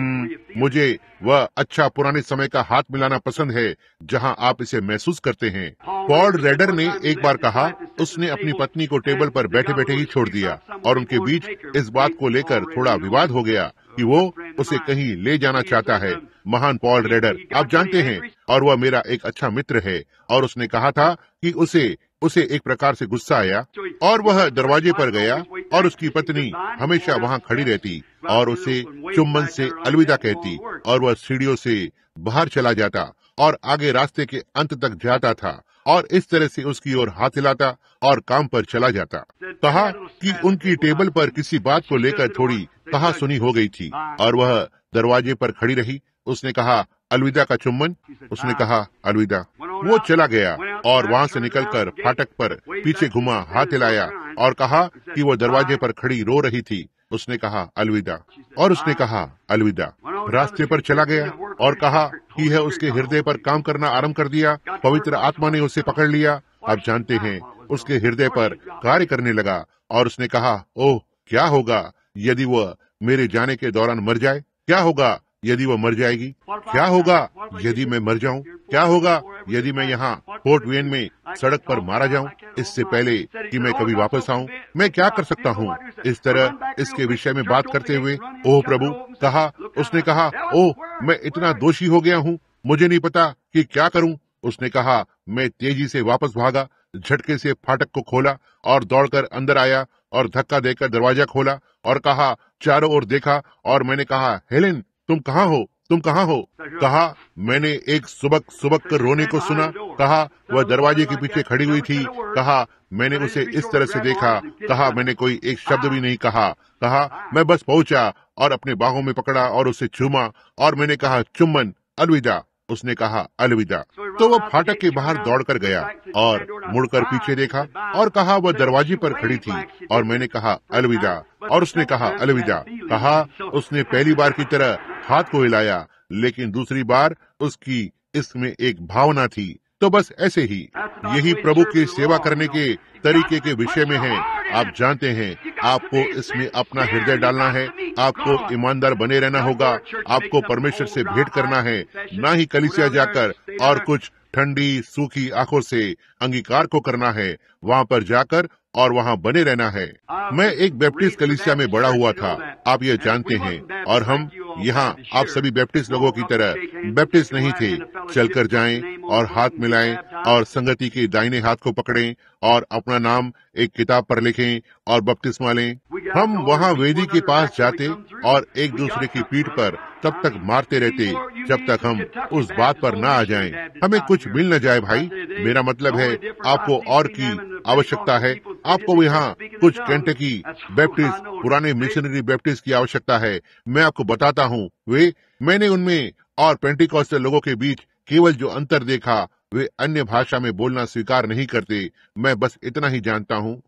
मुझे वह अच्छा पुराने समय का हाथ मिलाना पसंद है जहां आप इसे महसूस करते हैं। पॉल रेडर ने एक बार कहा, उसने अपनी पत्नी को टेबल पर बैठे बैठे ही छोड़ दिया और उनके बीच इस बात को लेकर थोड़ा विवाद हो गया कि वो उसे कहीं ले जाना चाहता है। महान पॉल रेडर, आप जानते हैं, और वह मेरा एक अच्छा मित्र है। और उसने कहा था कि उसे एक प्रकार से गुस्सा आया और वह दरवाजे पर गया और उसकी पत्नी हमेशा वहाँ खड़ी रहती और उसे चुम्बन से अलविदा कहती और वह सीढ़ियों से बाहर चला जाता और आगे रास्ते के अंत तक जाता था और इस तरह से उसकी ओर हाथ हिलाता और काम पर चला जाता। कहा कि उनकी टेबल पर किसी बात को लेकर थोड़ी कहा सुनी हो गई थी और वह दरवाजे पर खड़ी रही। उसने कहा अलविदा का चुम्बन। उसने कहा अलविदा। वो चला गया और वहाँ से निकलकर फाटक पर पीछे घुमा, हाथ हिलाया और कहा कि वो दरवाजे पर खड़ी रो रही थी। उसने कहा अलविदा और उसने कहा अलविदा। रास्ते पर चला गया और कहा कि यह उसके हृदय पर काम करना आरंभ कर दिया। पवित्र आत्मा ने उसे पकड़ लिया। आप जानते हैं, उसके हृदय पर कार्य करने लगा और उसने कहा ओह, क्या होगा यदि वह मेरे जाने के दौरान मर जाए? क्या होगा यदि वह मर जाएगी? क्या होगा यदि मैं मर जाऊं? क्या होगा यदि मैं यहाँ फोर्ट वेन में सड़क पर मारा जाऊं इससे पहले कि मैं कभी वापस आऊं? मैं क्या कर सकता हूँ? इस तरह इसके विषय में बात करते हुए ओह प्रभु, कहा उसने कहा ओह, मैं इतना दोषी हो गया हूँ, मुझे नहीं पता कि क्या करूं। उसने कहा मैं तेजी से वापस भागा, झटके से फाटक को खोला और दौड़कर अंदर आया और धक्का देकर दरवाजा खोला और कहा, चारों ओर देखा और मैंने कहा हेलेन, तुम कहाँ हो? तुम कहाँ हो? कहा मैंने एक सुबक कर रोने को सुना। कहा वह दरवाजे के पीछे खड़ी हुई थी। कहा मैंने उसे इस तरह से देखा। कहा मैंने कोई एक शब्द भी नहीं कहा। कहा मैं बस पहुंचा और अपने बाहों में पकड़ा और उसे चूमा और मैंने कहा चुम्बन, अलविदा। उसने कहा अलविदा। तो वह फाटक के बाहर दौड़कर गया और मुड़कर पीछे देखा और कहा वह दरवाजे पर खड़ी थी और मैंने कहा अलविदा और उसने कहा अलविदा। कहा उसने पहली बार की तरह हाथ को हिलाया, लेकिन दूसरी बार उसकी इसमें एक भावना थी। तो बस ऐसे ही यही प्रभु की सेवा करने के तरीके के विषय में है। आप जानते हैं, आपको इसमें अपना हृदय डालना है, आपको ईमानदार बने रहना होगा, आपको परमेश्वर से भेंट करना है, ना ही कलीसिया जाकर और कुछ ठंडी सूखी आंखों से अंगीकार को करना है। वहाँ पर जाकर और वहाँ बने रहना है। मैं एक बैप्टिस्ट कलीसिया में बड़ा हुआ था, आप ये जानते हैं, और हम यहाँ आप सभी बैप्टिस्ट लोगों की तरह बैप्टिस्ट नहीं थे। चलकर जाएं और हाथ मिलाएं और संगति के दाहिने हाथ को पकड़ें और अपना नाम एक किताब पर लिखें और बपतिस्मा लें। हम वहाँ वेदी के पास जाते और एक दूसरे की पीठ पर तब तक मारते रहते जब तक हम उस बात पर ना आ जाएं। हमें कुछ मिल न जाए भाई। मेरा मतलब है आपको और की आवश्यकता है। आपको यहाँ कुछ केंटकी बैप्टिस्ट, पुराने मिशनरी बैप्टिस्ट की आवश्यकता है। मैं आपको बताता हूँ, मैंने उनमें और पेंटिकॉस्टल लोगों के बीच केवल जो अंतर देखा, वे अन्य भाषा में बोलना स्वीकार नहीं करते। मैं बस इतना ही जानता हूँ,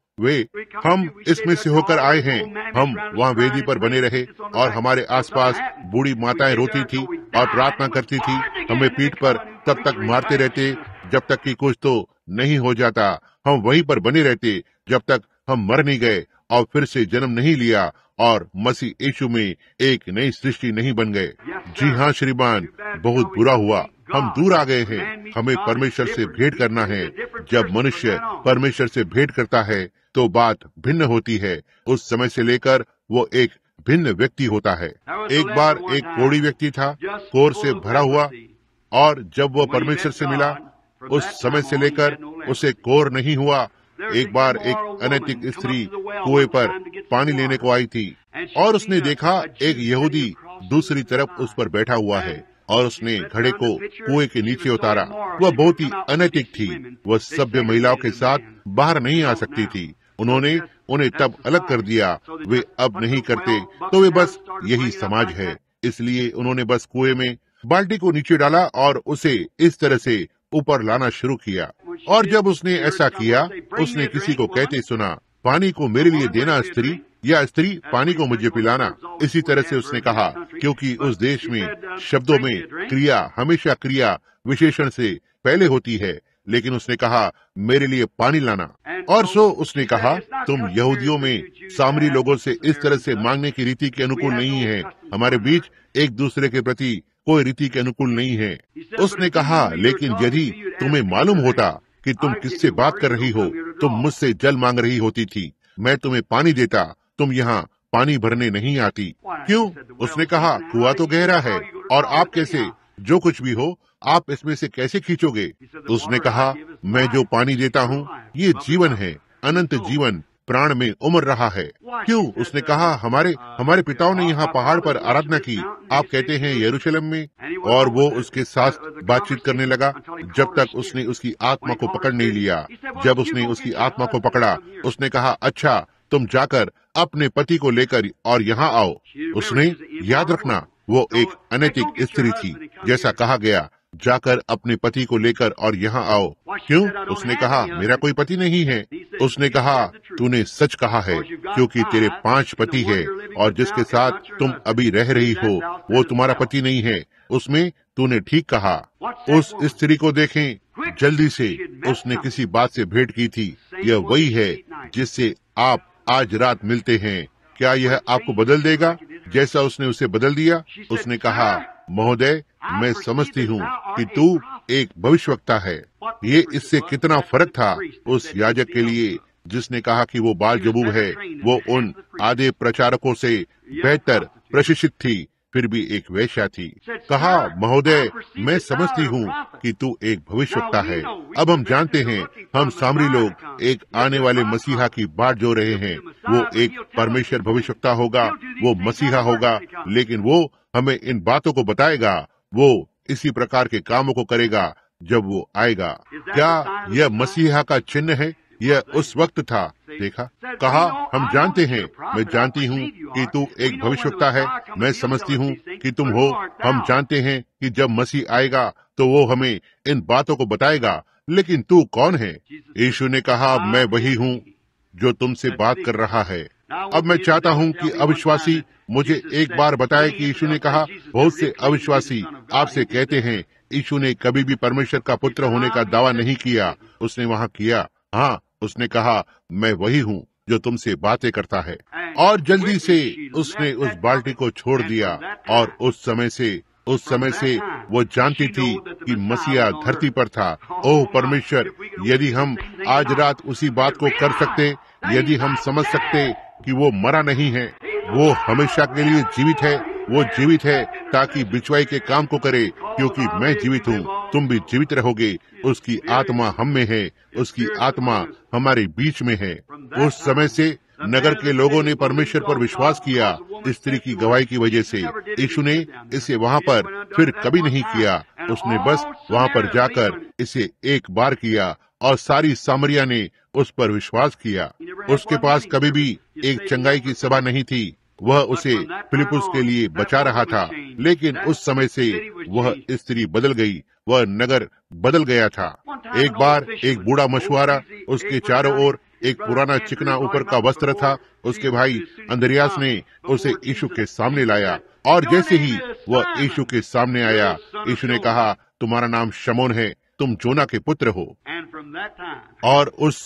हम इसमें से होकर आए हैं। हम वहाँ वेदी पर बने रहे और हमारे आसपास बूढ़ी माताएं रोती थी और प्रार्थना करती थी। हमें पीठ पर तब तक मारते रहते जब तक कि कुछ तो नहीं हो जाता। हम वहीं पर बने रहते जब तक हम मर नहीं गए और फिर से जन्म नहीं लिया और मसीह यीशु में एक नई सृष्टि नहीं बन गए। जी हाँ श्रीमान, बहुत बुरा हुआ। हम दूर आ गए हैं। हमें परमेश्वर से भेंट करना है। जब मनुष्य परमेश्वर से भेंट करता है तो बात भिन्न होती है। उस समय से लेकर वो एक भिन्न व्यक्ति होता है। एक बार एक कोढ़ी व्यक्ति था, कोर से भरा हुआ, और जब वो परमेश्वर से मिला उस समय से लेकर उसे कोर नहीं हुआ। एक बार एक अनैतिक स्त्री कुएं पर पानी लेने को आई थी और उसने देखा एक यहूदी दूसरी तरफ उस पर बैठा हुआ है और उसने घड़े को कुएं के नीचे उतारा। वह बहुत ही अनैतिक थी। वह सभ्य महिलाओं के साथ बाहर नहीं आ सकती थी। उन्होंने उन्हें तब अलग कर दिया। वे अब नहीं करते, तो वे बस यही समाज है। इसलिए उन्होंने बस कुएं में बाल्टी को नीचे डाला और उसे इस तरह से ऊपर लाना शुरू किया। और जब उसने ऐसा किया, उसने किसी को कहते सुना, पानी को मेरे लिए देना स्त्री, या स्त्री पानी को मुझे पिलाना। इसी तरह से उसने कहा, क्योंकि उस देश में शब्दों में क्रिया हमेशा क्रिया विशेषण से पहले होती है। लेकिन उसने कहा मेरे लिए पानी लाना। और सो उसने कहा, तुम यहूदियों में सामरी लोगों से इस तरह से मांगने की रीति के अनुकूल नहीं है। हमारे बीच एक दूसरे के प्रति कोई रीति के अनुकूल नहीं है। उसने कहा, लेकिन यदि तुम्हें मालूम होता कि तुम किससे बात कर रही हो, तुम मुझसे जल मांग रही होती थी, मैं तुम्हें पानी देता, तुम यहाँ पानी भरने नहीं आती। क्यों? उसने कहा, कुआं तो गहरा है। और आप कैसे, जो कुछ भी हो, आप इसमें से कैसे खींचोगे? उसने कहा, मैं जो पानी देता हूँ ये जीवन है, अनंत जीवन प्राण में उमड़ रहा है। क्यों? उसने कहा, हमारे पिताओं ने यहाँ पहाड़ पर आराधना की, आप कहते हैं यरूशलेम में। और वो उसके साथ बातचीत करने लगा जब तक उसने उसकी आत्मा को पकड़ नहीं लिया। जब उसने उसकी आत्मा को पकड़ा, उसने कहा, अच्छा, तुम जाकर अपने पति को लेकर और यहाँ आओ। उसने, याद रखना, वो एक अनैतिक स्त्री थी, जैसा कहा गया, जाकर अपने पति को लेकर और यहाँ आओ। क्यों? उसने कहा, मेरा कोई पति नहीं है। उसने कहा, तूने सच कहा है, क्योंकि तेरे 5 पति है और जिसके साथ तुम अभी रह रही हो वो तुम्हारा पति नहीं है। उसमें तूने ठीक कहा। उस स्त्री को देखें, जल्दी से उसने किसी बात से भेंट की थी। यह वही है जिससे आप आज रात मिलते हैं। क्या यह आपको बदल देगा जैसा उसने उसे बदल दिया? उसने कहा, महोदय, मैं समझती हूँ कि तू एक भविष्यवक्ता है। ये इससे कितना फर्क था उस याजक के लिए जिसने कहा कि वो बाल-ज़बूब है। वो उन आधे प्रचारकों से बेहतर प्रशिक्षित थी, फिर भी एक वेश्या थी। कहा, महोदय, मैं समझती हूँ कि तू एक भविष्यवक्ता है। अब हम जानते हैं, हम सामरी लोग एक आने वाले मसीहा की बाट जो रहे हैं। वो एक परमेश्वर भविष्यवक्ता होगा, वो मसीहा होगा, लेकिन वो हमें इन बातों को बताएगा। वो इसी प्रकार के कामों को करेगा जब वो आएगा। क्या यह मसीहा का चिन्ह है? यह उस वक्त था। देखा, कहा, हम जानते हैं, मैं जानती हूँ कि तू एक भविष्यवक्ता है। मैं समझती हूँ कि तुम हो। हम जानते हैं कि जब मसीह आएगा तो वो हमें इन बातों को बताएगा, लेकिन तू कौन है? यीशु ने कहा, मैं वही हूँ जो तुमसे बात कर रहा है। अब मैं चाहता हूँ कि अविश्वासी मुझे एक बार बताए कि यीशु ने कहा, बहुत से अविश्वासी आपसे कहते हैं यीशु ने कभी भी परमेश्वर का पुत्र होने का दावा नहीं किया। उसने वहाँ किया। हाँ, उसने कहा, मैं वही हूँ जो तुमसे बातें करता है। और जल्दी से उसने उस बाल्टी को छोड़ दिया। और उस समय से वो जानती थी कि मसीहा धरती पर था। ओह परमेश्वर, यदि हम आज रात उसी बात को कर सकते, यदि हम समझ सकते कि वो मरा नहीं है, वो हमेशा के लिए जीवित है। वो जीवित है ताकि बिचवाई के काम को करे, क्योंकि मैं जीवित हूँ, तुम भी जीवित रहोगे। उसकी आत्मा हम में है, उसकी आत्मा हमारे बीच में है। उस समय से नगर के लोगों ने परमेश्वर पर विश्वास किया, स्त्री की गवाही की वजह से। यीशु ने इसे वहाँ पर फिर कभी नहीं किया। उसने बस वहाँ पर जाकर इसे एक बार किया और सारी सामरिया ने उस पर विश्वास किया। उसके पास कभी भी एक चंगाई की सभा नहीं थी। वह उसे फिलिपुस के लिए बचा रहा था, लेकिन उस समय से वह स्त्री बदल गई, वह नगर बदल गया था। एक बार एक बूढ़ा मछुआरा, उसके चारों ओर एक पुराना चिकना ऊपर का वस्त्र था। उसके भाई अंद्रियास ने उसे यीशु के सामने लाया, और जैसे ही वह यीशु के सामने आया, यीशु ने कहा, तुम्हारा नाम शमौन है, तुम जोना के पुत्र हो। और उस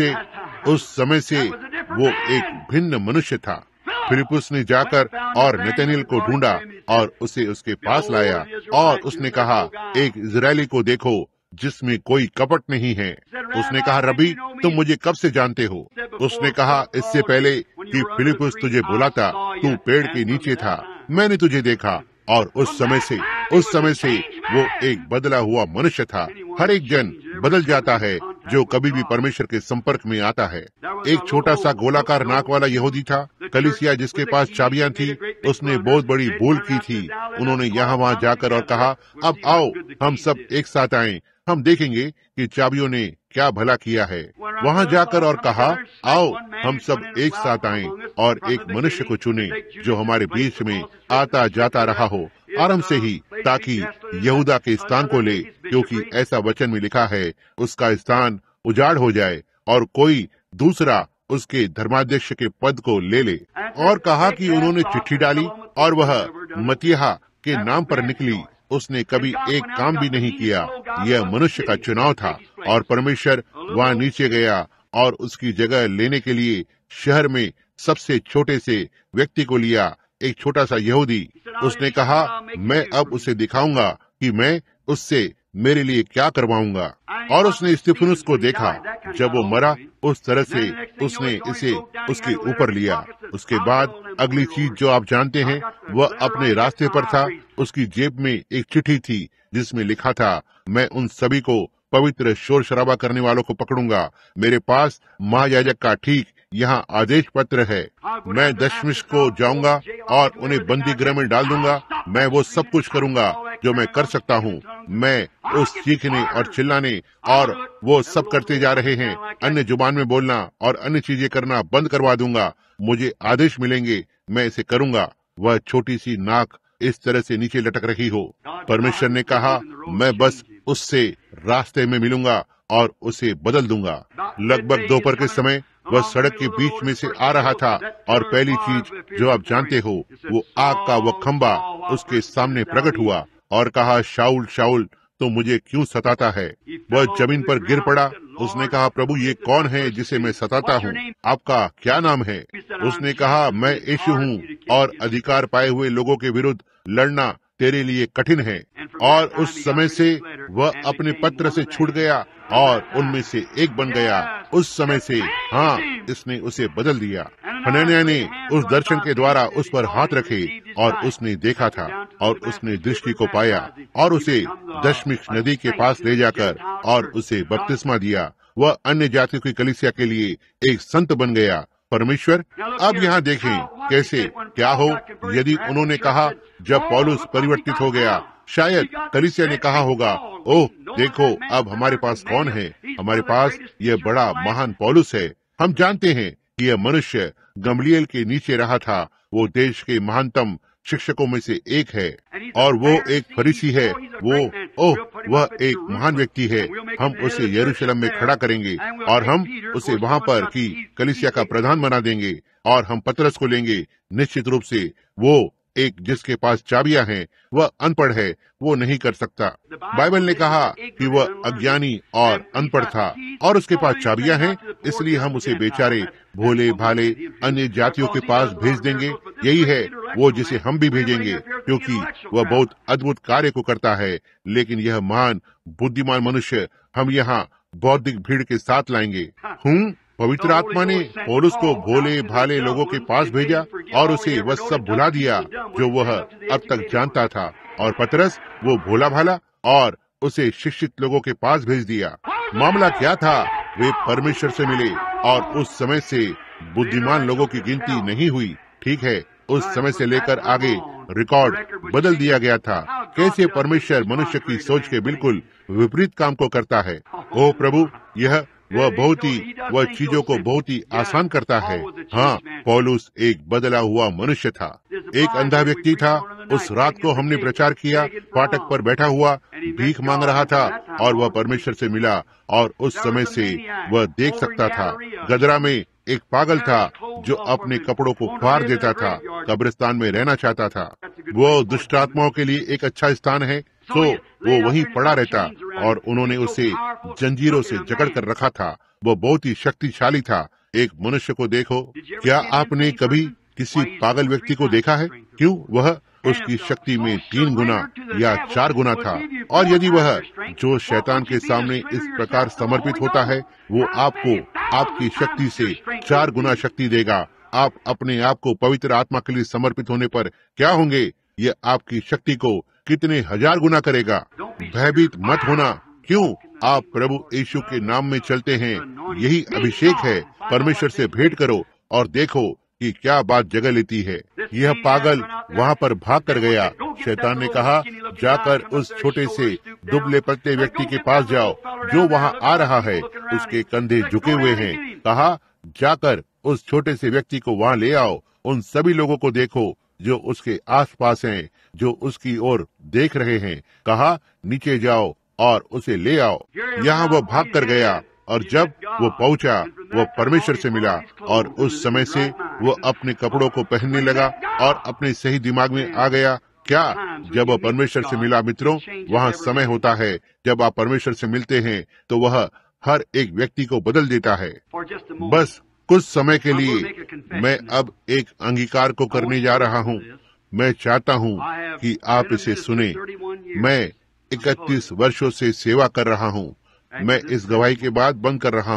समय से वो एक भिन्न मनुष्य था। फिलिपुस ने जाकर और नतनएल को ढूंढा और उसे उसके पास लाया, और उसने कहा, एक इजरायली को देखो जिसमें कोई कपट नहीं है। उसने कहा, रबी, तुम मुझे कब से जानते हो? उसने कहा, इससे पहले कि फिलिपुस तुझे बुलाता, तू पेड़ के नीचे था, मैंने तुझे देखा। और उस समय से वो एक बदला हुआ मनुष्य था। हर एक जन बदल जाता है जो कभी भी परमेश्वर के संपर्क में आता है। एक छोटा सा गोलाकार नाक वाला यहूदी था, कलीसिया जिसके पास चाबियां थी। उसने बहुत बड़ी भूल की थी। उन्होंने यहाँ वहाँ जाकर और कहा, अब आओ हम सब एक साथ आएं, हम देखेंगे कि चाबियों ने क्या भला किया है। वहाँ जाकर और कहा, आओ हम सब एक साथ आएं और एक मनुष्य को चुने जो हमारे बीच में आता जाता रहा हो आरंभ से ही, ताकि यहूदा के स्थान को ले, क्योंकि ऐसा वचन में लिखा है, उसका स्थान उजाड़ हो जाए और कोई दूसरा उसके धर्माध्यक्ष के पद को ले ले। और कहा कि उन्होंने चिट्ठी डाली और वह मतीहा के नाम पर निकली। उसने कभी एक काम भी नहीं किया। यह मनुष्य का चुनाव था, और परमेश्वर वहाँ नीचे गया और उसकी जगह लेने के लिए शहर में सबसे छोटे से व्यक्ति को लिया, एक छोटा सा यहूदी। उसने कहा, मैं अब उसे दिखाऊंगा कि मैं उससे मेरे लिए क्या करवाऊंगा। और उसने स्तिफनुस को देखा जब वो मरा, उस तरह से उसने इसे उसके ऊपर लिया। उसके बाद अगली चीज जो आप जानते हैं, वह अपने रास्ते पर था। उसकी जेब में एक चिट्ठी थी जिसमें लिखा था, मैं उन सभी को पवित्र शोर शराबा करने वालों को पकड़ूंगा। मेरे पास महायाजक का ठीक यहाँ आदेश पत्र है। मैं दशमिश को जाऊंगा और उन्हें बंदी गृह में डाल दूंगा। मैं वो सब कुछ करूंगा जो मैं कर सकता हूँ। मैं उस चीखने और चिल्लाने और वो सब करते जा रहे हैं, अन्य जुबान में बोलना और अन्य चीजें करना बंद करवा दूंगा। मुझे आदेश मिलेंगे, मैं इसे करूंगा। वह छोटी सी नाक इस तरह से नीचे लटक रही हो। परमेश्वर ने कहा, मैं बस उससे रास्ते में मिलूंगा और उसे बदल दूंगा। लगभग दोपहर के समय वह सड़क के बीच में से आ रहा था और पहली चीज जो आप जानते हो, वो आग का वह खंबा उसके सामने प्रकट हुआ और कहा, शाऊल शाऊल, तो मुझे क्यों सताता है? वह जमीन पर गिर पड़ा। उसने कहा, प्रभु ये कौन है जिसे मैं सताता हूँ? आपका क्या नाम है? उसने कहा, मैं यीशु हूँ और अधिकार पाए हुए लोगों के विरुद्ध लड़ना तेरे लिए कठिन है। और उस समय से वह अपने पत्र से छूट गया और उनमें से एक बन गया। उस समय से हाँ, इसने उसे बदल दिया। हनन्याह ने उस दर्शन के द्वारा उस पर हाथ रखे और उसने देखा था और उसने दृष्टि को पाया और उसे दशमिश नदी के पास ले जाकर और उसे बपतिस्मा दिया। वह अन्य जातियों की कलीसिया के लिए एक संत बन गया। परमेश्वर, अब यहाँ देखें कैसे क्या हो यदि उन्होंने कहा जब पौलुस परिवर्तित हो गया, शायद कलीसिया ने कहा होगा, ओह देखो अब हमारे पास कौन है, हमारे पास यह बड़ा महान पौलुस है। हम जानते हैं कि यह मनुष्य गमलीएल के नीचे रहा था। वो देश के महानतम शिक्षकों में से एक है और वो एक फरीसी है। वह एक महान व्यक्ति है। हम उसे यरूशलेम में खड़ा करेंगे और हम उसे वहाँ पर की कलीसिया का प्रधान बना देंगे और हम पतरस को लेंगे। निश्चित रूप से वो एक जिसके पास चाबियां हैं, वह अनपढ़ है, वो नहीं कर सकता। बाइबल ने कहा कि वह अज्ञानी और अनपढ़ था और उसके पास चाबियां हैं, इसलिए हम उसे बेचारे भोले भाले अन्य जातियों के पास भेज देंगे। यही है वो जिसे हम भी भेजेंगे, क्योंकि वह बहुत अद्भुत कार्य को करता है। लेकिन यह महान बुद्धिमान मनुष्य हम यहाँ बौद्धिक भीड़ के साथ लाएंगे। पवित्र आत्मा ने पौलुस को भोले भाले लोगों के पास भेजा और उसे वह सब भुला दिया जो वह अब तक जानता था। और पतरस वो भोला भाला और उसे शिक्षित लोगों के पास भेज दिया। मामला क्या था? वे परमेश्वर से मिले और उस समय से बुद्धिमान लोगों की गिनती नहीं हुई। ठीक है, उस समय से लेकर आगे रिकॉर्ड बदल दिया गया था। कैसे परमेश्वर मनुष्य की सोच के बिल्कुल विपरीत काम को करता है। ओ प्रभु, वह चीजों को बहुत ही आसान करता है। हाँ, पौलुस एक बदला हुआ मनुष्य था। एक अंधा व्यक्ति था। उस रात को हमने प्रचार किया, फाटक पर बैठा हुआ भीख मांग रहा था और वह परमेश्वर से मिला और उस समय से वह देख सकता था। गदरा में एक पागल था जो अपने कपड़ों को फाड़ देता था, कब्रिस्तान में रहना चाहता था। वो दुष्ट आत्माओं के लिए एक अच्छा स्थान है, तो वो वहीं पड़ा रहता और उन्होंने उसे जंजीरों से जकड़ कर रखा था। वो बहुत ही शक्तिशाली था। एक मनुष्य को देखो, क्या आपने कभी किसी पागल व्यक्ति को देखा है? क्यों? वह उसकी शक्ति में 3 गुना या 4 गुना था। और यदि वह जो शैतान के सामने इस प्रकार समर्पित होता है, वो आपको आपकी शक्ति से 4 गुना शक्ति देगा। आप अपने आप को पवित्र आत्मा के लिए समर्पित होने पर क्या होंगे? यह आपकी शक्ति को कितने 1000 गुना करेगा। भयभीत मत होना। क्यों? आप प्रभु यीशु के नाम में चलते हैं। यही अभिषेक है। परमेश्वर से भेंट करो और देखो कि क्या बात जगह लेती है। यह पागल वहाँ पर भाग कर गया। शैतान ने कहा, जाकर उस छोटे से दुबले पतले व्यक्ति के पास जाओ जो वहाँ आ रहा है, उसके कंधे झुके हुए हैं। कहा, जाकर उस छोटे से व्यक्ति को वहाँ ले आओ। उन सभी लोगों को देखो जो उसके आसपास हैं, जो उसकी ओर देख रहे हैं। कहा, नीचे जाओ और उसे ले आओ। यहाँ वह भाग कर गया और जब वो पहुंचा, वो परमेश्वर से मिला और उस समय से वो अपने कपड़ों को पहनने लगा और अपने सही दिमाग में आ गया। क्या? जब वह परमेश्वर से मिला मित्रों, वहाँ समय होता है जब आप परमेश्वर से मिलते हैं तो वह हर एक व्यक्ति को बदल देता है। बस कुछ समय के लिए मैं अब एक अंगीकार को करने जा रहा हूँ। मैं चाहता हूँ कि आप इसे सुने। मैं 31 वर्षों से सेवा कर रहा हूँ। मैं इस गवाही के बाद बंद कर रहा हूँ।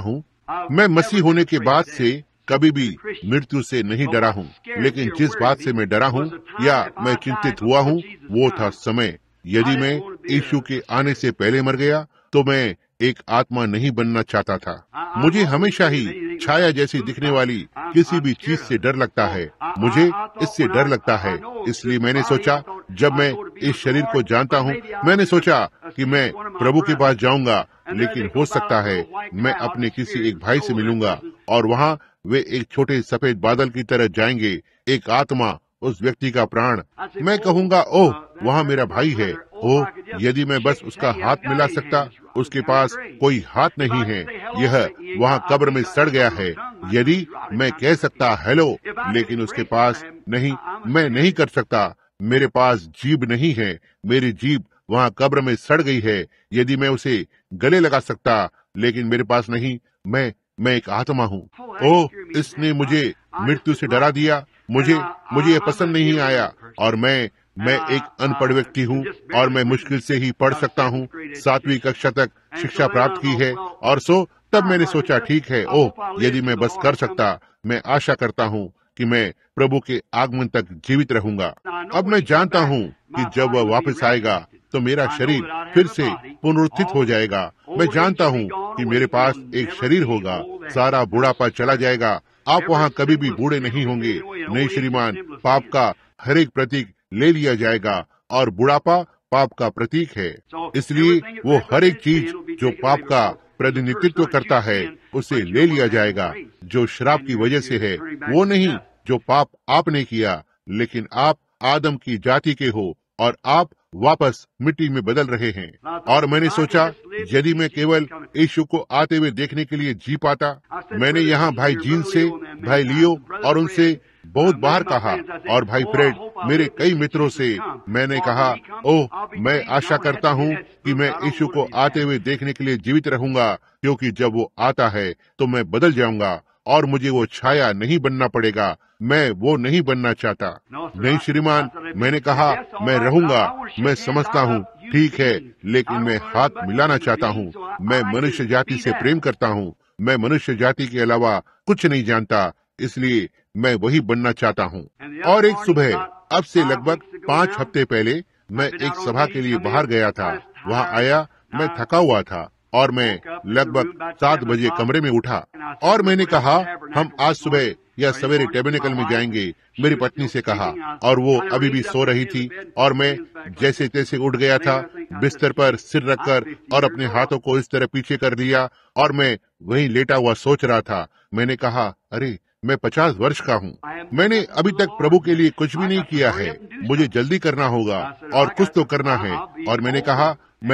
मैं मसीह होने के बाद से कभी भी मृत्यु से नहीं डरा हूँ, लेकिन जिस बात से मैं डरा हूँ या मैं चिंतित हुआ हूँ वो था समय। यदि मैं यीशु के आने से पहले मर गया तो मैं एक आत्मा नहीं बनना चाहता था। मुझे हमेशा ही छाया जैसी दिखने वाली किसी भी चीज से डर लगता है। मुझे इससे डर लगता है, इसलिए मैंने सोचा, जब मैं इस शरीर को जानता हूँ, मैंने सोचा कि मैं प्रभु के पास जाऊंगा, लेकिन हो सकता है मैं अपने किसी एक भाई से मिलूंगा और वहाँ वे एक छोटे सफेद बादल की तरह जाएंगे, एक आत्मा, उस व्यक्ति का प्राण। मैं कहूँगा, ओह वहाँ मेरा भाई है। ओह यदि मैं बस उसका हाथ मिला सकता। उसके पास कोई हाथ नहीं है, यह वहाँ कब्र में सड़ गया है। यदि मैं कह सकता हेलो, लेकिन उसके पास नहीं, मैं नहीं कर सकता। मेरे पास जीभ नहीं है, मेरी जीभ वहाँ कब्र में सड़ गई है। यदि मैं उसे गले लगा सकता, लेकिन मेरे पास नहीं। मैं एक आत्मा हूँ। ओह इसने मुझे मृत्यु से डरा दिया। मुझे यह पसंद नहीं आया, और मैं एक अनपढ़ व्यक्ति हूँ और मैं मुश्किल से ही पढ़ सकता हूँ। 7वीं कक्षा तक शिक्षा प्राप्त की है, और तब मैंने सोचा, ठीक है, ओह यदि मैं बस कर सकता। मैं आशा करता हूँ कि मैं प्रभु के आगमन तक जीवित रहूंगा। अब मैं जानता हूँ कि जब वह वापस आएगा तो मेरा शरीर फिर से पुनरुत्थित हो जाएगा। मैं जानता हूँ कि मेरे पास एक शरीर होगा, सारा बुढ़ापा चला जाएगा। आप वहाँ कभी भी बूढ़े नहीं होंगे। नहीं श्रीमान, पाप का हर एक प्रतीक ले लिया जाएगा, और बुढ़ापा पाप का प्रतीक है। इसलिए वो हर एक चीज जो पाप का प्रतिनिधित्व करता है उसे ले लिया जाएगा। जो श्राप की वजह से है, वो नहीं जो पाप आपने किया, लेकिन आप आदम की जाति के हो और आप वापस मिट्टी में बदल रहे हैं। और मैंने सोचा, यदि मैं केवल यीशु को आते हुए देखने के लिए जी पाता। मैंने यहाँ भाई जीन से, भाई लियो और उनसे बहुत बार कहा, और भाई फ्रेड, मेरे कई मित्रों से मैंने कहा, ओह मैं आशा करता हूँ कि मैं यीशु को आते हुए देखने के लिए जीवित रहूंगा, क्योंकि जब वो आता है तो मैं बदल जाऊंगा और मुझे वो छाया नहीं बनना पड़ेगा। मैं वो नहीं बनना चाहता। नहीं श्रीमान, मैंने कहा, मैं रहूंगा। मैं समझता हूँ, ठीक है, लेकिन मैं हाथ मिलाना चाहता हूँ। मैं मनुष्य जाति से प्रेम करता हूँ। मैं मनुष्य जाति के अलावा कुछ नहीं जानता, इसलिए मैं वही बनना चाहता हूँ। और एक सुबह, अब से लगभग 5 हफ्ते पहले, मैं एक सभा के लिए बाहर गया था। वहाँ आया, मैं थका हुआ था और मैं लगभग 7 बजे कमरे में उठा और मैंने कहा, हम आज सुबह या सवेरे टैबरनेकल में जाएंगे। मेरी पत्नी से कहा, और वो अभी भी सो रही थी, और मैं जैसे तैसे उठ गया था, बिस्तर पर सिर रखकर और अपने हाथों को इस तरह पीछे कर दिया, और मैं वहीं लेटा हुआ सोच रहा था। मैंने कहा, अरे मैं 50 वर्ष का हूँ। मैंने अभी तक प्रभु के लिए कुछ भी नहीं किया है। मुझे जल्दी करना होगा और कुछ तो करना है। और मैंने कहा,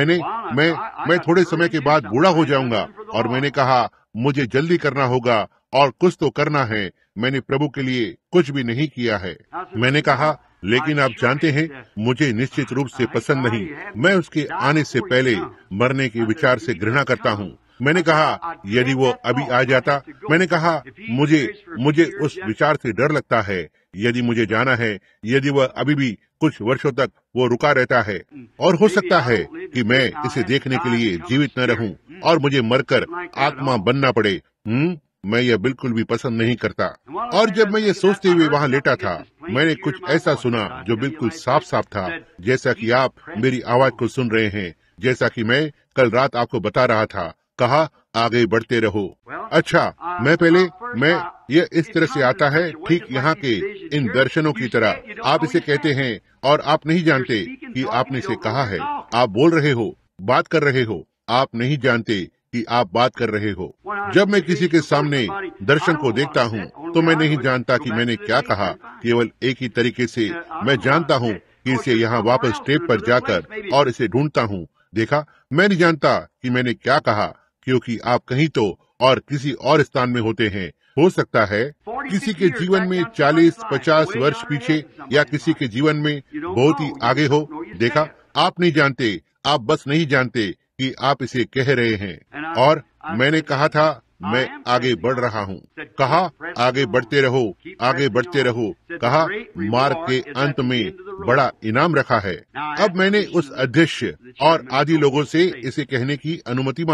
मैं थोड़े समय के बाद बूढ़ा हो जाऊंगा। और मैंने कहा, मुझे जल्दी करना होगा और कुछ तो करना है। मैंने प्रभु के लिए कुछ भी नहीं किया है। मैंने कहा, लेकिन आप जानते हैं, मुझे निश्चित रूप से पसंद नहीं। मैं उसके आने से पहले मरने के विचार से घृणा करता हूँ। मैंने कहा, यदि वो अभी आ जाता। मैंने कहा, मुझे उस विचार से डर लगता है। यदि मुझे जाना है, यदि वह अभी भी कुछ वर्षों तक वो रुका रहता है, और हो सकता है कि मैं इसे देखने के लिए जीवित न रहूं और मुझे मरकर आत्मा बनना पड़े। मैं यह बिल्कुल भी पसंद नहीं करता। और जब मैं ये सोचते हुए वहाँ लेटा था, मैंने कुछ ऐसा सुना जो बिल्कुल साफ साफ था, जैसा कि आप मेरी आवाज को सुन रहे हैं, जैसा कि मैं कल रात आपको बता रहा था। कहा, आगे बढ़ते रहो। अच्छा, मैं यह इस तरह से आता है, ठीक यहाँ के इन दर्शनों की तरह। आप इसे कहते हैं और आप नहीं जानते कि आपने इसे कहा है। आप बोल रहे हो, बात कर रहे हो, आप नहीं जानते कि आप बात कर रहे हो। जब मैं किसी के सामने दर्शन को देखता हूँ तो मैं नहीं जानता कि मैंने क्या कहा। केवल एक ही तरीके से मैं जानता हूँ कि इसे यहाँ वापस टेप पर जाकर और इसे ढूंढता हूँ। देखा, मैं नहीं जानता कि मैंने क्या कहा, क्योंकि आप कहीं तो और किसी और स्थान में होते हैं। हो सकता है किसी के जीवन में 40-50 वर्ष पीछे, या किसी के जीवन में बहुत ही आगे हो। देखा, आप नहीं जानते, आप बस नहीं जानते कि आप इसे कह रहे हैं। और मैंने कहा था, मैं आगे बढ़ रहा हूँ। कहा, आगे बढ़ते रहो, आगे बढ़ते रहो। कहा, मार्ग के अंत में बड़ा इनाम रखा है। अब मैंने उस अध्यक्ष और आदि लोगों से इसे कहने की अनुमति मांगी।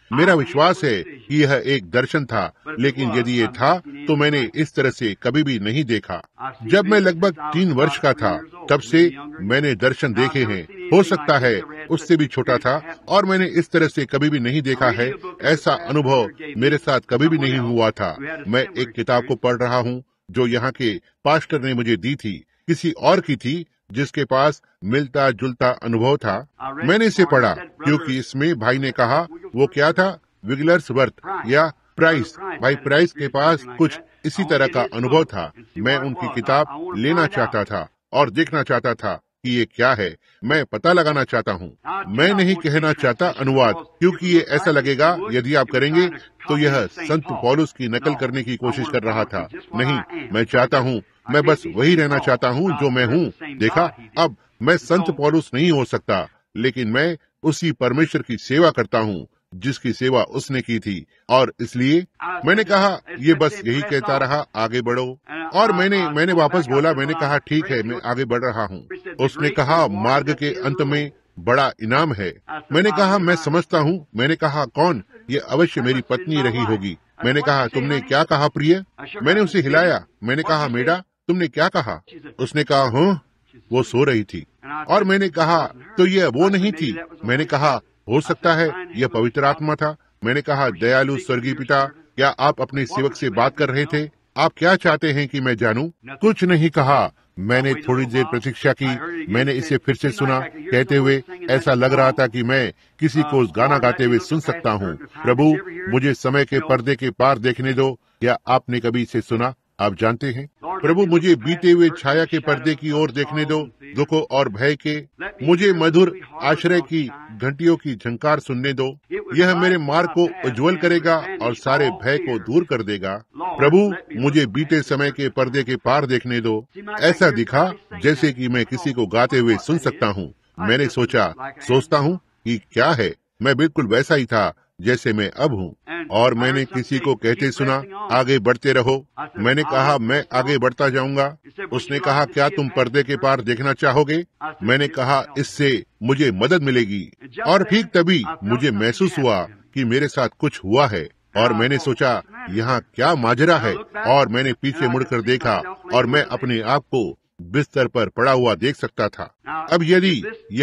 मेरा विश्वास है कि यह एक दर्शन था, लेकिन यदि ये था तो मैंने इस तरह से कभी भी नहीं देखा। जब मैं लगभग 3 वर्ष का था, तब से मैंने दर्शन देखे हैं। हो सकता है उससे भी छोटा था, और मैंने इस तरह से कभी भी नहीं देखा है। ऐसा अनुभव मेरे साथ कभी भी नहीं हुआ था। मैं एक किताब को पढ़ रहा हूँ जो यहाँ के पास्टर ने मुझे दी थी, किसी और की थी जिसके पास मिलता जुलता अनुभव था। मैंने इसे पढ़ा क्योंकि इसमें भाई ने कहा, वो क्या था, विगलर्सवर्थ या प्राइस, भाई प्राइस के पास कुछ इसी तरह का अनुभव था। मैं उनकी किताब लेना चाहता था और देखना चाहता था कि ये क्या है। मैं पता लगाना चाहता हूँ। मैं नहीं कहना चाहता अनुवाद, क्योंकि ये ऐसा लगेगा यदि आप करेंगे तो यह संत पौलुस की नकल करने की कोशिश कर रहा था। नहीं, मैं चाहता हूँ, मैं बस वही रहना चाहता हूँ जो मैं हूँ। देखा, अब मैं संत पौलुस नहीं हो सकता, लेकिन मैं उसी परमेश्वर की सेवा करता हूँ जिसकी सेवा उसने की थी। और इसलिए मैंने कहा, ये बस यही कहता रहा, आगे बढ़ो। और मैंने वापस बोला, मैंने कहा ठीक है, मैं आगे बढ़ रहा हूँ। उसने कहा, मार्ग के अंत में बड़ा इनाम है। मैंने कहा, मैं समझता हूँ। मैंने कहा, कौन? ये अवश्य मेरी पत्नी रही होगी। मैंने कहा, तुमने क्या कहा प्रिय? मैंने उसे हिलाया। मैंने कहा, मेडा तुमने क्या कहा? उसने कहा, हाँ, वो सो रही थी। और मैंने कहा, तो यह वो नहीं थी? मैंने कहा, हो सकता है यह पवित्र आत्मा था। मैंने कहा, दयालु स्वर्गीय पिता, क्या आप अपने सेवक से बात कर रहे थे? आप क्या चाहते हैं कि मैं जानूं? कुछ नहीं कहा। मैंने थोड़ी देर प्रतीक्षा की। मैंने इसे फिर से सुना, कहते हुए ऐसा लग रहा था कि मैं किसी को उस गाना गाते हुए सुन सकता हूँ। प्रभु, मुझे समय के पर्दे के पार देखने दो। क्या आपने कभी इसे सुना? आप जानते हैं, प्रभु, मुझे बीते हुए छाया के पर्दे की ओर देखने दो, दुखों और भय के। मुझे मधुर आश्रय की घंटियों की झंकार सुनने दो। यह मेरे मार्ग को उज्जवल करेगा और सारे भय को दूर कर देगा। प्रभु, मुझे बीते समय के पर्दे के पार देखने दो। ऐसा दिखा जैसे कि मैं किसी को गाते हुए सुन सकता हूँ। मैंने सोचता हूँ कि क्या है, मैं बिल्कुल वैसा ही था जैसे मैं अब हूँ। और मैंने किसी को कहते सुना, आगे बढ़ते रहो। मैंने कहा, मैं आगे बढ़ता जाऊंगा। उसने कहा, क्या तुम पर्दे के पार देखना चाहोगे? मैंने कहा, इससे मुझे मदद मिलेगी। और ठीक तभी मुझे महसूस हुआ कि मेरे साथ कुछ हुआ है। और मैंने सोचा, यहाँ क्या माजरा है? और मैंने पीछे मुड़कर देखा और मैं अपने आप को बिस्तर पर पड़ा हुआ देख सकता था। अब यदि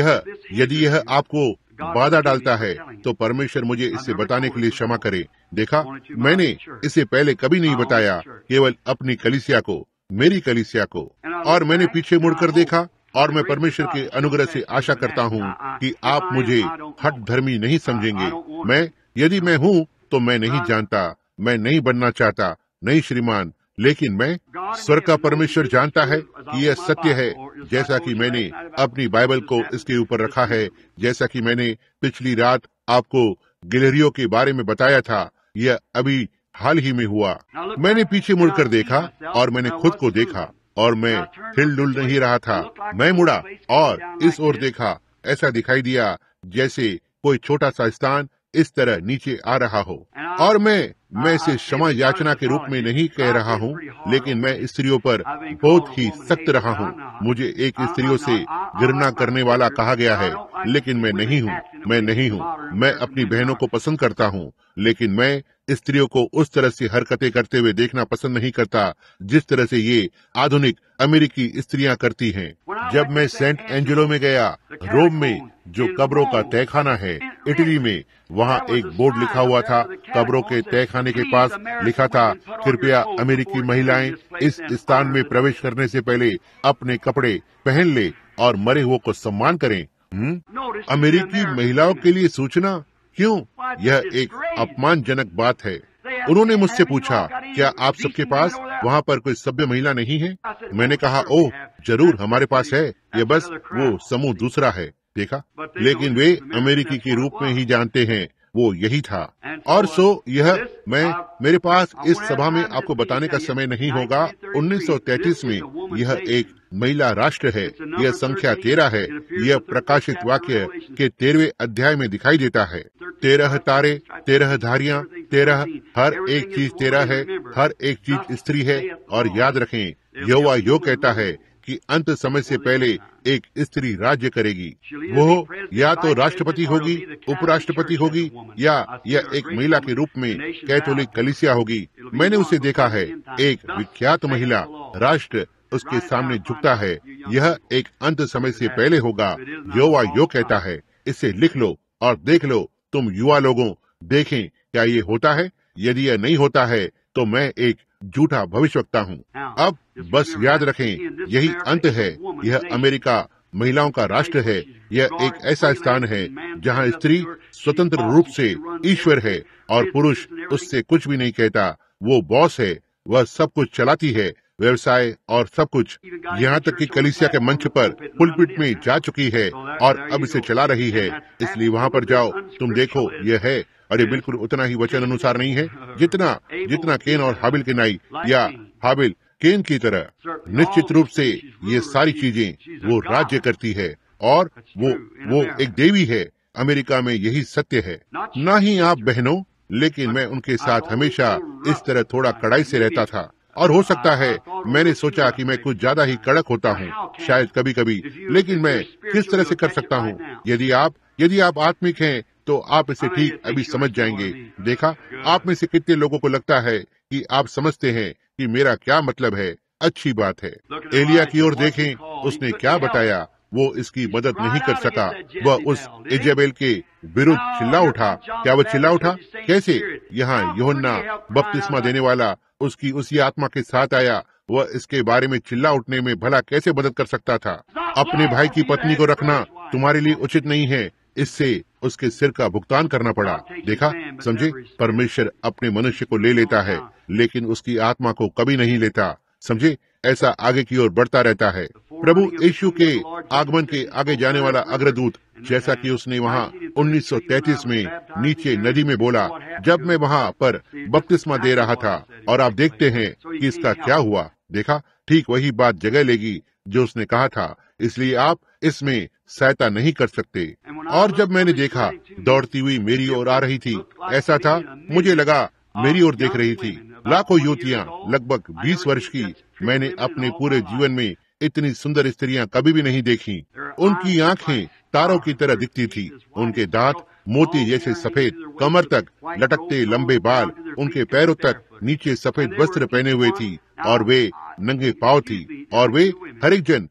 यह आपको बाधा डालता है तो परमेश्वर मुझे इसे बताने के लिए क्षमा करे। देखा, मैंने इसे पहले कभी नहीं बताया, केवल अपनी कलीसिया को, मेरी कलीसिया को। और मैंने पीछे मुड़कर देखा और मैं परमेश्वर के अनुग्रह से आशा करता हूँ कि आप मुझे हठ धर्मी नहीं समझेंगे। यदि मैं हूँ तो मैं नहीं जानता, मैं नहीं बनना चाहता, नहीं श्रीमान, लेकिन मैं, स्वर्ग का परमेश्वर जानता है कि यह सत्य है। जैसा कि मैंने अपनी बाइबल को इसके ऊपर रखा है, जैसा कि मैंने पिछली रात आपको गिलहरियों के बारे में बताया था, यह अभी हाल ही में हुआ। मैंने पीछे मुड़कर देखा और मैंने खुद को देखा और मैं हिल-डुल नहीं रहा था। मैं मुड़ा और इस ओर देखा। ऐसा दिखाई दिया जैसे कोई छोटा सा स्थान इस तरह नीचे आ रहा हो। और मैं इसे क्षमा याचना के रूप में नहीं कह रहा हूँ, लेकिन मैं स्त्रियों पर बहुत ही सख्त रहा हूँ। मुझे एक स्त्रियों से घृणा करने वाला कहा गया है, लेकिन मैं नहीं हूँ। मैं अपनी बहनों को पसंद करता हूँ, लेकिन मैं स्त्रियों को उस तरह से हरकतें करते हुए देखना पसंद नहीं करता जिस तरह से ये आधुनिक अमेरिकी स्त्रियां करती हैं। जब मैं सेंट एंजेलो में गया, रोम में, जो कब्रों का तहखाना है, इटली में, वहाँ एक बोर्ड लिखा हुआ था। कब्रों के तहखाने के पास लिखा था, कृपया अमेरिकी महिलाएं इस स्थान में प्रवेश करने से पहले अपने कपड़े पहन ले और मरे हुए को सम्मान करें। अमेरिकी महिलाओं के लिए सूचना, क्यों? यह एक अपमानजनक बात है। उन्होंने मुझसे पूछा, क्या आप सबके पास वहाँ पर कोई सभ्य महिला नहीं है? मैंने कहा, ओह जरूर हमारे पास है, ये बस वो समूह दूसरा है। देखा, लेकिन वे अमेरिकी के रूप में ही जानते हैं, वो यही था। और मेरे पास इस सभा में आपको बताने का समय नहीं होगा। 1933 में यह एक महिला राष्ट्र है। यह संख्या 13 है। यह प्रकाशित वाक्य के 13वें अध्याय में दिखाई देता है। 13 तारे, 13 धारियां, 13, हर एक चीज 13 है, हर एक चीज स्त्री है। और याद रखें, यहोवा यो कहता है कि अंत समय से पहले एक स्त्री राज्य करेगी। वो या तो राष्ट्रपति होगी, उपराष्ट्रपति होगी, या यह एक महिला के रूप में कैथोलिक कलीसिया होगी। मैंने उसे देखा है, एक विख्यात महिला। राष्ट्र उसके सामने झुकता है। यह एक अंत समय से पहले होगा। यहोवा यो कहता है, इसे लिख लो और देख लो। तुम युवा लोगों, देखें क्या ये होता है। यदि यह नहीं होता है तो मैं एक झूठा भविष्यवक्ता हूँ। अब बस याद रखें, यही अंत है। यह अमेरिका महिलाओं का राष्ट्र है। यह एक ऐसा स्थान है जहाँ स्त्री स्वतंत्र रूप से ईश्वर है और पुरुष उससे कुछ भी नहीं कहता। वो बॉस है, वह सब कुछ चलाती है, व्यवसाय और सब कुछ। यहाँ तक कि कलीसिया के मंच पर पुलपिट में जा चुकी है और अब इसे चला रही है। इसलिए वहाँ पर जाओ, तुम देखो, यह है। और ये बिल्कुल उतना ही वचन अनुसार नहीं है जितना केन और हाबिल के नाई, या हाबिल केन की तरह। निश्चित रूप से ये सारी चीजें वो राज्य करती है और वो एक देवी है। अमेरिका में यही सत्य है। ना ही आप बहनों, लेकिन मैं उनके साथ हमेशा इस तरह थोड़ा कड़ाई से रहता था। और हो सकता है मैंने सोचा कि मैं कुछ ज्यादा ही कड़क होता हूँ, शायद कभी कभी। लेकिन मैं किस तरह से कर सकता हूँ? यदि आप आत्मिक हैं तो आप इसे ठीक अभी समझ जाएंगे। देखा, आप में से कितने लोगों को लगता है कि आप समझते हैं कि मेरा क्या मतलब है। अच्छी बात है। एलिया की ओर देखें, उसने क्या बताया। वो इसकी मदद नहीं कर सका। वह उस इजेबेल के विरुद्ध चिल्ला उठा। क्या वह चिल्ला उठा? कैसे? यहाँ यूहन्ना बपतिस्मा देने वाला उसकी उसी आत्मा के साथ आया। वह इसके बारे में चिल्ला उठने में भला कैसे मदद कर सकता था? अपने भाई की पत्नी को रखना तुम्हारे लिए उचित नहीं है। इससे उसके सिर का भुगतान करना पड़ा। देखा, समझे? परमेश्वर अपने मनुष्य को ले लेता है, लेकिन उसकी आत्मा को कभी नहीं लेता। समझे? ऐसा आगे की ओर बढ़ता रहता है। प्रभु यीशु के आगमन के आगे जाने वाला अग्रदूत, जैसा कि उसने वहाँ 1933 में नीचे नदी में बोला, जब मैं वहाँ पर बपतिस्मा दे रहा था। और आप देखते हैं कि इसका क्या हुआ। देखा, ठीक वही बात जगह लेगी जो उसने कहा था। इसलिए आप इसमें सहायता नहीं कर सकते। और जब मैंने देखा, दौड़ती हुई मेरी ओर आ रही थी। ऐसा था, मुझे लगा मेरी ओर देख रही थी। लाखों युवतियाँ, लगभग 20 वर्ष की। मैंने अपने पूरे जीवन में इतनी सुंदर स्त्रियां कभी भी नहीं देखी। उनकी आंखें तारों की तरह दिखती थी। उनके दांत मोती जैसे सफेद, कमर तक लटकते लंबे बाल, उनके पैरों तक नीचे सफेद वस्त्र पहने हुए थी और वे नंगे पांव थी। और वे हर एक जन,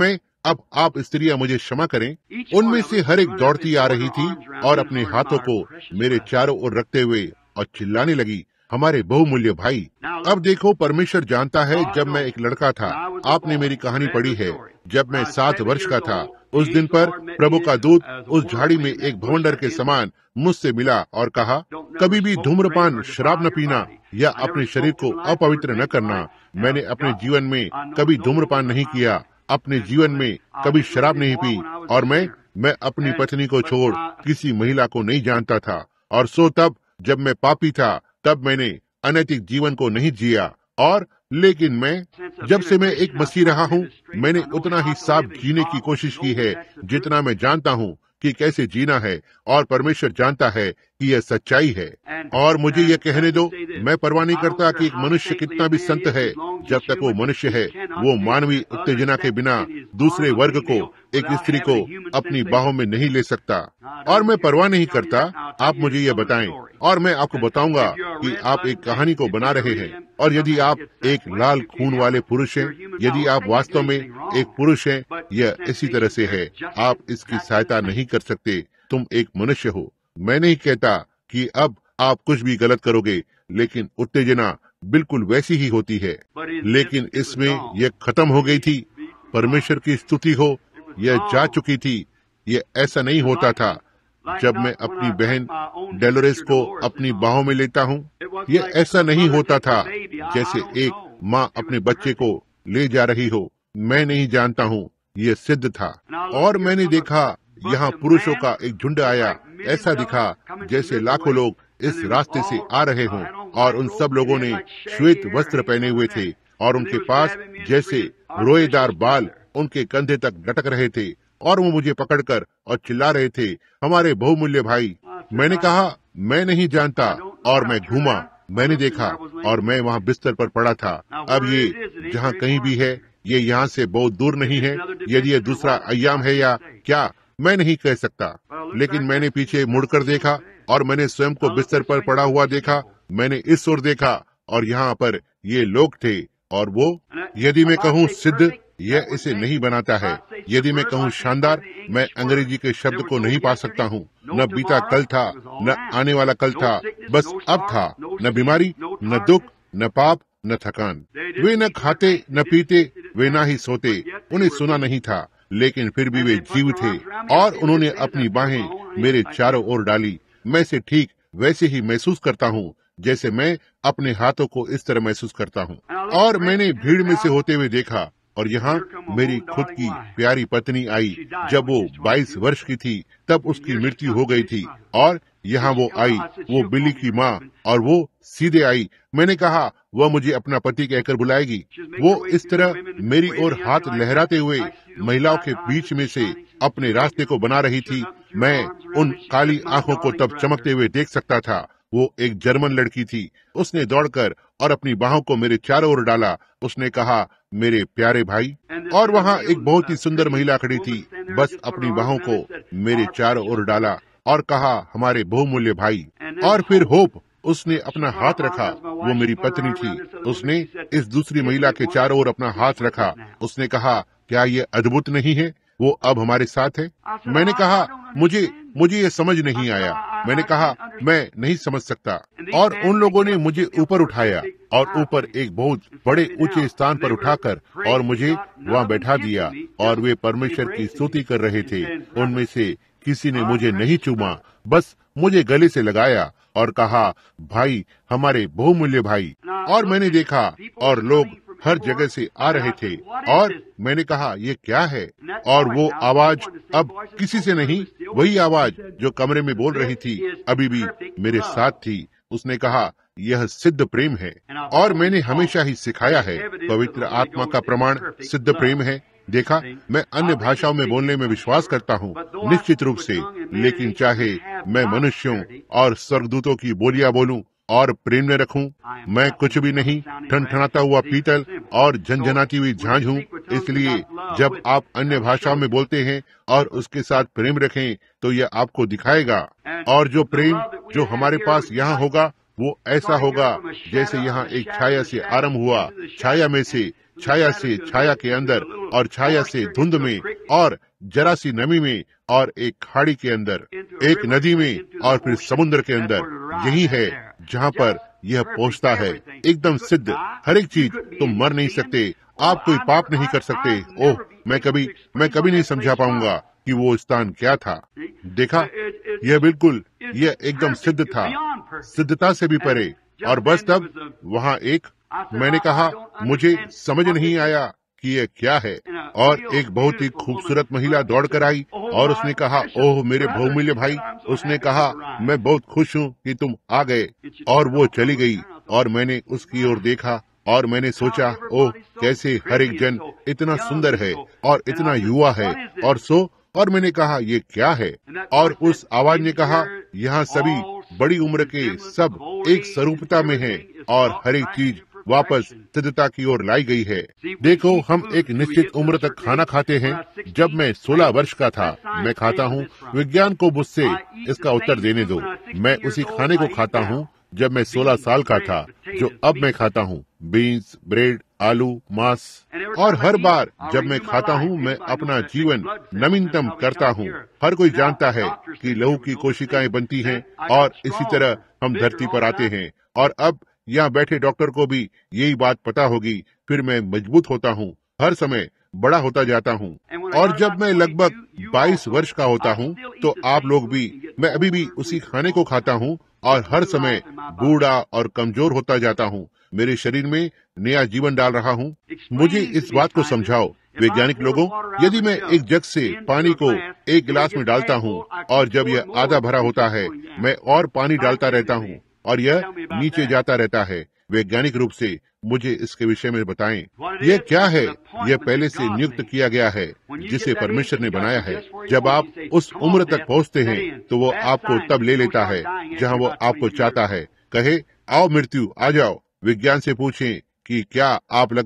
अब आप स्त्रियां मुझे क्षमा करें, उनमें से हर एक दौड़ती आ रही थी और अपने हाथों को मेरे चारों ओर रखते हुए और चिल्लाने लगी, हमारे बहुमूल्य भाई। अब देखो, परमेश्वर जानता है, जब मैं एक लड़का था, आपने मेरी कहानी पढ़ी है, जब मैं 7 वर्ष का था, उस दिन पर प्रभु का दूत उस झाड़ी में एक भवंडर के समान मुझसे मिला और कहा, कभी भी धूम्रपान, शराब न पीना या अपने शरीर को अपवित्र न करना। मैंने अपने जीवन में कभी धूम्रपान नहीं किया, अपने जीवन में कभी शराब नहीं पी, और मैं अपनी पत्नी को छोड़ किसी महिला को नहीं जानता था। और सो तब जब मैं पापी था, तब मैंने अनैतिक जीवन को नहीं जिया। और लेकिन जब से मैं एक मसीह रहा हूँ, मैंने उतना ही साफ जीने की कोशिश की है जितना मैं जानता हूँ कि कैसे जीना है। और परमेश्वर जानता है कि यह सच्चाई है। और मुझे यह कहने दो, मैं परवाह नहीं करता कि एक मनुष्य कितना भी संत है, जब तक वो मनुष्य है, वो मानवीय उत्तेजना के बिना दूसरे वर्ग को, एक स्त्री को अपनी बाहों में नहीं ले सकता। और मैं परवाह नहीं करता, आप मुझे यह बताएं और मैं आपको बताऊंगा कि आप एक कहानी को बना रहे हैं। और यदि आप एक लाल खून वाले पुरुष हैं, यदि आप वास्तव में एक पुरुष हैं, यह इसी तरह से है। आप इसकी सहायता नहीं कर सकते। तुम एक मनुष्य हो। मैं नहीं कहता कि अब आप कुछ भी गलत करोगे, लेकिन उत्तेजना बिल्कुल वैसी ही होती है। लेकिन इसमें यह खत्म हो गई थी। परमेश्वर की स्तुति हो, यह जा चुकी थी। यह ऐसा नहीं होता था जब मैं अपनी बहन डेलोरेस को अपनी बाहों में लेता हूँ। यह ऐसा नहीं होता था जैसे एक माँ अपने बच्चे को ले जा रही हो। मैं नहीं जानता हूँ, यह सिद्ध था। और मैंने देखा, यहाँ पुरुषों का एक झुंड आया। ऐसा दिखा जैसे लाखों लोग इस रास्ते से आ रहे हों, और उन सब लोगों ने श्वेत वस्त्र पहने हुए थे, और उनके पास जैसे रोएदार बाल उनके कंधे तक लटक रहे थे। और वो मुझे पकड़कर और चिल्ला रहे थे, हमारे बहुमूल्य भाई। मैंने कहा, मैं नहीं जानता, और मैं घूमा। मैंने देखा और मैं वहाँ बिस्तर पर पड़ा था। अब ये जहाँ कहीं भी है, ये यहाँ से बहुत दूर नहीं है, यदि ये दूसरा अय्याम है या क्या मैं नहीं कह सकता। लेकिन मैंने पीछे मुड़कर देखा और मैंने स्वयं को बिस्तर पर पड़ा हुआ देखा। मैंने इस ओर देखा और यहाँ पर ये लोग थे, और वो, यदि मैं कहूँ सिद्ध, यह इसे नहीं बनाता है। यदि मैं कहूँ शानदार, मैं अंग्रेजी के शब्द को नहीं पा सकता हूँ। न बीता कल था, न आने वाला कल था, बस अब था। न बीमारी, न दुख, न पाप, न थकान। वे न खाते न पीते, वे न ही सोते, उन्हें सुना नहीं था, लेकिन फिर भी वे जीव थे, और उन्होंने अपनी बाहें मेरे चारों ओर डाली। मैं इसे ठीक वैसे ही महसूस करता हूँ जैसे मैं अपने हाथों को इस तरह महसूस करता हूँ। और मैंने भीड़ में से होते हुए देखा, और यहाँ मेरी खुद की प्यारी पत्नी आई। जब वो 22 वर्ष की थी तब उसकी मृत्यु हो गई थी, और यहाँ वो आई, वो बिली की माँ, और वो सीधे आई। मैंने कहा वह मुझे अपना पति कहकर बुलाएगी। वो इस तरह मेरी ओर हाथ लहराते हुए महिलाओं के बीच में से अपने रास्ते को बना रही थी। मैं उन काली आंखों को तब चमकते हुए देख सकता था। वो एक जर्मन लड़की थी। उसने दौड़कर और अपनी बाहों को मेरे चारों ओर डाला। उसने कहा, मेरे प्यारे भाई। और वहाँ एक बहुत ही सुंदर महिला खड़ी थी, बस अपनी बाहों को मेरे चारों ओर डाला और कहा, हमारे बहुमूल्य भाई। और फिर होप, उसने अपना हाथ रखा। वो मेरी पत्नी थी। उसने इस दूसरी महिला के चारों ओर अपना हाथ रखा। उसने कहा, क्या ये अद्भुत नहीं है? वो अब हमारे साथ है। मैंने कहा, मुझे ये समझ नहीं आया। मैंने कहा, मैं नहीं समझ सकता। और उन लोगों ने मुझे ऊपर उठाया और ऊपर एक बहुत बड़े ऊंचे स्थान पर उठाकर और मुझे वहाँ बैठा दिया, और वे परमेश्वर की स्तुति कर रहे थे। उनमें से किसी ने मुझे नहीं चूमा, बस मुझे गले से लगाया और कहा, भाई, हमारे बहुमूल्य भाई। और मैंने देखा, और लोग हर जगह से आ रहे थे, और मैंने कहा, ये क्या है? और वो आवाज अब किसी से नहीं, वही आवाज जो कमरे में बोल रही थी अभी भी मेरे साथ थी। उसने कहा, यह सिद्ध प्रेम है, और मैंने हमेशा ही सिखाया है, पवित्र आत्मा का प्रमाण सिद्ध प्रेम है। देखा, मैं अन्य भाषाओं में बोलने में विश्वास करता हूँ, निश्चित रूप से, लेकिन चाहे मैं मनुष्यों और स्वर्गदूतों की बोलियां बोलूं और प्रेम न रखूं, मैं कुछ भी नहीं, ठनठनाता हुआ पीतल और झनझनाती हुई झांझ हूँ। इसलिए जब आप अन्य भाषाओं में बोलते हैं और उसके साथ प्रेम रखें, तो यह आपको दिखाएगा। और जो प्रेम जो हमारे पास यहाँ होगा, वो ऐसा होगा जैसे यहाँ एक छाया से आरंभ हुआ, छाया में से, छाया से छाया के अंदर, और छाया से धुंध में, और जरा सी नमी में, और एक खाड़ी के अंदर, एक नदी में, और फिर समुद्र के अंदर। यही है जहाँ पर यह पहुँचता है, एकदम सिद्ध। हर एक चीज, तुम मर नहीं सकते, आप कोई पाप नहीं कर सकते। ओह, मैं कभी नहीं समझा पाऊंगा कि वो स्थान क्या था। देखा, यह बिल्कुल, यह एकदम सिद्ध था, सिद्धता से भी परे। और बस तब वहाँ एक, मैंने कहा, मुझे समझ नहीं आया कि यह क्या है। और एक बहुत ही खूबसूरत महिला दौड़कर आई और उसने कहा, ओह मेरे बहुमूल्य भाई। उसने कहा, मैं बहुत खुश हूँ कि तुम आ गए। और वो चली गई, और मैंने उसकी ओर देखा, और मैंने सोचा, ओह कैसे हर एक जन इतना सुंदर है और इतना युवा है। और मैंने कहा, ये क्या है? और उस आवाज ने कहा, यहाँ सभी बड़ी उम्र के सब एक स्वरूपता में हैं, और हर एक चीज वापस सिद्धता की ओर लाई गई है। देखो, हम एक निश्चित उम्र तक खाना खाते हैं। जब मैं 16 वर्ष का था, मैं खाता हूँ। विज्ञान को मुझसे इसका उत्तर देने दो। मैं उसी खाने को खाता हूँ जब मैं 16 साल का था, जो अब मैं खाता हूँ, बीन्स, ब्रेड, आलू, मांस। और हर बार जब मैं खाता हूँ, मैं अपना जीवन नवीनतम करता हूँ। हर कोई जानता है कि लहू की कोशिकाएं बनती हैं, और इसी तरह हम धरती पर आते हैं। और अब यहाँ बैठे डॉक्टर को भी यही बात पता होगी। फिर मैं मजबूत होता हूँ, हर समय बड़ा होता जाता हूँ। और जब मैं लगभग 22 वर्ष का होता हूँ, तो आप लोग भी, मैं अभी भी उसी खाने को खाता हूँ, और हर समय बूढ़ा और कमजोर होता जाता हूँ। मेरे शरीर में नया जीवन डाल रहा हूँ। मुझे इस बात को समझाओ, वैज्ञानिक लोगों, यदि मैं एक जग से पानी को एक गिलास में डालता हूँ, और जब यह आधा भरा होता है, मैं और पानी डालता रहता हूँ, और यह नीचे जाता रहता है। वैज्ञानिक रूप से मुझे इसके विषय में बताएं, यह क्या है? यह पहले से नियुक्त किया गया है, जिसे परमेश्वर ने बनाया है। जब आप उस उम्र तक पहुंचते हैं, तो वो आपको तब ले लेता है जहां वो आपको चाहता है। कहे, आओ मृत्यु, आ जाओ। विज्ञान से पूछें कि क्या आप लगभग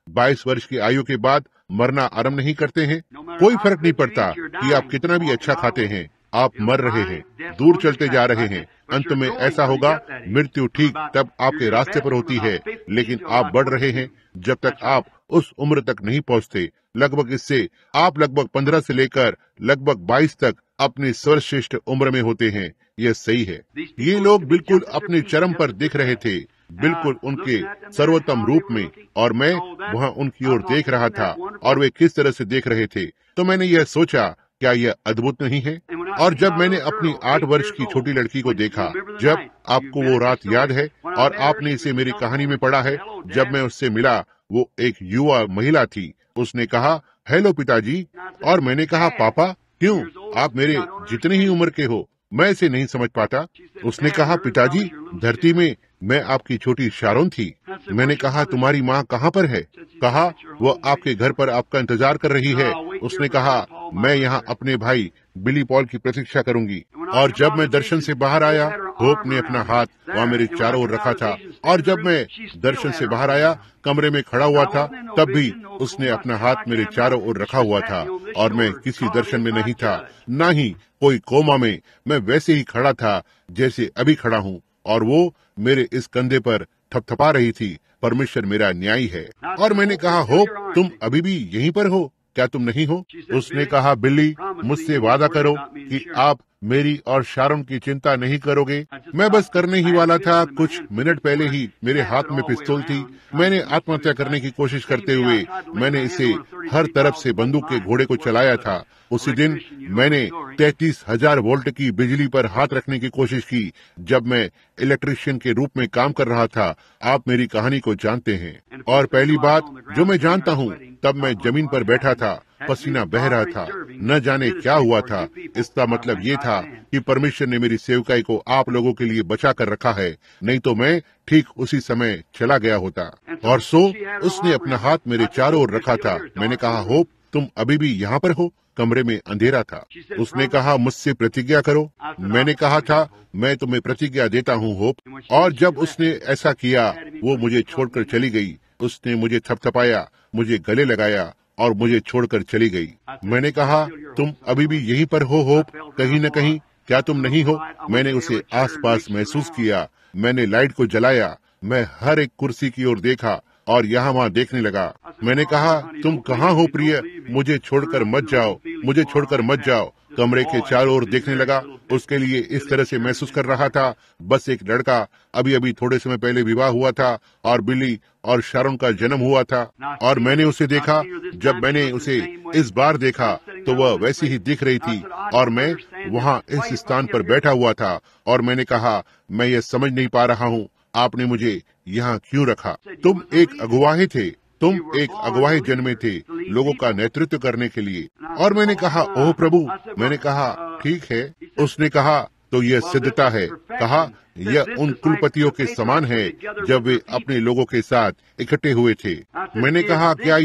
22 वर्ष की आयु के बाद मरना आरंभ नहीं करते हैं। कोई फर्क नहीं पड़ता कि आप कितना भी अच्छा खाते हैं, आप मर रहे हैं, दूर चलते जा रहे हैं। अंत में ऐसा होगा, मृत्यु ठीक तब आपके रास्ते पर होती है, लेकिन आप बढ़ रहे हैं। जब तक आप उस उम्र तक नहीं पहुंचते, लगभग इससे आप लगभग 15 से लेकर लगभग 22 तक अपनी सर्वश्रेष्ठ उम्र में होते हैं। यह सही है। ये लोग बिल्कुल अपने चरम पर दिख रहे थे, बिल्कुल उनके सर्वोत्तम रूप में, और मैं वहाँ उनकी ओर देख रहा था और वे किस तरह से देख रहे थे। तो मैंने यह सोचा, क्या यह अद्भुत नहीं है? और जब मैंने अपनी 8 वर्ष की छोटी लड़की को देखा, जब आपको वो रात याद है और आपने इसे मेरी कहानी में पढ़ा है, जब मैं उससे मिला, वो एक युवा महिला थी। उसने कहा, हेलो पिताजी। और मैंने कहा, पापा, क्यों? आप मेरे जितने ही उम्र के हो, मैं इसे नहीं समझ पाता। उसने कहा, पिताजी, धरती में मैं आपकी छोटी शारोन थी। मैंने कहा, तुम्हारी माँ कहाँ पर है? कहा, वो आपके घर पर आपका इंतजार कर रही है। उसने कहा, मैं यहाँ अपने भाई बिली पॉल की प्रतीक्षा करूंगी। और जब मैं दर्शन से बाहर आया, होप ने अपना हाथ वहाँ मेरे चारों ओर रखा था। और जब मैं दर्शन से बाहर आया, कमरे में खड़ा हुआ था, तब भी उसने अपना हाथ मेरे चारों ओर रखा हुआ था। और मैं किसी दर्शन में नहीं था, न ही कोई कोमा में। मैं वैसे ही खड़ा था जैसे अभी खड़ा हूँ, और वो मेरे इस कंधे पर थपथपा रही थी। परमेश्वर मेरा न्यायी है। और मैंने कहा, होप, तुम अभी भी यहीं पर हो? क्या तुम नहीं हो? उसने कहा, बिल्ली, मुझसे वादा करो कि आप मेरी और शारोन की चिंता नहीं करोगे। मैं बस करने ही वाला था। कुछ मिनट पहले ही मेरे हाथ में पिस्तौल थी। मैंने आत्महत्या करने की कोशिश करते हुए मैंने इसे हर तरफ से बंदूक के घोड़े को चलाया था। उसी दिन मैंने 33,000 वोल्ट की बिजली पर हाथ रखने की कोशिश की, जब मैं इलेक्ट्रिशियन के रूप में काम कर रहा था। आप मेरी कहानी को जानते हैं। और पहली बात जो मैं जानता हूँ, तब मैं जमीन पर बैठा था, पसीना बह रहा था, न जाने क्या हुआ था। इसका मतलब ये था कि परमेश्वर ने मेरी सेवकाई को आप लोगों के लिए बचा कर रखा है, नहीं तो मैं ठीक उसी समय चला गया होता। और सो उसने अपना हाथ मेरे चारों ओर रखा था। मैंने कहा, होप, तुम अभी भी यहाँ पर हो? कमरे में अंधेरा था। उसने कहा, मुझसे प्रतिज्ञा करो। मैंने कहा था, मैं तुम्हें प्रतिज्ञा देता हूँ, होप। और जब उसने ऐसा किया, वो मुझे छोड़कर चली गई। उसने मुझे थपथपाया, मुझे गले लगाया और मुझे छोड़कर चली गई। मैंने कहा, तुम अभी भी यहीं पर हो, होप? कहीं न कहीं क्या तुम नहीं हो? मैंने उसे आसपास महसूस किया। मैंने लाइट को जलाया। मैं हर एक कुर्सी की ओर देखा और यहाँ वहाँ देखने लगा। मैंने कहा, तुम कहाँ हो प्रिय? मुझे छोड़कर मत जाओ, मुझे छोड़कर मत जाओ। कमरे के चारों ओर देखने लगा। उसके लिए इस तरह से महसूस कर रहा था, बस एक लड़का अभी अभी थोड़े समय पहले विवाह हुआ था और बिली और शारोन का जन्म हुआ था। और मैंने उसे देखा। जब मैंने उसे इस बार देखा तो वह वैसी ही दिख रही थी, और मैं वहाँ इस स्थान पर बैठा हुआ था। और मैंने कहा, मैं ये समझ नहीं पा रहा हूँ, आपने मुझे यहाँ क्यों रखा? तुम एक अगुवाही थे, तुम एक अगुवाही जन्मे थे लोगों का नेतृत्व करने के लिए। और मैंने कहा, ओह प्रभु। मैंने कहा, ठीक है। उसने कहा, तो यह सिद्धता है। कहा, यह उन कुलपतियों के समान है जब वे अपने लोगों के साथ इकट्ठे हुए थे। मैंने कहा, क्या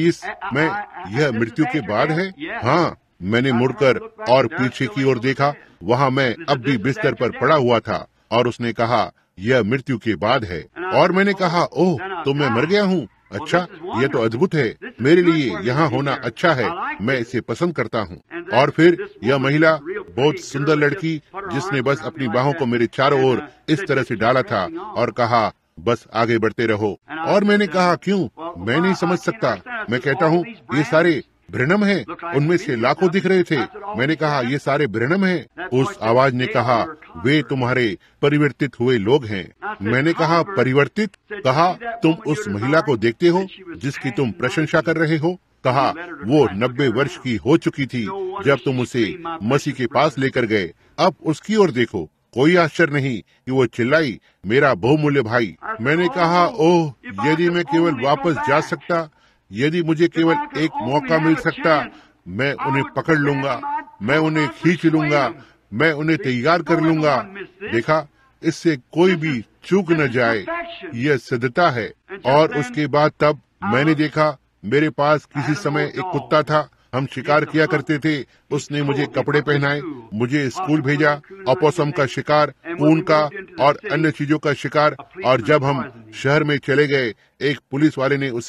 यह मृत्यु के बाद है? हाँ। मैंने मुड़कर और पीछे की ओर देखा। वहाँ मैं अब भी बिस्तर पर पड़ा हुआ था। और उसने कहा, यह मृत्यु के बाद है। और मैंने कहा, ओह, तो मैं मर गया हूँ? अच्छा, यह तो अद्भुत है। मेरे लिए यहाँ होना अच्छा है, मैं इसे पसंद करता हूँ। और फिर यह महिला, बहुत सुंदर लड़की, जिसने बस अपनी बाहों को मेरे चारों ओर इस तरह से डाला था और कहा, बस आगे बढ़ते रहो। और मैंने कहा, क्यों? मैं नहीं समझ सकता। मैं कहता हूँ, ये सारे भ्रम है। उनमें से लाखों दिख रहे थे। मैंने कहा, ये सारे भ्रम हैं। उस आवाज ने कहा, वे तुम्हारे परिवर्तित हुए लोग हैं। मैंने कहा, परिवर्तित? कहा, तुम उस महिला को देखते हो जिसकी तुम प्रशंसा कर रहे हो? कहा, वो 90 वर्ष की हो चुकी थी जब तुम उसे मसीह के पास लेकर गए। अब उसकी ओर देखो। कोई आश्चर्य नहीं कि वो चिल्लाई, मेरा बहुमूल्य भाई। मैंने कहा, ओह, यदि मैं केवल वापस जा सकता, यदि मुझे केवल एक मौका मिल सकता, मैं उन्हें पकड़ लूंगा, मैं उन्हें खींच लूंगा, मैं उन्हें तैयार कर लूंगा। देखा, इससे कोई भी चूक न जाए। यह सिद्धता है। और उसके बाद तब मैंने देखा, मेरे पास किसी समय एक कुत्ता था। हम शिकार किया करते थे। उसने मुझे कपड़े पहनाए, मुझे स्कूल भेजा, opossum का शिकार, ऊन का और अन्य चीजों का शिकार। और जब हम शहर में चले गए, एक पुलिस वाले ने उसे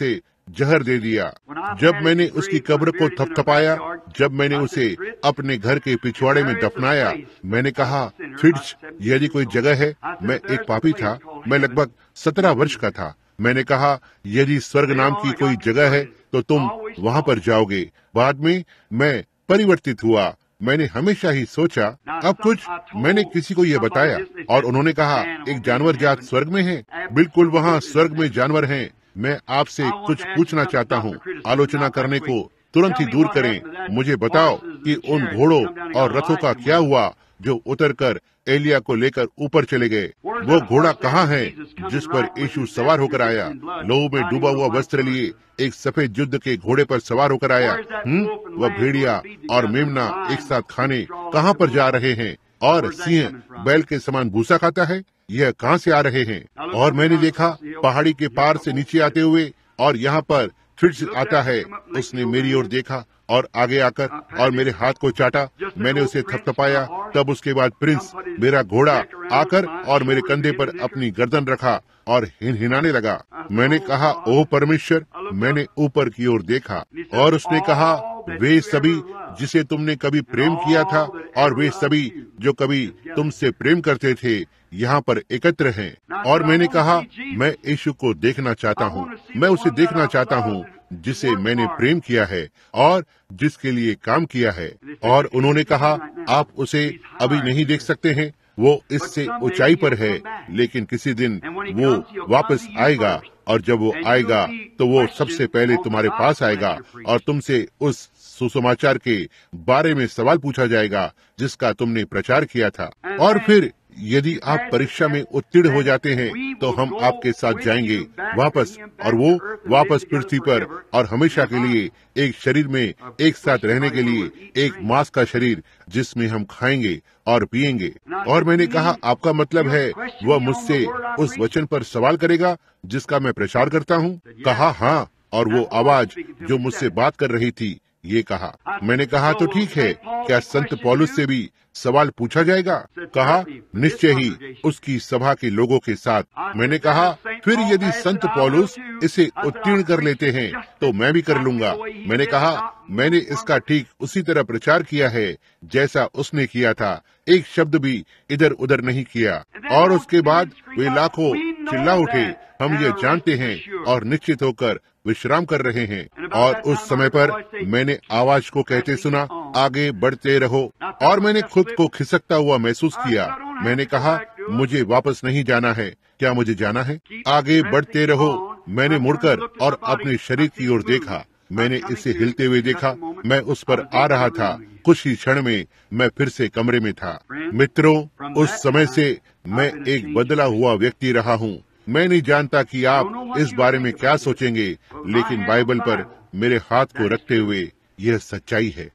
जहर दे दिया। जब मैंने उसकी कब्र को थपथपाया, जब मैंने उसे अपने घर के पिछवाड़े में दफनाया, मैंने कहा, फिट्ज, यदि कोई जगह है। मैं एक पापी था, मैं लगभग 17 वर्ष का था। मैंने कहा, यदि स्वर्ग नाम की कोई जगह है तो तुम वहाँ पर जाओगे। बाद में मैं परिवर्तित हुआ। मैंने हमेशा ही सोचा, अब कुछ मैंने किसी को यह बताया और उन्होंने कहा, एक जानवर जात स्वर्ग में है। बिल्कुल, वहाँ स्वर्ग में जानवर हैं। मैं आपसे कुछ पूछना चाहता हूँ। आलोचना करने को तुरंत ही दूर करें। मुझे बताओ कि उन घोड़ों और रथों का क्या हुआ जो उतरकर एलिया को लेकर ऊपर चले गए। वो घोड़ा कहाँ है जिस पर यीशु सवार होकर आया? लहू में डूबा हुआ वस्त्र लिए एक सफेद युद्ध के घोड़े पर सवार होकर आया। वह भेड़िया और मेमना एक साथ खाने कहाँ पर जा रहे हैं? और सिंह बैल के समान भूसा खाता है, यह कहाँ से आ रहे हैं? और मैंने देखा पहाड़ी के पार से नीचे आते हुए, और यहाँ पर फिट्ज आता है। उसने मेरी ओर देखा और आगे आकर और मेरे हाथ को चाटा। मैंने उसे थपथपाया। तब उसके बाद प्रिंस, मेरा घोड़ा, आकर और मेरे कंधे पर अपनी गर्दन रखा और हिनहिनाने लगा। मैंने कहा, ओह परमेश्वर। मैंने ऊपर की ओर देखा और उसने कहा, वे सभी जिसे तुमने कभी प्रेम किया था और वे सभी जो कभी तुमसे प्रेम करते थे यहाँ पर एकत्र हैं। और मैंने कहा, मैं यीशु को देखना चाहता हूँ। मैं उसे देखना चाहता हूँ जिसे मैंने प्रेम किया है और जिसके लिए काम किया है। और उन्होंने कहा, आप उसे अभी नहीं देख सकते हैं, वो इससे ऊंचाई पर है, लेकिन किसी दिन वो वापस आएगा, और जब वो आएगा तो वो सबसे पहले तुम्हारे पास आएगा और तुमसे उस सुसमाचार के बारे में सवाल पूछा जाएगा जिसका तुमने प्रचार किया था। और फिर यदि आप परीक्षा में उत्तीर्ण हो जाते हैं तो हम आपके साथ जाएंगे वापस, और वो वापस पृथ्वी पर, और हमेशा के लिए एक शरीर में एक साथ रहने के लिए, एक मांस का शरीर जिसमें हम खाएंगे और पिएंगे। और मैंने कहा, आपका मतलब है वह मुझसे उस वचन पर सवाल करेगा जिसका मैं प्रचार करता हूँ? कहा, हाँ। और वो आवाज जो मुझसे बात कर रही थी ये कहा। मैंने कहा, तो ठीक है, क्या संत पौलुस से भी सवाल पूछा जाएगा? कहा, निश्चय ही, उसकी सभा के लोगों के साथ। मैंने कहा, फिर यदि संत पौलुस इसे उत्तीर्ण कर लेते हैं तो मैं भी कर लूंगा। मैंने कहा, मैंने इसका ठीक उसी तरह प्रचार किया है जैसा उसने किया था, एक शब्द भी इधर उधर नहीं किया। और उसके बाद वे लाखों चिल्ला उठे, हम ये जानते हैं, और निश्चित होकर विश्राम कर रहे हैं। और उस समय पर मैंने आवाज को कहते सुना, आगे बढ़ते रहो। और मैंने खुद को खिसकता हुआ महसूस किया। मैंने कहा, मुझे वापस नहीं जाना है। क्या मुझे जाना है? आगे बढ़ते रहो। मैंने मुड़कर और अपने शरीर की ओर देखा। मैंने इसे हिलते हुए देखा। मैं उस पर आ रहा था। कुछ ही क्षण में मैं फिर से कमरे में था। मित्रों, उस समय से मैं एक बदला हुआ व्यक्ति रहा हूँ। मैं नहीं जानता कि आप इस बारे में क्या सोचेंगे, लेकिन बाइबल पर मेरे हाथ को रखते हुए यह सच्चाई है।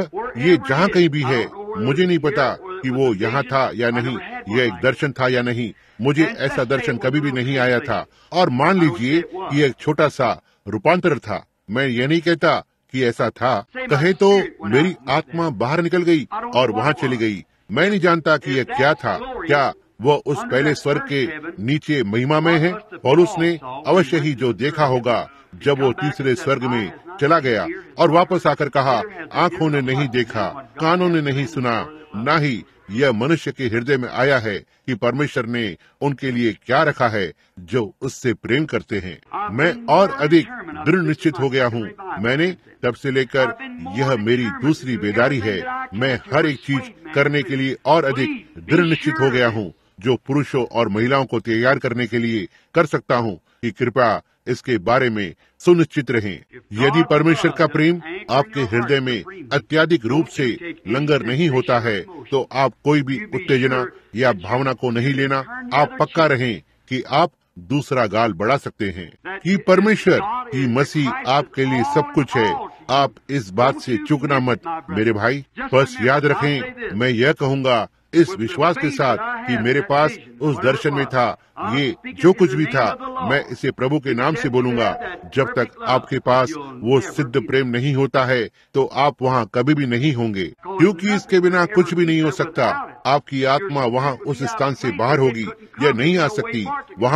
ये जहाँ कहीं भी है, मुझे नहीं पता कि वो यहाँ था या नहीं, यह एक दर्शन था या नहीं। मुझे ऐसा दर्शन कभी भी नहीं आया था। और मान लीजिए कि एक छोटा सा रूपांतर था। मैं ये नहीं कहता कि ऐसा था। कहे तो मेरी आत्मा बाहर निकल गई और वहाँ चली गई। मैं नहीं जानता कि यह क्या था। क्या वह उस पहले स्वर्ग के नीचे महिमा में है? पौलुस ने अवश्य ही जो देखा होगा जब वो तीसरे स्वर्ग में चला गया और वापस आकर कहा, आंखों ने नहीं देखा, कानों ने नहीं सुना, ना ही यह मनुष्य के हृदय में आया है कि परमेश्वर ने उनके लिए क्या रखा है जो उससे प्रेम करते हैं। मैं और अधिक दृढ़ निश्चित हो गया हूँ। मैंने तब से लेकर यह मेरी दूसरी बेदारी है। मैं हर एक चीज करने के लिए और अधिक दृढ़ निश्चित हो गया हूँ जो पुरुषों और महिलाओं को तैयार करने के लिए कर सकता हूँ, कि कृपया इसके बारे में सुनिश्चित रहें। यदि परमेश्वर का प्रेम आपके हृदय में अत्यधिक रूप से लंगर नहीं होता है तो आप कोई भी उत्तेजना या भावना को नहीं लेना। आप पक्का रहें कि आप दूसरा गाल बढ़ा सकते हैं, कि परमेश्वर की मसीह आपके लिए सब कुछ है। आप इस बात से चूकना मत मेरे भाई। बस याद रखें, मैं यह कहूँगा इस विश्वास के साथ कि मेरे पास उस दर्शन में था, ये जो कुछ भी था, मैं इसे प्रभु के नाम से बोलूंगा। जब तक आपके पास वो सिद्ध प्रेम नहीं होता है तो आप वहाँ कभी भी नहीं होंगे, क्योंकि इसके बिना कुछ भी नहीं हो सकता। आपकी आत्मा वहाँ उस स्थान से बाहर होगी, यह नहीं आ सकती। वहाँ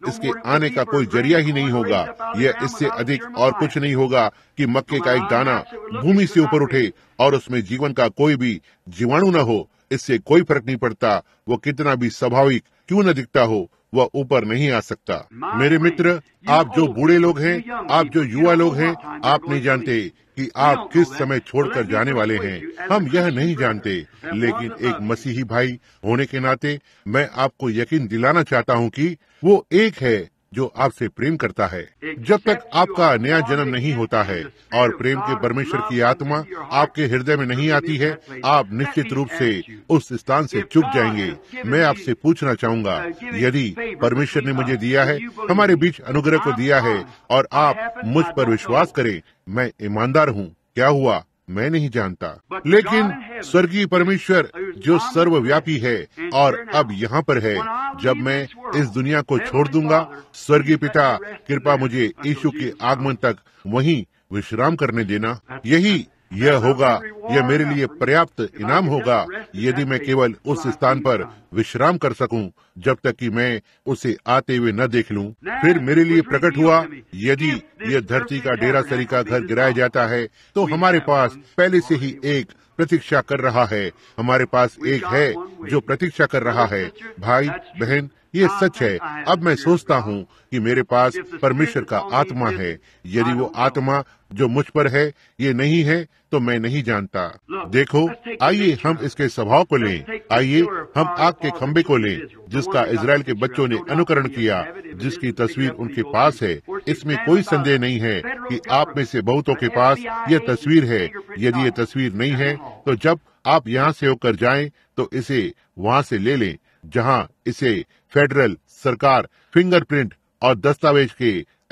इसके आने का कोई जरिया ही नहीं होगा। यह इससे अधिक और कुछ नहीं होगा कि मक्के का एक दाना भूमि से ऊपर उठे और उसमें जीवन का कोई भी जीवाणु न हो। इससे कोई फर्क नहीं पड़ता वो कितना भी स्वाभाविक क्यों न दिखता हो, वह ऊपर नहीं आ सकता। मेरे मित्र, आप जो बूढ़े लोग हैं, आप जो युवा लोग हैं, आप नहीं जानते कि आप किस समय छोड़कर जाने वाले हैं। हम यह नहीं जानते, लेकिन एक मसीही भाई होने के नाते मैं आपको यकीन दिलाना चाहता हूँ कि वो एक है जो आपसे प्रेम करता है। जब तक आपका नया जन्म नहीं होता है और प्रेम के परमेश्वर की आत्मा आपके हृदय में नहीं आती है, आप निश्चित रूप से उस स्थान से चूक जाएंगे। मैं आपसे पूछना चाहूंगा, यदि परमेश्वर ने मुझे दिया है, हमारे बीच अनुग्रह को दिया है और आप मुझ पर विश्वास करें, मैं ईमानदार हूँ, क्या हुआ मैं नहीं जानता, लेकिन स्वर्गीय परमेश्वर जो सर्वव्यापी है और अब यहाँ पर है, जब मैं इस दुनिया को छोड़ दूंगा, स्वर्गीय पिता कृपा मुझे यीशु के आगमन तक वहीं विश्राम करने देना। यह होगा, यह मेरे लिए पर्याप्त इनाम होगा यदि मैं केवल उस स्थान पर विश्राम कर सकूं जब तक कि मैं उसे आते हुए न देख लूं। फिर मेरे लिए प्रकट हुआ, यदि यह धरती का डेरासरी का घर गिराया जाता है तो हमारे पास पहले से ही एक प्रतीक्षा कर रहा है। हमारे पास एक है जो प्रतीक्षा कर रहा है। भाई बहन, ये सच है। अब मैं सोचता हूँ कि मेरे पास परमेश्वर का आत्मा है। यदि वो आत्मा जो मुझ पर है ये नहीं है तो मैं नहीं जानता। देखो, आइए हम इसके स्वभाव को लें। आइए हम आग के खंबे को लें जिसका इजराइल के बच्चों ने अनुकरण किया, जिसकी तस्वीर उनके पास है। इसमें कोई संदेह नहीं है कि आप में से बहुतों के पास यह तस्वीर है। यदि ये तस्वीर नहीं है तो जब आप यहाँ से होकर जाएं तो इसे वहाँ से ले लें जहाँ इसे फेडरल सरकार फिंगरप्रिंट और दस्तावेज के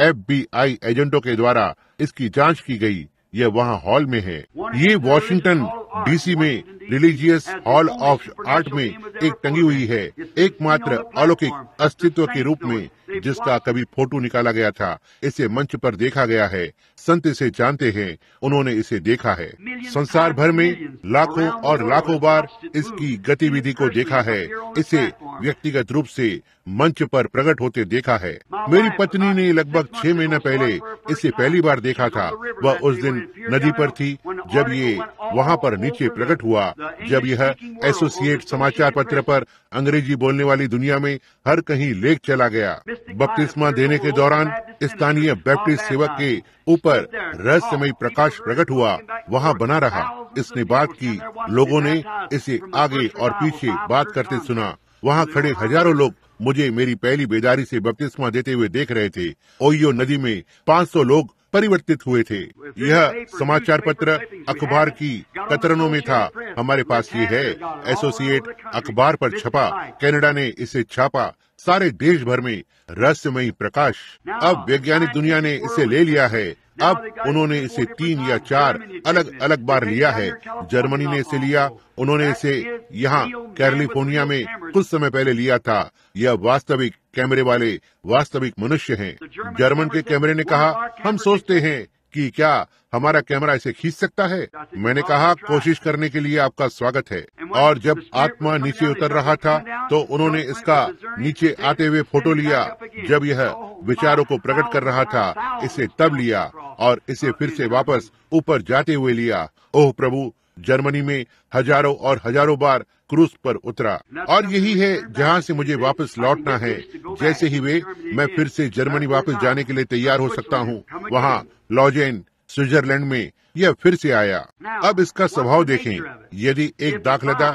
FBI एजेंटों के द्वारा इसकी जांच की गई। यह वहाँ हॉल में है। ये वॉशिंगटन DC में रिलीजियस हॉल ऑफ आर्ट में एक टंगी हुई है, एकमात्र अलौकिक अस्तित्व के रूप में जिसका कभी फोटो निकाला गया था। इसे मंच पर देखा गया है। संत इसे जानते हैं, उन्होंने इसे देखा है। संसार भर में लाखों और लाखों बार इसकी गतिविधि को देखा है। इसे व्यक्तिगत रूप से मंच पर प्रकट होते देखा है। मेरी पत्नी ने लगभग 6 महीने पहले इसे पहली बार देखा था। वह उस दिन नदी पर थी जब ये वहाँ पर नीचे प्रकट हुआ, जब यह एसोसिएट समाचार पत्र पर अंग्रेजी बोलने वाली दुनिया में हर कहीं लेख चला गया। बपतिस्मा देने के दौरान स्थानीय बैप्टिस्ट सेवक के ऊपर रहस्यमय प्रकाश प्रकट हुआ, वहाँ बना रहा। इसने बात की, लोगों ने इसे आगे और पीछे बात करते सुना। वहाँ खड़े हजारों लोग मुझे मेरी पहली बेदारी से बपतिस्मा देते हुए देख रहे थे। ओहियो नदी में 500 लोग परिवर्तित हुए थे। यह समाचार पत्र अखबार की कतरनों में था। हमारे पास ये है, एसोसिएट अखबार पर छपा, कनाडा ने इसे छापा, सारे देश भर में रहस्यमयी प्रकाश। अब वैज्ञानिक दुनिया ने इसे ले लिया है। अब उन्होंने इसे 3 या 4 अलग अलग बार लिया है। जर्मनी ने इसे लिया, उन्होंने इसे यहाँ कैलिफोर्निया में कुछ समय पहले लिया था। यह वास्तविक कैमरे वाले वास्तविक मनुष्य हैं। जर्मन के कैमरे ने कहा, हम सोचते हैं कि क्या हमारा कैमरा इसे खींच सकता है। मैंने कहा, कोशिश करने के लिए आपका स्वागत है। और जब आत्मा नीचे उतर रहा था तो उन्होंने इसका नीचे आते हुए फोटो लिया। जब यह विचारों को प्रकट कर रहा था, इसे तब लिया और इसे फिर से वापस ऊपर जाते हुए लिया। ओह प्रभु, जर्मनी में हजारों और हजारों बार क्रूज पर उतरा। और यही है जहाँ से मुझे वापस लौटना है। जैसे ही मैं फिर से जर्मनी वापस जाने के लिए तैयार हो सकता हूँ। वहाँ लॉजेन स्विट्जरलैंड में यह फिर से आया। अब इसका स्वभाव देखें। यदि एक दाखलता,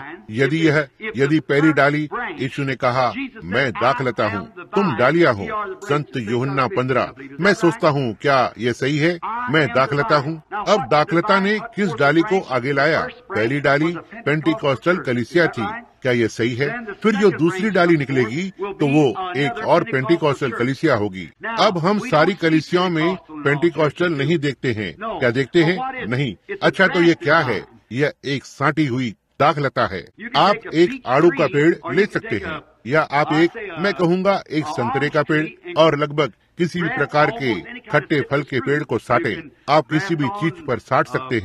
यदि पहली डाली, यीशु ने कहा, मैं दाखलता हूँ, तुम डालियाँ हो। संत यूहन्ना 15। मैं सोचता हूँ, क्या यह सही है? मैं दाखलता हूँ। अब दाखलता ने किस डाली को आगे लाया? पहली डाली पेंटिकॉस्टल कलीसिया थी। क्या यह सही है? फिर जो दूसरी डाली निकलेगी तो वो एक और पेंटिकॉस्टल कलीसिया होगी। अब हम सारी कलीसियाओं में पेंटिकॉस्टल नहीं देखते हैं। क्या देखते हैं? नहीं। अच्छा, तो ये क्या है? यह एक साटी हुई दाखलता है। आप एक आड़ू का पेड़ ले सकते हैं या आप मैं कहूँगा एक संतरे का पेड़ और लगभग किसी भी प्रकार के खट्टे फल के पेड़ को साटें। आप किसी भी चीज पर साट सकते हैं।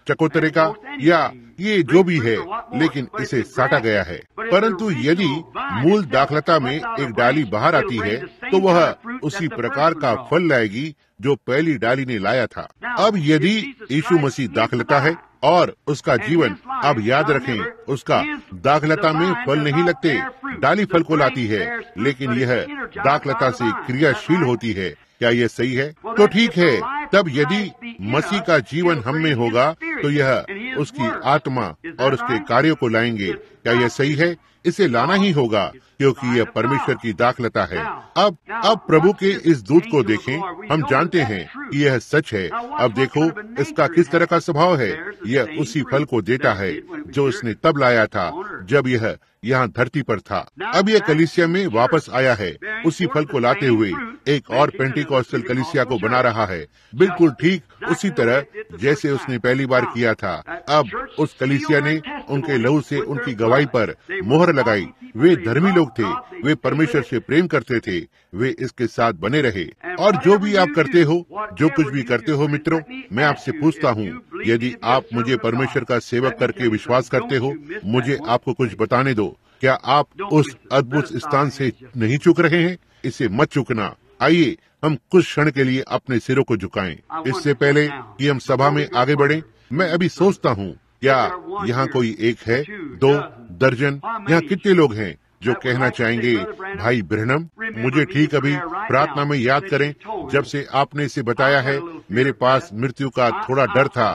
चकोतरे का या ये जो भी है, लेकिन इसे साटा गया है। परंतु यदि मूल दाखलता में एक डाली बाहर आती है तो वह उसी प्रकार का फल लाएगी जो पहली डाली ने लाया था। अब यदि यीशु मसीह दाखलता है और उसका जीवन, अब याद रखें, उसका दाखलता में फल नहीं लगते, डाली फल को लाती है, लेकिन यह दाखलता से क्रियाशील होती है। क्या यह सही है? तो ठीक है, तब यदि मसीह का जीवन हम में होगा तो यह उसकी आत्मा और उसके कार्यों को लाएंगे। क्या यह सही है? इसे लाना ही होगा, क्योंकि यह परमेश्वर की दाखलता है। अब प्रभु के इस दूत को देखें, हम जानते हैं कि यह सच है। अब देखो इसका किस तरह का स्वभाव है। यह उसी फल को देता है जो इसने तब लाया था जब यह यहाँ धरती पर था। अब यह कलीसिया में वापस आया है, उसी फल को लाते हुए एक और पेंटिकॉस्टल कलीसिया को बना रहा है, बिल्कुल ठीक उसी तरह जैसे उसने पहली बार किया था। अब उस कलीसिया ने उनके लहू से उनकी गवाही पर मोहर लगाई। वे धर्मी लोग थे, वे परमेश्वर से प्रेम करते थे, वे इसके साथ बने रहे। और जो भी आप करते हो, जो कुछ भी करते हो मित्रों, मैं आपसे पूछता हूँ, यदि आप मुझे परमेश्वर का सेवक करके विश्वास करते हो, मुझे आपको कुछ बताने दो। क्या आप उस अद्भुत स्थान से नहीं चूक रहे हैं? इसे मत चूकना। आइए हम कुछ क्षण के लिए अपने सिरों को झुकाएं। इससे पहले कि हम सभा में आगे बढ़ें, मैं अभी सोचता हूँ, क्या यहाँ कोई एक है, 2 दर्जन, यहाँ कितने लोग हैं जो कहना चाहेंगे, भाई ब्रहणम, मुझे ठीक अभी प्रार्थना में याद करें, जब से आपने इसे बताया है, मेरे पास मृत्यु का थोड़ा डर था।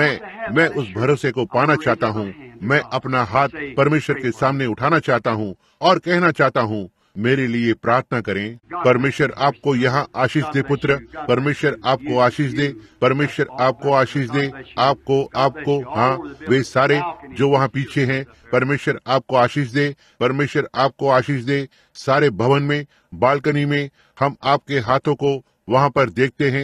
मैं उस भरोसे को पाना चाहता हूँ। मैं अपना हाथ परमेश्वर के सामने उठाना चाहता हूँ और कहना चाहता हूँ, मेरे लिए प्रार्थना करें। परमेश्वर आपको यहाँ आशीष दे पुत्र, परमेश्वर आपको आशीष दे, परमेश्वर आपको आशीष दे, आपको हाँ, वे सारे जो वहाँ पीछे हैं, परमेश्वर आपको आशीष दे, परमेश्वर आपको आशीष दे। सारे भवन में, बालकनी में हम आपके हाथों को वहाँ पर देखते हैं।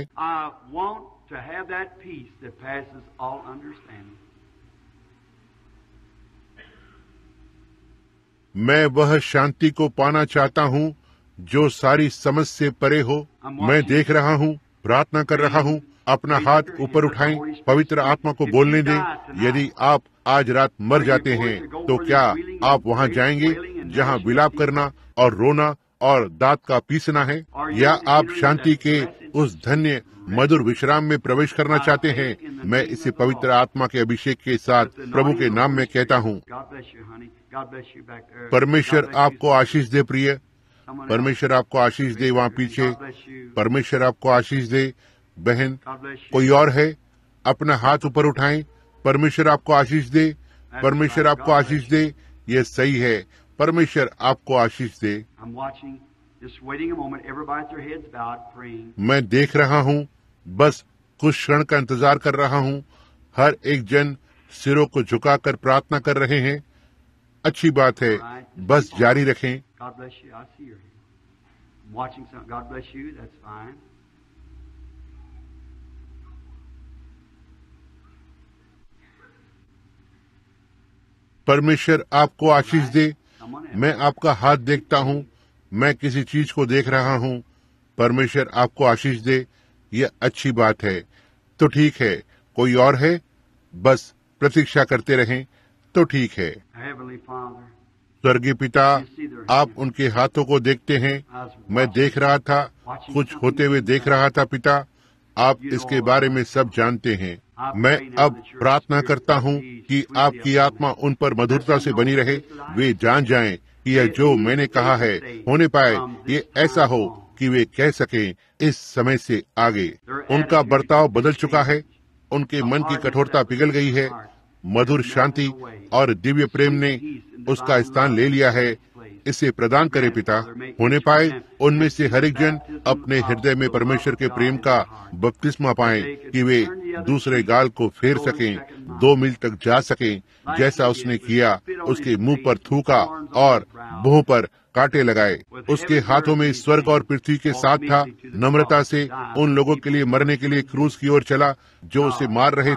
मैं वह शांति को पाना चाहता हूँ जो सारी समझ से परे हो। मैं देख रहा हूँ, प्रार्थना कर रहा हूँ। अपना हाथ ऊपर उठाएं, पवित्र आत्मा को बोलने दें। यदि आप आज रात मर जाते हैं तो क्या आप वहाँ जाएंगे जहाँ विलाप करना और रोना और दांत का पीसना है, या आप शांति के उस धन्य मधुर विश्राम में प्रवेश करना चाहते हैं? मैं इसे पवित्र आत्मा के अभिषेक के साथ प्रभु के नाम में कहता हूँ। परमेश्वर आपको आशीष दे प्रिय, परमेश्वर आपको आशीष दे वहाँ पीछे, परमेश्वर आपको आशीष दे बहन। कोई और है? अपना हाथ ऊपर उठाएं। परमेश्वर आपको आशीष दे, परमेश्वर आपको आशीष दे। यह सही है, परमेश्वर आपको आशीष दे। मैं देख रहा हूँ, बस कुछ क्षण का इंतजार कर रहा हूँ। हर एक जन सिरों को झुकाकर प्रार्थना कर रहे हैं। अच्छी बात है, बस जारी रखें। परमेश्वर आपको आशीष दे। मैं आपका हाथ देखता हूँ, मैं किसी चीज को देख रहा हूँ। परमेश्वर आपको आशीष दे। यह अच्छी बात है। तो ठीक है, कोई और है? बस प्रतीक्षा करते रहें। तो ठीक है। स्वर्गीय पिता, आप उनके हाथों को देखते हैं। मैं देख रहा था, कुछ होते हुए देख रहा था पिता। आप इसके बारे में सब जानते हैं। मैं अब प्रार्थना करता हूँ कि आपकी आत्मा उन पर मधुरता से बनी रहे। वे जान जाएं कि यह जो मैंने कहा है होने पाए, ये ऐसा हो कि वे कह सकें इस समय से आगे। उनका बर्ताव बदल चुका है, उनके मन की कठोरता पिघल गई है। मधुर शांति और दिव्य प्रेम ने उसका स्थान ले लिया है। इसे प्रदान करे पिता। होने पाए उनमें से हर एक जन अपने हृदय में परमेश्वर के प्रेम का बपतिस्मा पाएं, कि वे दूसरे गाल को फेर सकें, 2 मील तक जा सकें, जैसा उसने किया। उसके मुंह पर थूका और मुंह पर कांटे लगाए। उसके हाथों में स्वर्ग और पृथ्वी के साथ था। नम्रता से उन लोगों के लिए मरने के लिए क्रूस की ओर चला जो उसे मार रहे थे।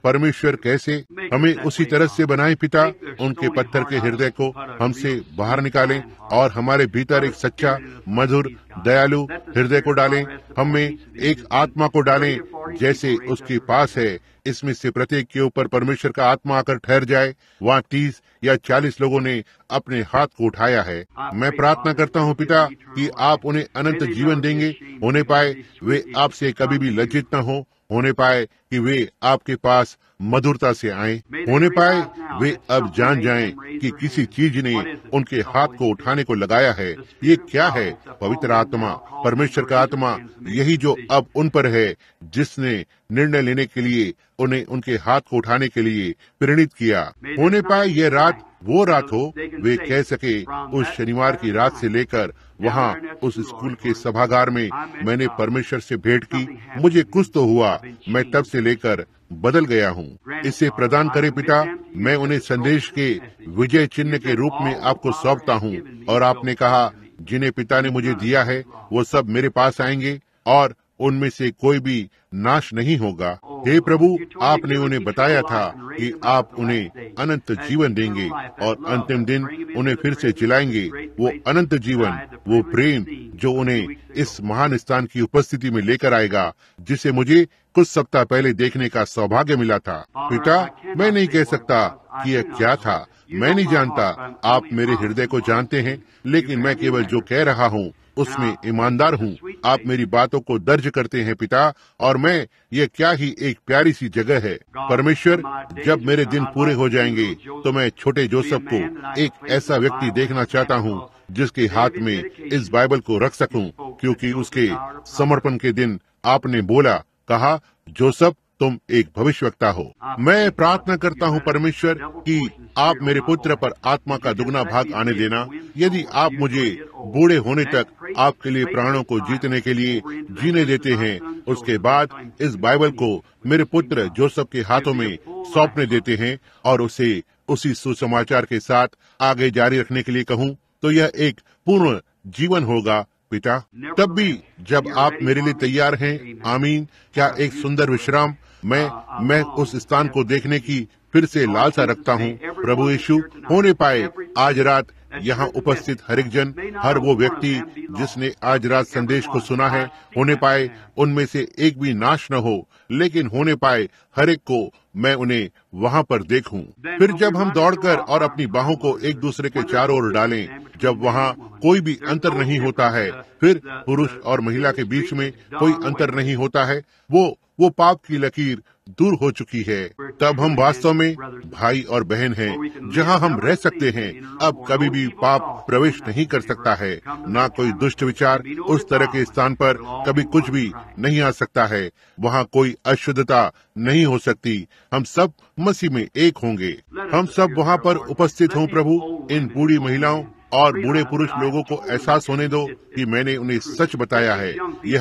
परमेश्वर कैसे हमें उसी तरह से बनाए पिता, उनके पत्थर के हृदय को हमसे बाहर निकालें और हमारे भीतर एक सच्चा, मधुर, दयालु हृदय को डालें। हमें एक आत्मा को डालें जैसे उसके पास है। इसमें से प्रत्येक के ऊपर परमेश्वर का आत्मा आकर ठहर जाए। वहाँ 30 या 40 लोगों ने अपने हाथ को उठाया है। मैं प्रार्थना करता हूँ पिता कि आप उन्हें अनंत जीवन देंगे, होने पाए वे आपसे कभी भी लज्जित न हो, होने पाए कि वे आपके पास मधुरता से आएं, होने पाए वे अब जान जाएं कि किसी चीज ने उनके हाथ को उठाने को लगाया है। ये क्या है? पवित्र आत्मा, परमेश्वर का आत्मा, यही जो अब उन पर है, जिसने निर्णय लेने के लिए उन्हें उनके हाथ को उठाने के लिए प्रेरित किया। होने पाए यह रात वो रात हो, वे कह सके उस शनिवार की रात से लेकर वहाँ उस स्कूल के सभागार में मैंने परमेश्वर से भेंट की, मुझे कुछ तो हुआ, मैं तब से लेकर बदल गया हूँ। इसे प्रदान करे पिता। मैं उन्हें संदेश के विजय चिन्ह के रूप में आपको सौंपता हूँ, और आपने कहा जिन्हें पिता ने मुझे दिया है वो सब मेरे पास आएंगे और उनमें से कोई भी नाश नहीं होगा। हे प्रभु, आपने उन्हें बताया था कि आप उन्हें अनंत जीवन देंगे और अंतिम दिन उन्हें फिर से जिलाएंगे। वो अनंत जीवन, वो प्रेम जो उन्हें इस महान स्थान की उपस्थिति में लेकर आएगा, जिसे मुझे कुछ सप्ताह पहले देखने का सौभाग्य मिला था। पिता, मैं नहीं कह सकता कि यह क्या था, मैं नहीं जानता। आप मेरे हृदय को जानते हैं, लेकिन मैं केवल जो कह रहा हूँ उसमें ईमानदार हूँ। आप मेरी बातों को दर्ज करते हैं पिता, और मैं ये क्या ही एक प्यारी सी जगह है। परमेश्वर, जब मेरे दिन पूरे हो जाएंगे तो मैं छोटे जोसेफ को एक ऐसा व्यक्ति देखना चाहता हूँ जिसके हाथ में इस बाइबल को रख सकूं, क्योंकि उसके समर्पण के दिन आपने बोला, कहा, जोसेफ तुम एक भविष्यवक्ता हो। मैं प्रार्थना करता हूँ परमेश्वर कि आप मेरे पुत्र पर आत्मा का दुगना भाग आने देना। यदि आप मुझे बूढ़े होने तक आपके लिए प्राणों को जीतने के लिए जीने देते हैं, उसके बाद इस बाइबल को मेरे पुत्र जोसेफ के हाथों में सौंपने देते हैं और उसे उसी सुसमाचार के साथ आगे जारी रखने के लिए कहूँ, तो यह एक पूर्ण जीवन होगा पिता। तब भी जब आप मेरे लिए तैयार हैं, आमीन। क्या एक सुंदर विश्राम। मैं उस स्थान को देखने की फिर से लालसा रखता हूँ। प्रभु यीशु, होने पाए आज रात यहाँ उपस्थित हर एक जन, हर वो व्यक्ति जिसने आज रात संदेश को सुना है, होने पाए उनमें से एक भी नाश न हो, लेकिन होने पाए हर एक को मैं उन्हें वहाँ पर देखूं। फिर जब हम दौड़कर और अपनी बाहों को एक दूसरे के चारों ओर डालें, जब वहाँ कोई भी अंतर नहीं होता है, फिर पुरुष और महिला के बीच में कोई अंतर नहीं होता है, वो पाप की लकीर दूर हो चुकी है, तब हम वास्तव में भाई और बहन हैं, जहां हम रह सकते हैं। अब कभी भी पाप प्रवेश नहीं कर सकता है, ना कोई दुष्ट विचार। उस तरह के स्थान पर कभी कुछ भी नहीं आ सकता है, वहां कोई अशुद्धता नहीं हो सकती। हम सब मसीह में एक होंगे। हम सब वहां पर उपस्थित हों। प्रभु, इन बूढ़ी महिलाओं और बूढ़े पुरुष लोगों को एहसास होने दो कि मैंने उन्हें सच बताया है।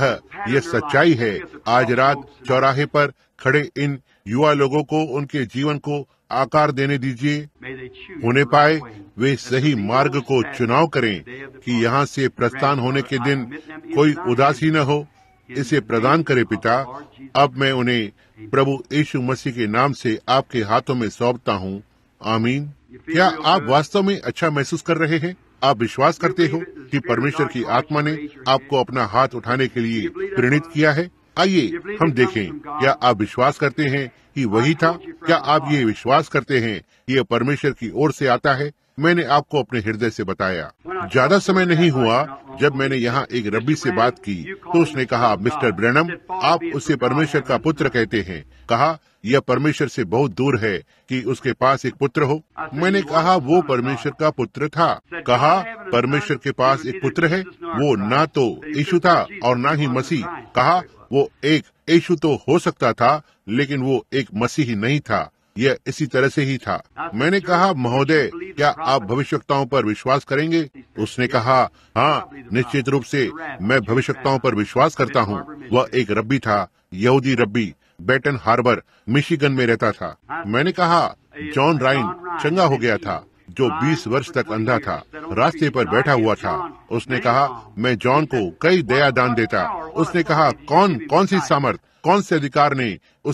यह सच्चाई है। आज रात चौराहे पर खड़े इन युवा लोगों को उनके जीवन को आकार देने दीजिए। होने पाए वे सही मार्ग को चुनाव करें कि यहाँ से प्रस्थान होने के दिन कोई उदासी न हो। इसे प्रदान करे पिता। अब मैं उन्हें प्रभु यीशु मसीह के नाम से आपके हाथों में सौंपता हूँ। आमीन। क्या आप वास्तव में अच्छा महसूस कर रहे हैं? आप विश्वास करते हो कि परमेश्वर की आत्मा ने आपको अपना हाथ उठाने के लिए प्रेरित किया है? आइए हम देखें, क्या आप विश्वास करते हैं कि वही था? क्या आप ये विश्वास करते हैं कि यह परमेश्वर की ओर से आता है? मैंने आपको अपने हृदय से बताया। ज्यादा समय नहीं हुआ जब मैंने यहाँ एक रब्बी से बात की, तो उसने कहा, मिस्टर ब्रैनम, आप उसे परमेश्वर का पुत्र कहते हैं। कहा, यह परमेश्वर से बहुत दूर है कि उसके पास एक पुत्र हो। मैंने कहा, वो परमेश्वर का पुत्र था। कहा, परमेश्वर के पास एक पुत्र है। वो ना तो यीशु था और ना ही मसीह। कहा, वो एक यीशु तो हो सकता था, लेकिन वो एक मसीही नहीं था। यह इसी तरह से ही था। मैंने कहा, महोदय, क्या आप भविष्यवक्ताओं पर विश्वास करेंगे? उसने कहा, हाँ, निश्चित रूप से मैं भविष्यवक्ताओं पर विश्वास करता हूँ। वह एक रब्बी था, यहूदी रब्बी, बेटन हार्बर, मिशिगन में रहता था। मैंने कहा, जॉन राइन चंगा हो गया था, जो 20 वर्ष तक अंधा था, रास्ते पर बैठा हुआ था। उसने कहा, मैं जॉन को कई दया दान देता। उसने कहा, कौन सी सामर्थ, कौन से अधिकार ने उसे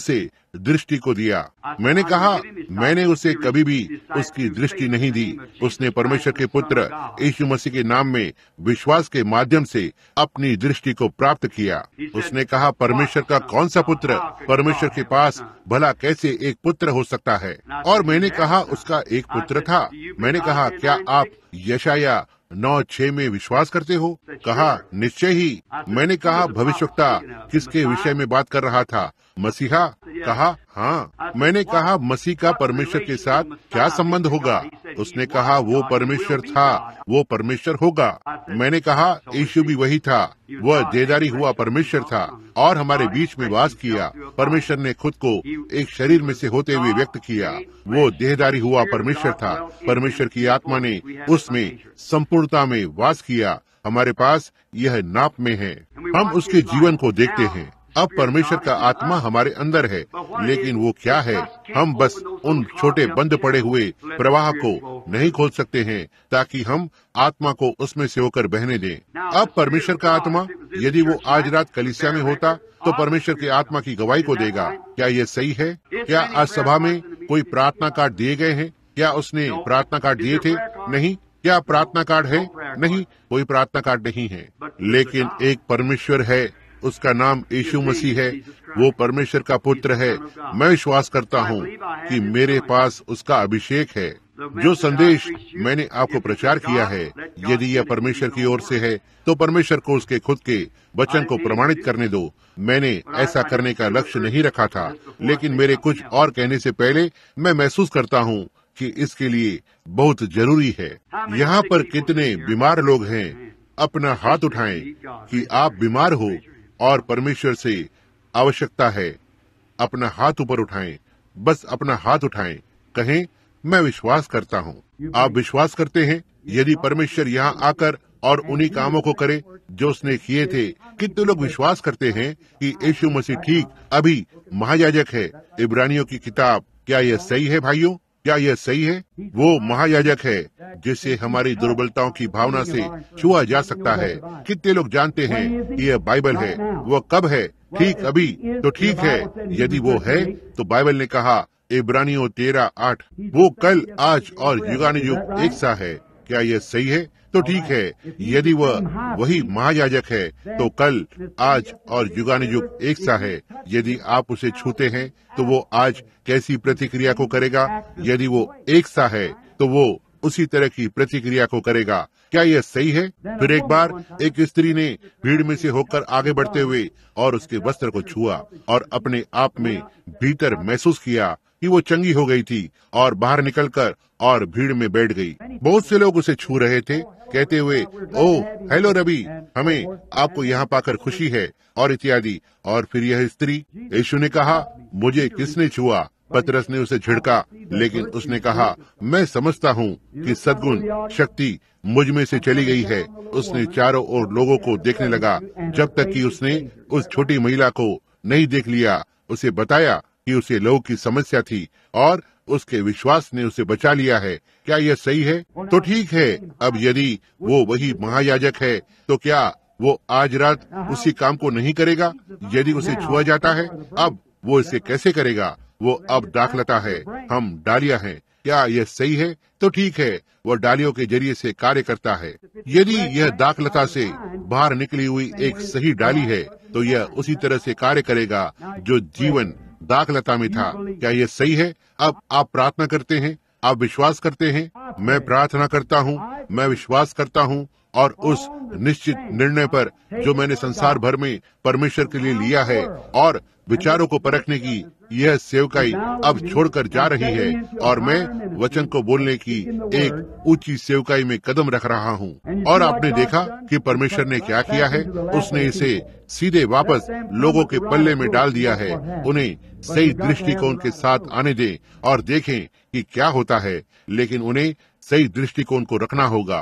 दृष्टि को दिया। मैंने कहा, मैंने उसे कभी भी उसकी दृष्टि नहीं दी। उसने परमेश्वर के पुत्र यीशु मसीह के नाम में विश्वास के माध्यम से अपनी दृष्टि को प्राप्त किया। उसने कहा, परमेश्वर का कौन सा पुत्र? परमेश्वर के पास भला कैसे एक पुत्र हो सकता है? और मैंने कहा, उसका एक पुत्र था। मैंने कहा, क्या आप यशाया 9:6 में विश्वास करते हो? कहा, निश्चय ही। मैंने कहा, भविष्यवक्ता किसके विषय में बात कर रहा था? मसीहा? कहा, हाँ। मैंने कहा, मसीह का परमेश्वर के साथ क्या संबंध होगा? उसने कहा, वो परमेश्वर था, वो परमेश्वर होगा। मैंने कहा, यीशु भी वही था, वह देहधारी हुआ परमेश्वर था और हमारे बीच में वास किया। परमेश्वर ने खुद को एक शरीर में से होते हुए व्यक्त किया। वो देहधारी हुआ परमेश्वर था। परमेश्वर की आत्मा ने उसमें संपूर्णता में वास किया। हमारे पास यह नाप में है। हम उसके जीवन को देखते हैं। अब परमेश्वर का आत्मा हमारे अंदर है, लेकिन वो क्या है? हम बस उन छोटे बंद पड़े हुए प्रवाह को नहीं खोल सकते हैं ताकि हम आत्मा को उसमें से होकर बहने दें। अब परमेश्वर का आत्मा यदि वो आज रात कलीसिया में होता तो परमेश्वर की आत्मा की गवाही को देगा। क्या ये सही है? क्या आज सभा में कोई प्रार्थना कार्ड दिए गए हैं? क्या उसने प्रार्थना कार्ड दिए थे? नहीं। क्या प्रार्थना कार्ड है? नहीं, कोई प्रार्थना कार्ड नहीं है। लेकिन एक परमेश्वर है, उसका नाम यीशु मसीह है। वो परमेश्वर का पुत्र है। मैं विश्वास करता हूँ कि मेरे पास उसका अभिषेक है। जो संदेश मैंने आपको प्रचार किया है, यदि यह परमेश्वर की ओर से है तो परमेश्वर को उसके खुद के वचन को प्रमाणित करने दो। मैंने ऐसा करने का लक्ष्य नहीं रखा था, लेकिन मेरे कुछ और कहने से पहले मैं महसूस करता हूँ कि इसके लिए बहुत जरूरी है। यहाँ पर कितने बीमार लोग हैं? अपना हाथ उठाएं कि आप बीमार हो और परमेश्वर से आवश्यकता है। अपना हाथ ऊपर उठाएं, बस अपना हाथ उठाएं, कहें, मैं विश्वास करता हूँ। आप विश्वास करते हैं यदि परमेश्वर यहाँ आकर और उन्हीं कामों को करे जो उसने किए थे? कितने लोग विश्वास करते हैं कि यीशु मसीह ठीक अभी महायाजक है? इब्रानियों की किताब, क्या यह सही है भाइयों? क्या यह सही है? वो महायाजक है जिसे हमारी दुर्बलताओं की भावना से छुआ जा सकता है। कितने लोग जानते हैं कि यह बाइबल है? वो कब है? ठीक अभी। तो ठीक है, यदि वो है तो बाइबल ने कहा इब्रानियों 13:8, वो कल, आज और युगानुयुग एक सा है। क्या यह सही है? तो ठीक है, यदि वह वही महायाजक है तो कल, आज और युगानुयुग एक सा है। यदि आप उसे छूते हैं तो वो आज कैसी प्रतिक्रिया को करेगा? यदि वो एक सा है तो वो उसी तरह की प्रतिक्रिया को करेगा। क्या यह सही है? फिर एक बार एक स्त्री ने भीड़ में से होकर आगे बढ़ते हुए और उसके वस्त्र को छुआ और अपने आप में भीतर महसूस किया कि वो चंगी हो गई थी और बाहर निकलकर और भीड़ में बैठ गई। बहुत से लोग उसे छू रहे थे, कहते हुए, ओह हेलो रबी, हमें आपको यहाँ पाकर खुशी है, और इत्यादि। और फिर यह स्त्री, यीशु ने कहा, मुझे किसने छुआ? पतरस ने उसे झिड़का, लेकिन उसने कहा, मैं समझता हूँ कि सद्गुण शक्ति मुझ में से चली गई है। उसने चारों ओर लोगों को देखने लगा जब तक कि उसने उस छोटी महिला को नहीं देख लिया। उसे बताया कि उसे लहू की समस्या थी और उसके विश्वास ने उसे बचा लिया है। क्या यह सही है? तो ठीक है। अब यदि वो वही महायाजक है तो क्या वो आज रात उसी काम को नहीं करेगा? यदि उसे छुआ जाता है, अब वो इसे कैसे करेगा? वो अब दाखलता है, हम डालियां हैं। क्या यह सही है? तो ठीक है, वो डालियों के जरिए से कार्य करता है। यदि यह दाखलता से बाहर निकली हुई एक सही डाली है तो यह उसी तरह से कार्य करेगा जो जीवन दाखलता में था। क्या यह सही है? अब आप प्रार्थना करते हैं, आप विश्वास करते हैं। मैं प्रार्थना करता हूँ, मैं विश्वास करता हूँ, और उस निश्चित निर्णय पर जो मैंने संसार भर में परमेश्वर के लिए लिया है और विचारों को परखने की यह सेवकाई अब छोड़कर जा रही है, और मैं वचन को बोलने की एक ऊंची सेवकाई में कदम रख रहा हूँ। और आपने देखा कि परमेश्वर ने क्या किया है? उसने इसे सीधे वापस लोगों के पल्ले में डाल दिया है। उन्हें सही दृष्टिकोण के साथ आने दें और देखें कि क्या होता है, लेकिन उन्हें सही दृष्टिकोण को रखना होगा।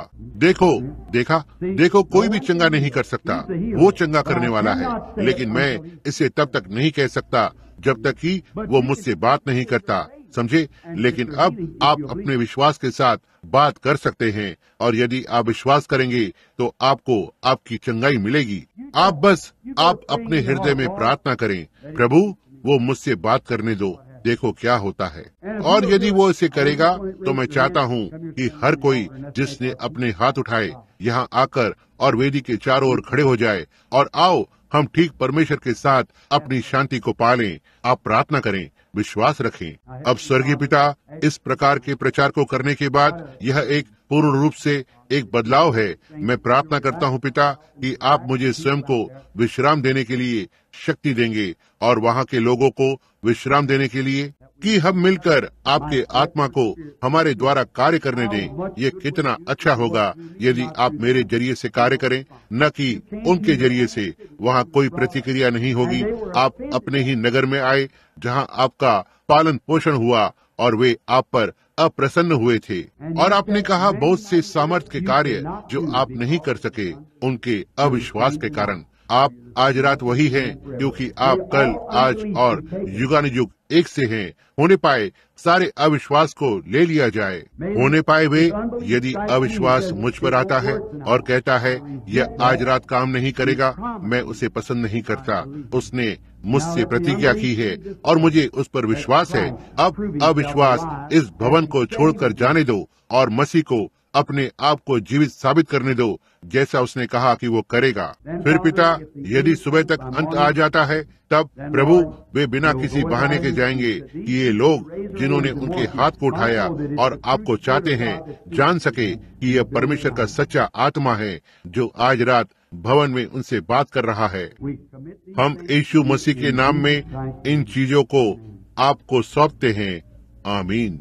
देखो, कोई भी चंगा नहीं कर सकता, वो चंगा करने वाला है, लेकिन मैं इसे तब तक नहीं कह सकता जब तक कि वो मुझसे बात नहीं करता, समझे? लेकिन अब आप अपने विश्वास के साथ बात कर सकते हैं, और यदि आप विश्वास करेंगे तो आपको आपकी चंगाई मिलेगी। आप अपने हृदय में प्रार्थना करें, प्रभु वो मुझसे बात करने दो, देखो क्या होता है। और यदि वो इसे करेगा तो मैं चाहता हूँ कि हर कोई जिसने अपने हाथ उठाए यहाँ आकर और वेदी के चारों ओर खड़े हो जाए, और आओ हम ठीक परमेश्वर के साथ अपनी शांति को पालें। आप प्रार्थना करें, विश्वास रखें। अब स्वर्गीय पिता, इस प्रकार के प्रचार को करने के बाद यह एक पूर्ण रूप से एक बदलाव है। मैं प्रार्थना करता हूँ पिता कि आप मुझे स्वयं को विश्राम देने के लिए शक्ति देंगे और वहाँ के लोगों को विश्राम देने के लिए, कि हम मिलकर आपके आत्मा को हमारे द्वारा कार्य करने दें। ये कितना अच्छा होगा यदि आप मेरे जरिए से कार्य करें, न कि उनके जरिए से। वहाँ कोई प्रतिक्रिया नहीं होगी। आप अपने ही नगर में आए जहाँ आपका पालन पोषण हुआ और वे आप पर अप्रसन्न हुए थे, और आपने कहा बहुत से सामर्थ के कार्य जो आप नहीं कर सके उनके अविश्वास के कारण। आप आज रात वही हैं, क्योंकि आप कल, आज और युगानुयुग एक से हैं। होने पाए सारे अविश्वास को ले लिया जाए। होने पाए वे, यदि अविश्वास मुझ पर आता है और कहता है यह आज रात काम नहीं करेगा, मैं उसे पसंद नहीं करता। उसने मुझसे प्रतिज्ञा की है और मुझे उस पर विश्वास है। अब अविश्वास इस भवन को छोड़कर जाने दो और मसीह को अपने आप को जीवित साबित करने दो, जैसा उसने कहा कि वो करेगा। फिर पिता, यदि सुबह तक अंत आ जाता है, तब प्रभु वे बिना किसी बहाने के जाएंगे कि ये लोग जिन्होंने उनके हाथ को उठाया और आपको चाहते हैं, जान सके कि यह परमेश्वर का सच्चा आत्मा है जो आज रात भवन में उनसे बात कर रहा है। हम यीशु मसीह के नाम में इन चीजों को आपको सौंपते हैं। आमीन।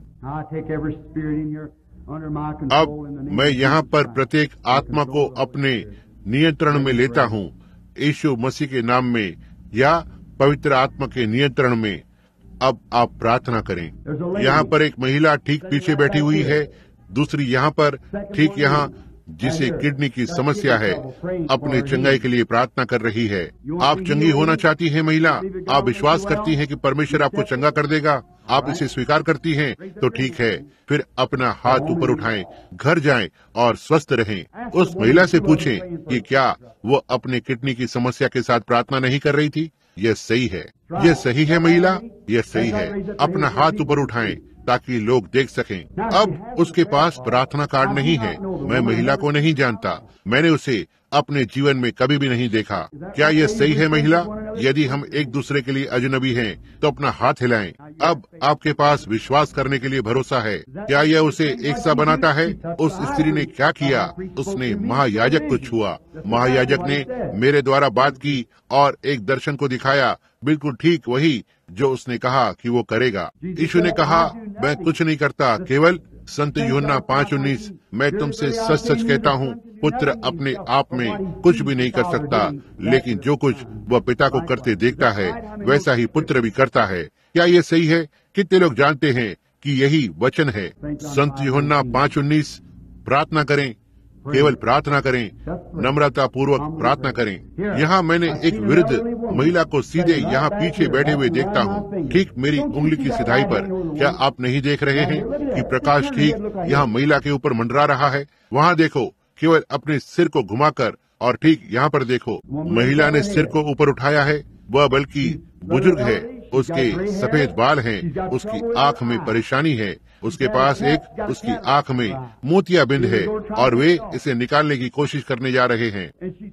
अब मैं यहाँ पर प्रत्येक आत्मा को अपने नियंत्रण में लेता हूँ, यीशु मसीह के नाम में या पवित्र आत्मा के नियंत्रण में। अब आप प्रार्थना करें। यहाँ पर एक महिला ठीक पीछे बैठी हुई है, दूसरी यहाँ पर ठीक यहाँ, जिसे किडनी की समस्या है, अपने चंगाई के लिए प्रार्थना कर रही है। आप चंगी होना चाहती हैं महिला? आप विश्वास करती हैं कि परमेश्वर आपको चंगा कर देगा? आप इसे स्वीकार करती हैं? तो ठीक है, फिर अपना हाथ ऊपर उठाएं, घर जाएं और स्वस्थ रहें। उस महिला से पूछें कि क्या वो अपने किडनी की समस्या के साथ प्रार्थना नहीं कर रही थी। यह सही है, यह सही है महिला, यह सही है। अपना हाथ ऊपर उठाएं ताकि लोग देख सकें। अब उसके पास प्रार्थना कार्ड नहीं है। मैं महिला को नहीं जानता, मैंने उसे अपने जीवन में कभी भी नहीं देखा। क्या यह सही है महिला? यदि हम एक दूसरे के लिए अजनबी हैं, तो अपना हाथ हिलाएं। अब आपके पास विश्वास करने के लिए भरोसा है। क्या यह उसे एक सा बनाता है? उस स्त्री ने क्या किया? उसने महायाजक को छुआ। महायाजक ने मेरे द्वारा बात की और एक दर्शन को दिखाया, बिल्कुल ठीक वही जो उसने कहा कि वो करेगा। यीशु ने कहा, मैं कुछ नहीं करता, केवल संत यूहन्ना 5:19, मैं तुमसे सच सच कहता हूँ, पुत्र अपने आप में कुछ भी नहीं कर सकता, लेकिन जो कुछ वह पिता को करते देखता है वैसा ही पुत्र भी करता है। क्या ये सही है? कितने लोग जानते हैं कि यही वचन है? संत यूहन्ना 5:19। प्रार्थना करें, केवल प्रार्थना करें, नम्रता पूर्वक प्रार्थना करें। यहाँ मैंने एक वृद्ध महिला को सीधे यहाँ पीछे बैठे हुए देखता हूँ, ठीक मेरी उंगली की सिधाई पर। क्या आप नहीं देख रहे हैं कि प्रकाश ठीक यहाँ महिला के ऊपर मंडरा रहा है? वहाँ देखो, केवल अपने सिर को घुमाकर, और ठीक यहाँ पर देखो, महिला ने सिर को ऊपर उठाया है। वह बल्कि बुजुर्ग है, उसके सफेद बाल हैं, उसकी आंख में परेशानी है, उसके पास उसकी आंख में मोतियाबिंद है और वे इसे निकालने की कोशिश करने जा रहे हैं।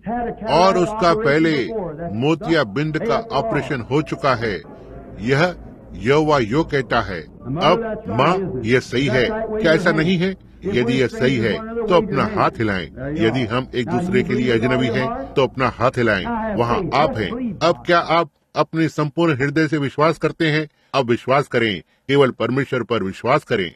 और उसका पहले मोतियाबिंद का ऑपरेशन हो चुका है। यह यहोवा यो कहता है। अब माँ, यह सही है, क्या ऐसा नहीं है? यदि यह सही है तो अपना हाथ हिलाएं। यदि हम एक दूसरे के लिए अजनबी हैं तो अपना हाथ हिलाएं। वहाँ आप हैं। अब क्या आप अपने संपूर्ण हृदय से विश्वास करते हैं? अब विश्वास करें, केवल परमेश्वर पर विश्वास करें।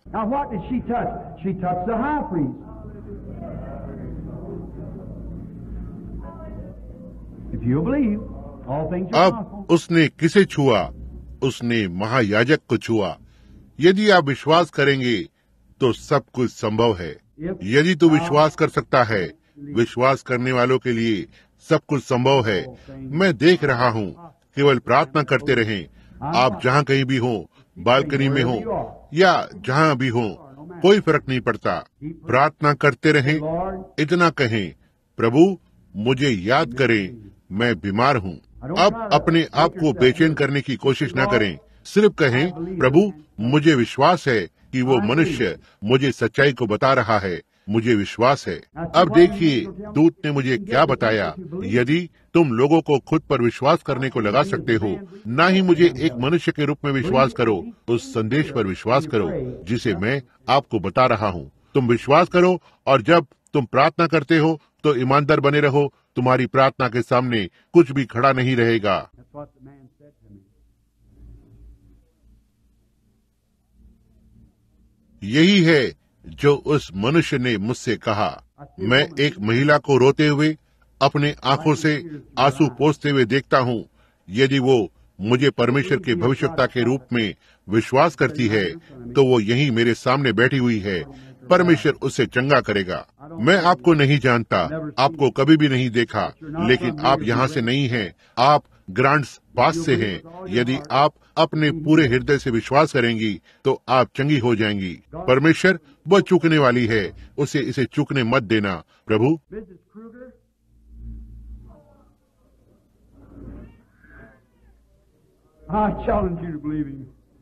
अब उसने किसे छुआ? उसने महायाजक को छुआ। यदि आप विश्वास करेंगे तो सब कुछ संभव है। यदि तू विश्वास कर सकता है, विश्वास करने वालों के लिए सब कुछ संभव है। मैं देख रहा हूँ, केवल प्रार्थना करते रहें। आप जहाँ कहीं भी हो, बालकनी में हो या जहाँ भी हो, कोई फर्क नहीं पड़ता। प्रार्थना करते रहें। इतना कहें, प्रभु मुझे याद करें, मैं बीमार हूँ। अब अपने आप को बेचैन करने की कोशिश न करें। सिर्फ कहें, प्रभु मुझे विश्वास है कि वो मनुष्य मुझे सच्चाई को बता रहा है, मुझे विश्वास है। अब देखिए दूत ने मुझे क्या बताया। यदि तुम लोगों को खुद पर विश्वास करने को लगा सकते हो, ना ही मुझे एक मनुष्य के रूप में विश्वास करो, उस संदेश पर विश्वास करो जिसे मैं आपको बता रहा हूँ। तुम विश्वास करो और जब तुम प्रार्थना करते हो तो ईमानदार बने रहो। तुम्हारी प्रार्थना के सामने कुछ भी खड़ा नहीं रहेगा। यही है जो उस मनुष्य ने मुझसे कहा। मैं एक महिला को रोते हुए अपने आंखों से आंसू पोंछते हुए देखता हूँ। यदि वो मुझे परमेश्वर के भविष्यवक्ता के रूप में विश्वास करती है तो वो यहीं मेरे सामने बैठी हुई है। परमेश्वर उसे चंगा करेगा। मैं आपको नहीं जानता, आपको कभी भी नहीं देखा, लेकिन आप यहाँ से नहीं हैं, आप ग्रांट्स पास से हैं। यदि आप अपने पूरे हृदय से विश्वास करेंगी तो आप चंगी हो जाएंगी। परमेश्वर वो चूकने वाली है, उसे इसे चूकने मत देना। प्रभु I challenge you to believe him.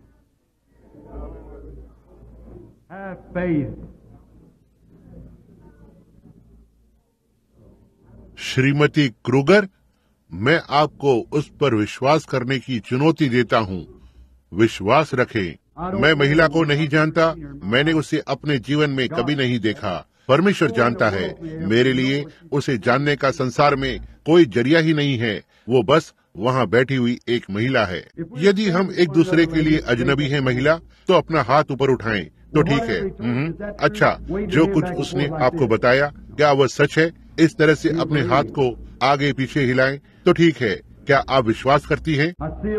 Have faith. श्रीमती क्रूगर, मैं आपको उस पर विश्वास करने की चुनौती देता हूँ। विश्वास रखें। मैं महिला को नहीं जानता, मैंने उसे अपने जीवन में कभी नहीं देखा। परमेश्वर जानता है। मेरे लिए उसे जानने का संसार में कोई जरिया ही नहीं है। वो बस वहाँ बैठी हुई एक महिला है। यदि हम एक दूसरे के लिए अजनबी हैं महिला, तो अपना हाथ ऊपर उठाएं तो ठीक है। अच्छा, जो कुछ उसने आपको बताया, क्या वह सच है? इस तरह से अपने हाथ को आगे पीछे हिलाएं तो ठीक है। क्या आप विश्वास करती हैं?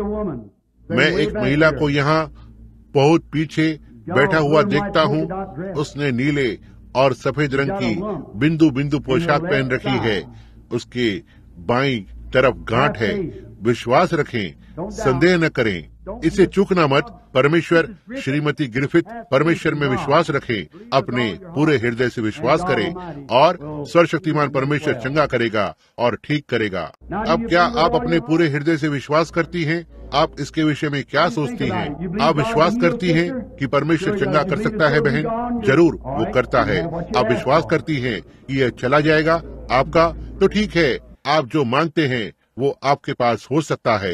मैं एक महिला को यहाँ बहुत पीछे बैठा हुआ देखता हूँ। उसने नीले और सफेद रंग की बिंदु बिंदु पोशाक पहन रखी है। उसके बाईं तरफ गांठ है। विश्वास रखें, संदेह न करें, इसे चूकना मत। परमेश्वर, श्रीमती ग्रिफिथ, परमेश्वर में विश्वास रखें, अपने पूरे हृदय से विश्वास करें और सर्वशक्तिमान परमेश्वर चंगा करेगा और ठीक करेगा। अब क्या आप अपने पूरे हृदय से विश्वास करती हैं? आप इसके विषय में क्या सोचती हैं? आप विश्वास करती हैं कि परमेश्वर चंगा कर सकता है? बहन, जरूर वो करता है। आप विश्वास करती हैं कि यह चला जाएगा आपका? तो ठीक है, आप जो मांगते हैं वो आपके पास हो सकता है।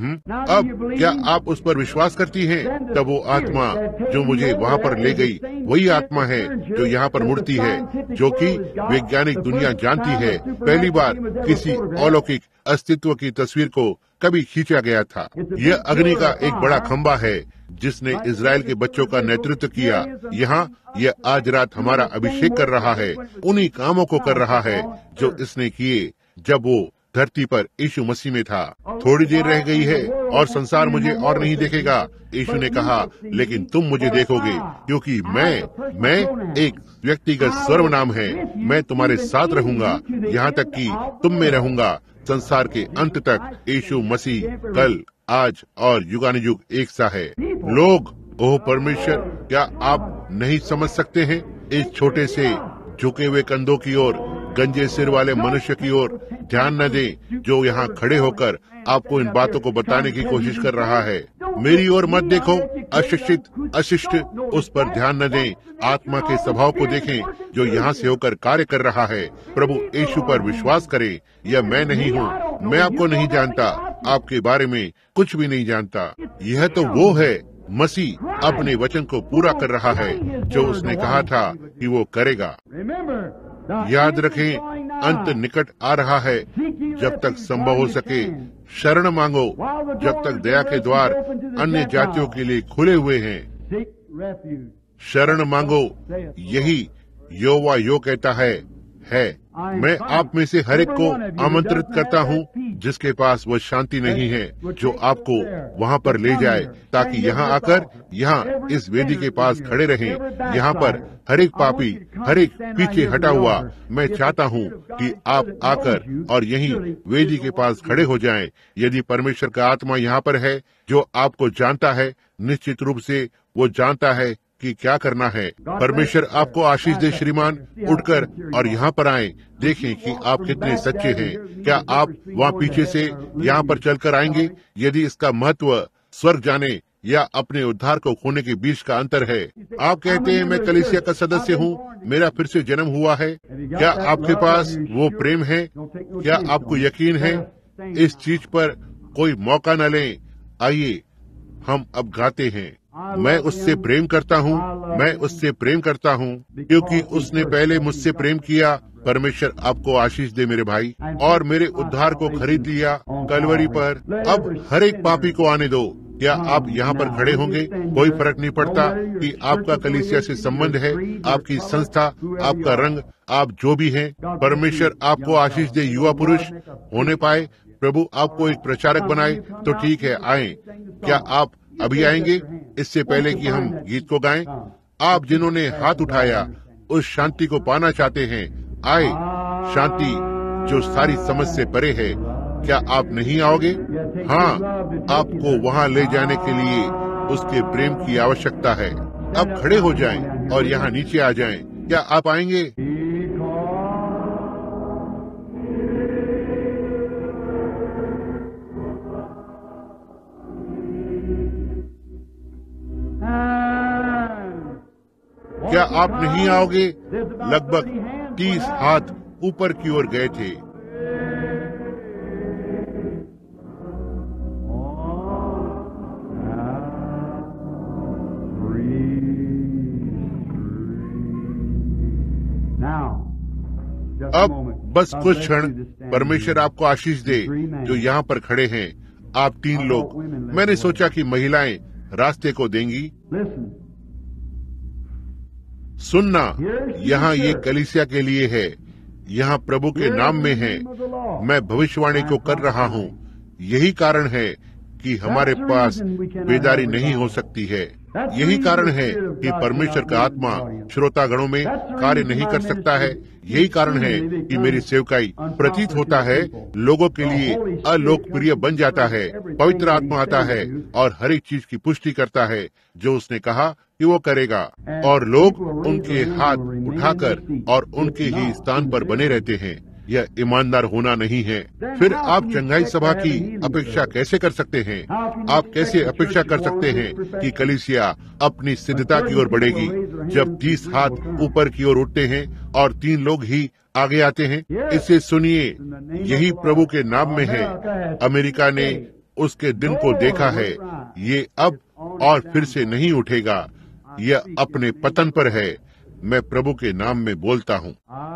अब क्या आप उस पर विश्वास करती हैं? तब वो आत्मा जो मुझे वहाँ पर ले गई वही आत्मा है जो यहाँ पर मुड़ती है, जो कि वैज्ञानिक दुनिया जानती है। पहली बार किसी अलौकिक अस्तित्व की तस्वीर को कभी खींचा गया था। यह अग्नि का एक बड़ा खंबा है जिसने इजराइल के बच्चों का नेतृत्व किया। यहाँ यह आज रात हमारा अभिषेक कर रहा है, उन्हीं कामों को कर रहा है जो इसने किए जब वो धरती पर यीशु मसीह में था। थोड़ी देर रह गई है और संसार मुझे और नहीं देखेगा, यीशु ने कहा, लेकिन तुम मुझे देखोगे, क्योंकि मैं एक व्यक्तिगत सर्वनाम है। मैं तुम्हारे साथ रहूंगा यहाँ तक कि तुम में रहूंगा संसार के अंत तक। यीशु मसीह कल, आज और युगानुयुग एक सा है। लोग, ओह परमेश्वर, क्या आप नहीं समझ सकते हैं? इस छोटे से झुके हुए कंधों की ओर, गंजे सिर वाले मनुष्य की ओर ध्यान न दें जो यहाँ खड़े होकर आपको इन बातों को बताने की कोशिश कर रहा है। मेरी ओर मत देखो। अशिष्ट उस पर ध्यान न दें। आत्मा के स्वभाव को देखें जो यहाँ से होकर कार्य कर रहा है। प्रभु यीशु पर विश्वास करें। यह मैं नहीं हूँ, मैं आपको नहीं जानता, आपके बारे में कुछ भी नहीं जानता। यह तो वो है, मसीह अपने वचन को पूरा कर रहा है जो उसने कहा था कि वो करेगा। याद रखें, अंत निकट आ रहा है। जब तक संभव हो सके शरण मांगो, जब तक दया के द्वार अन्य जातियों के लिए खुले हुए हैं। शरण मांगो, यही यहोवा यो कहता है। मैं आप में से हर एक को आमंत्रित करता हूँ जिसके पास वह शांति नहीं है, जो आपको वहाँ पर ले जाए, ताकि यहाँ आकर यहाँ इस वेदी के पास खड़े रहें। यहाँ पर हर एक पापी, हर एक पीछे हटा हुआ, मैं चाहता हूँ कि आप आकर और यहीं वेदी के पास खड़े हो जाएं। यदि परमेश्वर का आत्मा यहाँ पर है जो आपको जानता है, निश्चित रूप से वो जानता है कि क्या करना है। परमेश्वर आपको आशीष दे श्रीमान। उठकर और यहाँ पर आए, देखें कि आप कितने सच्चे हैं। क्या आप वहाँ पीछे से यहाँ पर चलकर आएंगे? यदि इसका महत्व स्वर्ग जाने या अपने उद्धार को खोने के बीच का अंतर है। आप कहते हैं मैं कलीसिया का सदस्य हूँ, मेरा फिर से जन्म हुआ है। क्या आपके पास वो प्रेम है? क्या आपको यकीन है? इस चीज पर कोई मौका न लें। आइए हम अब गाते हैं, मैं उससे प्रेम करता हूँ, मैं उससे प्रेम करता हूँ, क्योंकि उसने पहले मुझसे प्रेम किया। परमेश्वर आपको आशीष दे मेरे भाई। और मेरे उद्धार को खरीद लिया कलवरी पर। अब हर एक पापी को आने दो। क्या आप यहाँ पर खड़े होंगे? कोई फर्क नहीं पड़ता कि आपका कलीसिया से संबंध है, आपकी संस्था, आपका रंग, आप जो भी हैं। परमेश्वर आपको आशीष दे। युवा पुरुष होने पाए, प्रभु आपको एक प्रचारक बनाए तो ठीक है, आए। क्या आप अभी आएंगे इससे पहले कि हम गीत को गाएं? आप जिन्होंने हाथ उठाया उस शांति को पाना चाहते हैं, आए। शांति जो सारी समझ से परे है। क्या आप नहीं आओगे? हाँ, आपको वहाँ ले जाने के लिए उसके प्रेम की आवश्यकता है। अब खड़े हो जाएं और यहाँ नीचे आ जाएं। क्या आप आएंगे? क्या आप नहीं आओगे? लगभग 30 हाथ ऊपर की ओर गए थे। अब बस कुछ क्षण परमेश्वर आपको आशीष दे जो यहाँ पर खड़े हैं। आप 3 लोग। मैंने सोचा कि महिलाएं रास्ते को देंगी। सुनना, यहाँ ये कलीसिया के लिए है, यहाँ प्रभु के नाम में है। मैं भविष्यवाणी को कर रहा हूँ। यही कारण है कि हमारे पास बेदारी नहीं हो सकती है। यही कारण है कि परमेश्वर का आत्मा श्रोतागणों में कार्य नहीं कर सकता है। यही कारण है कि मेरी सेवकाई प्रतीत होता है लोगों के लिए अलोकप्रिय बन जाता है। पवित्र आत्मा आता है और हर एक चीज की पुष्टि करता है जो उसने कहा कि वो करेगा, और लोग उनके हाथ उठाकर और उनके ही स्थान पर बने रहते हैं। यह ईमानदार होना नहीं है। फिर आप चंगाई सभा की अपेक्षा कैसे कर सकते हैं? आप कैसे अपेक्षा कर सकते हैं कि कलीसिया अपनी सिद्धता की ओर बढ़ेगी जब 30 हाथ ऊपर की ओर उठते हैं और 3 लोग ही आगे आते हैं? इसे सुनिए, यही प्रभु के नाम में है। अमेरिका ने उसके दिन को देखा है। ये अब और फिर से नहीं उठेगा। यह अपने पतन पर है। मैं प्रभु के नाम में बोलता हूँ।